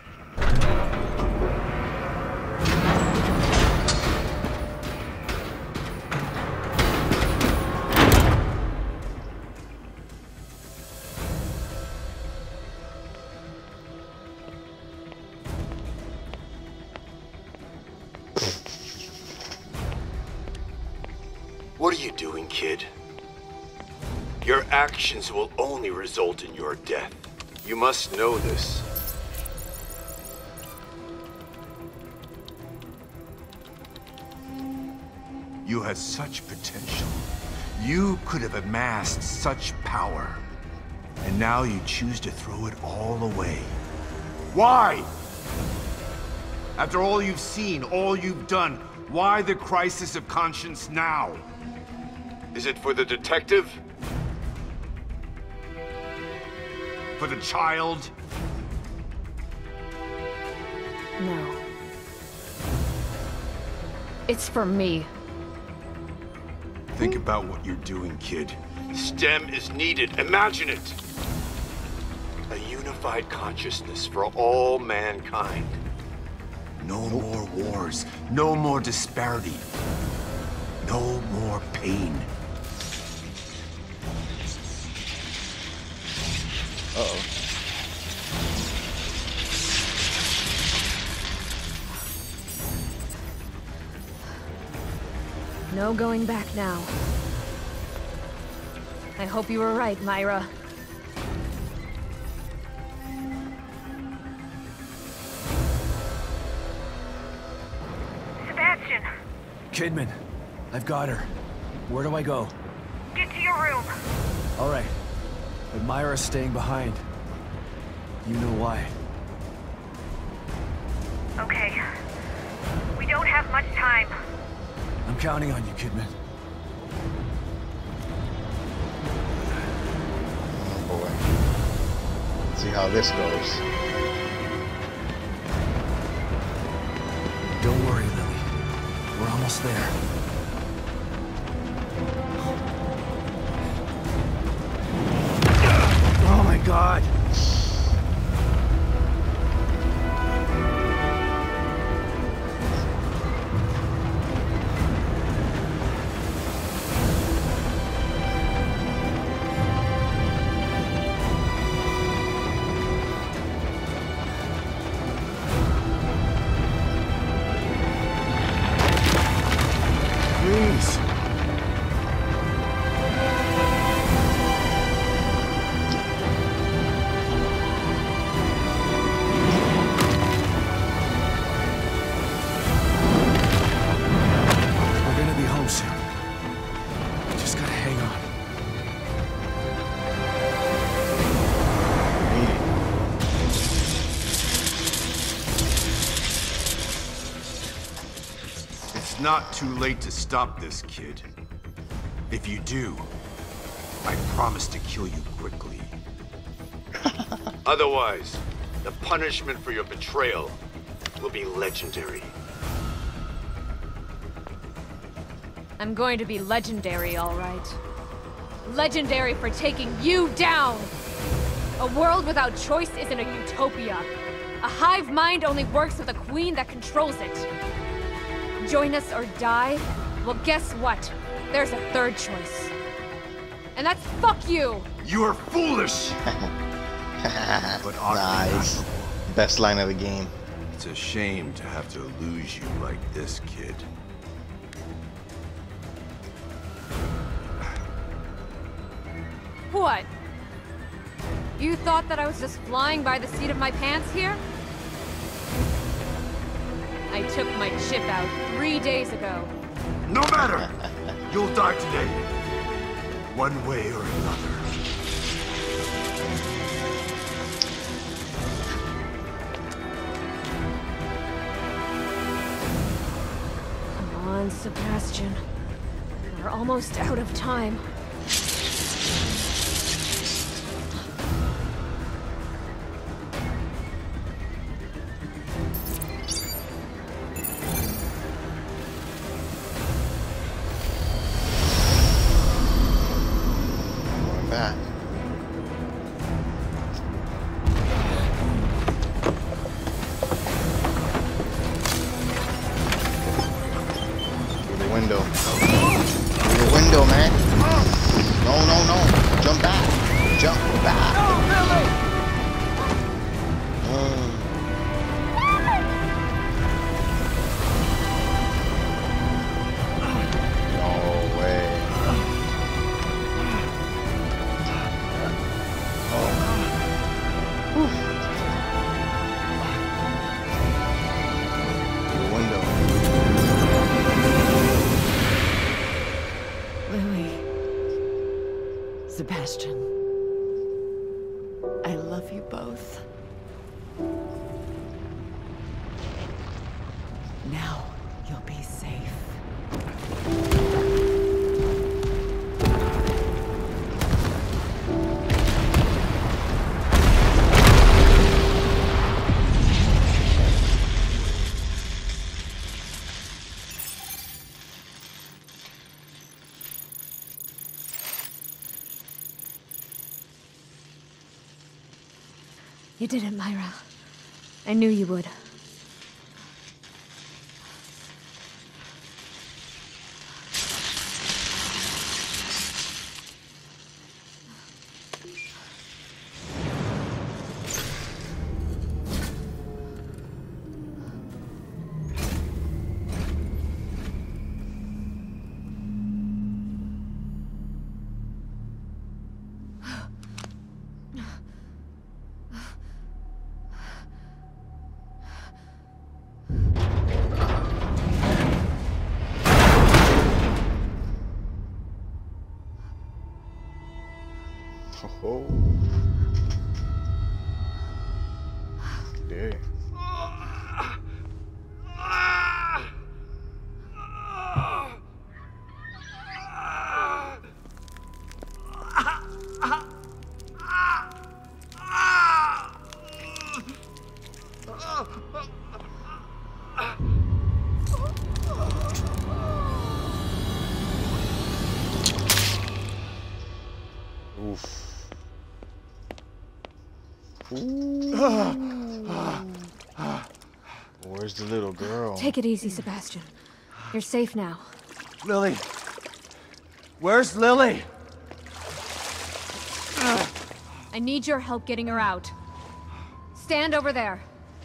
What are you doing, kid? Your actions will only result in your death. You must know this. You had such potential. You could have amassed such power. And now you choose to throw it all away. Why? After all you've seen, all you've done, why the crisis of conscience now? Is it for the detective? For the child? No. It's for me. Think about what you're doing, kid. STEM is needed. Imagine it! A unified consciousness for all mankind. No more wars. No more disparity. No more pain. Uh-oh. No going back now. I hope you were right, Myra. Sebastian, Kidman, I've got her. Where do I go? get to your room. All right. But Myra's staying behind. You know why. Okay. We don't have much time. I'm counting on you, Kidman. Oh boy. Let's see how this goes. Don't worry, Lily. We're almost there. Oh my god! Please. We're gonna be home soon. Just gotta hang on. It's not too late to stop this, kid. If you do, I promise to kill you quickly. Otherwise, the punishment for your betrayal will be legendary. I'm going to be legendary, all right. Legendary for taking you down! A world without choice isn't a utopia. A hive mind only works with a queen that controls it. Join us or die? Well, guess what? There's a third choice. And that's fuck you! You are foolish! But nice. Best line of the game. It's a shame to have to lose you like this, kid. What? You thought that I was just flying by the seat of my pants here? I took my chip out three days ago. No matter! You'll die today. One way or another. Come on, Sebastian. We're almost out of time. window. Through the window, man. No, no, no. Jump back. Jump back. No, Billy! Mm. No way. Oh. Whew. Through the window. Lily. Sebastian. I love you both. Now you'll be safe. You did it, Myra. I knew you would. Oh. Yeah. Oof. Where's the little girl? Take it easy, Sebastian. You're safe now. Lily. Where's Lily? I need your help getting her out. Stand over there.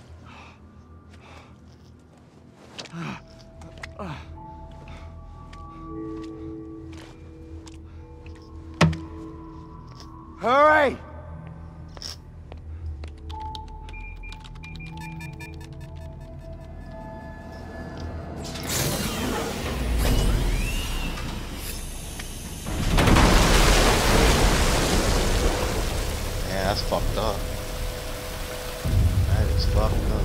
Hurry! Yeah, that's fucked up. That is fucked up.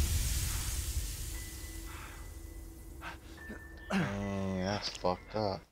Dang, that's fucked up.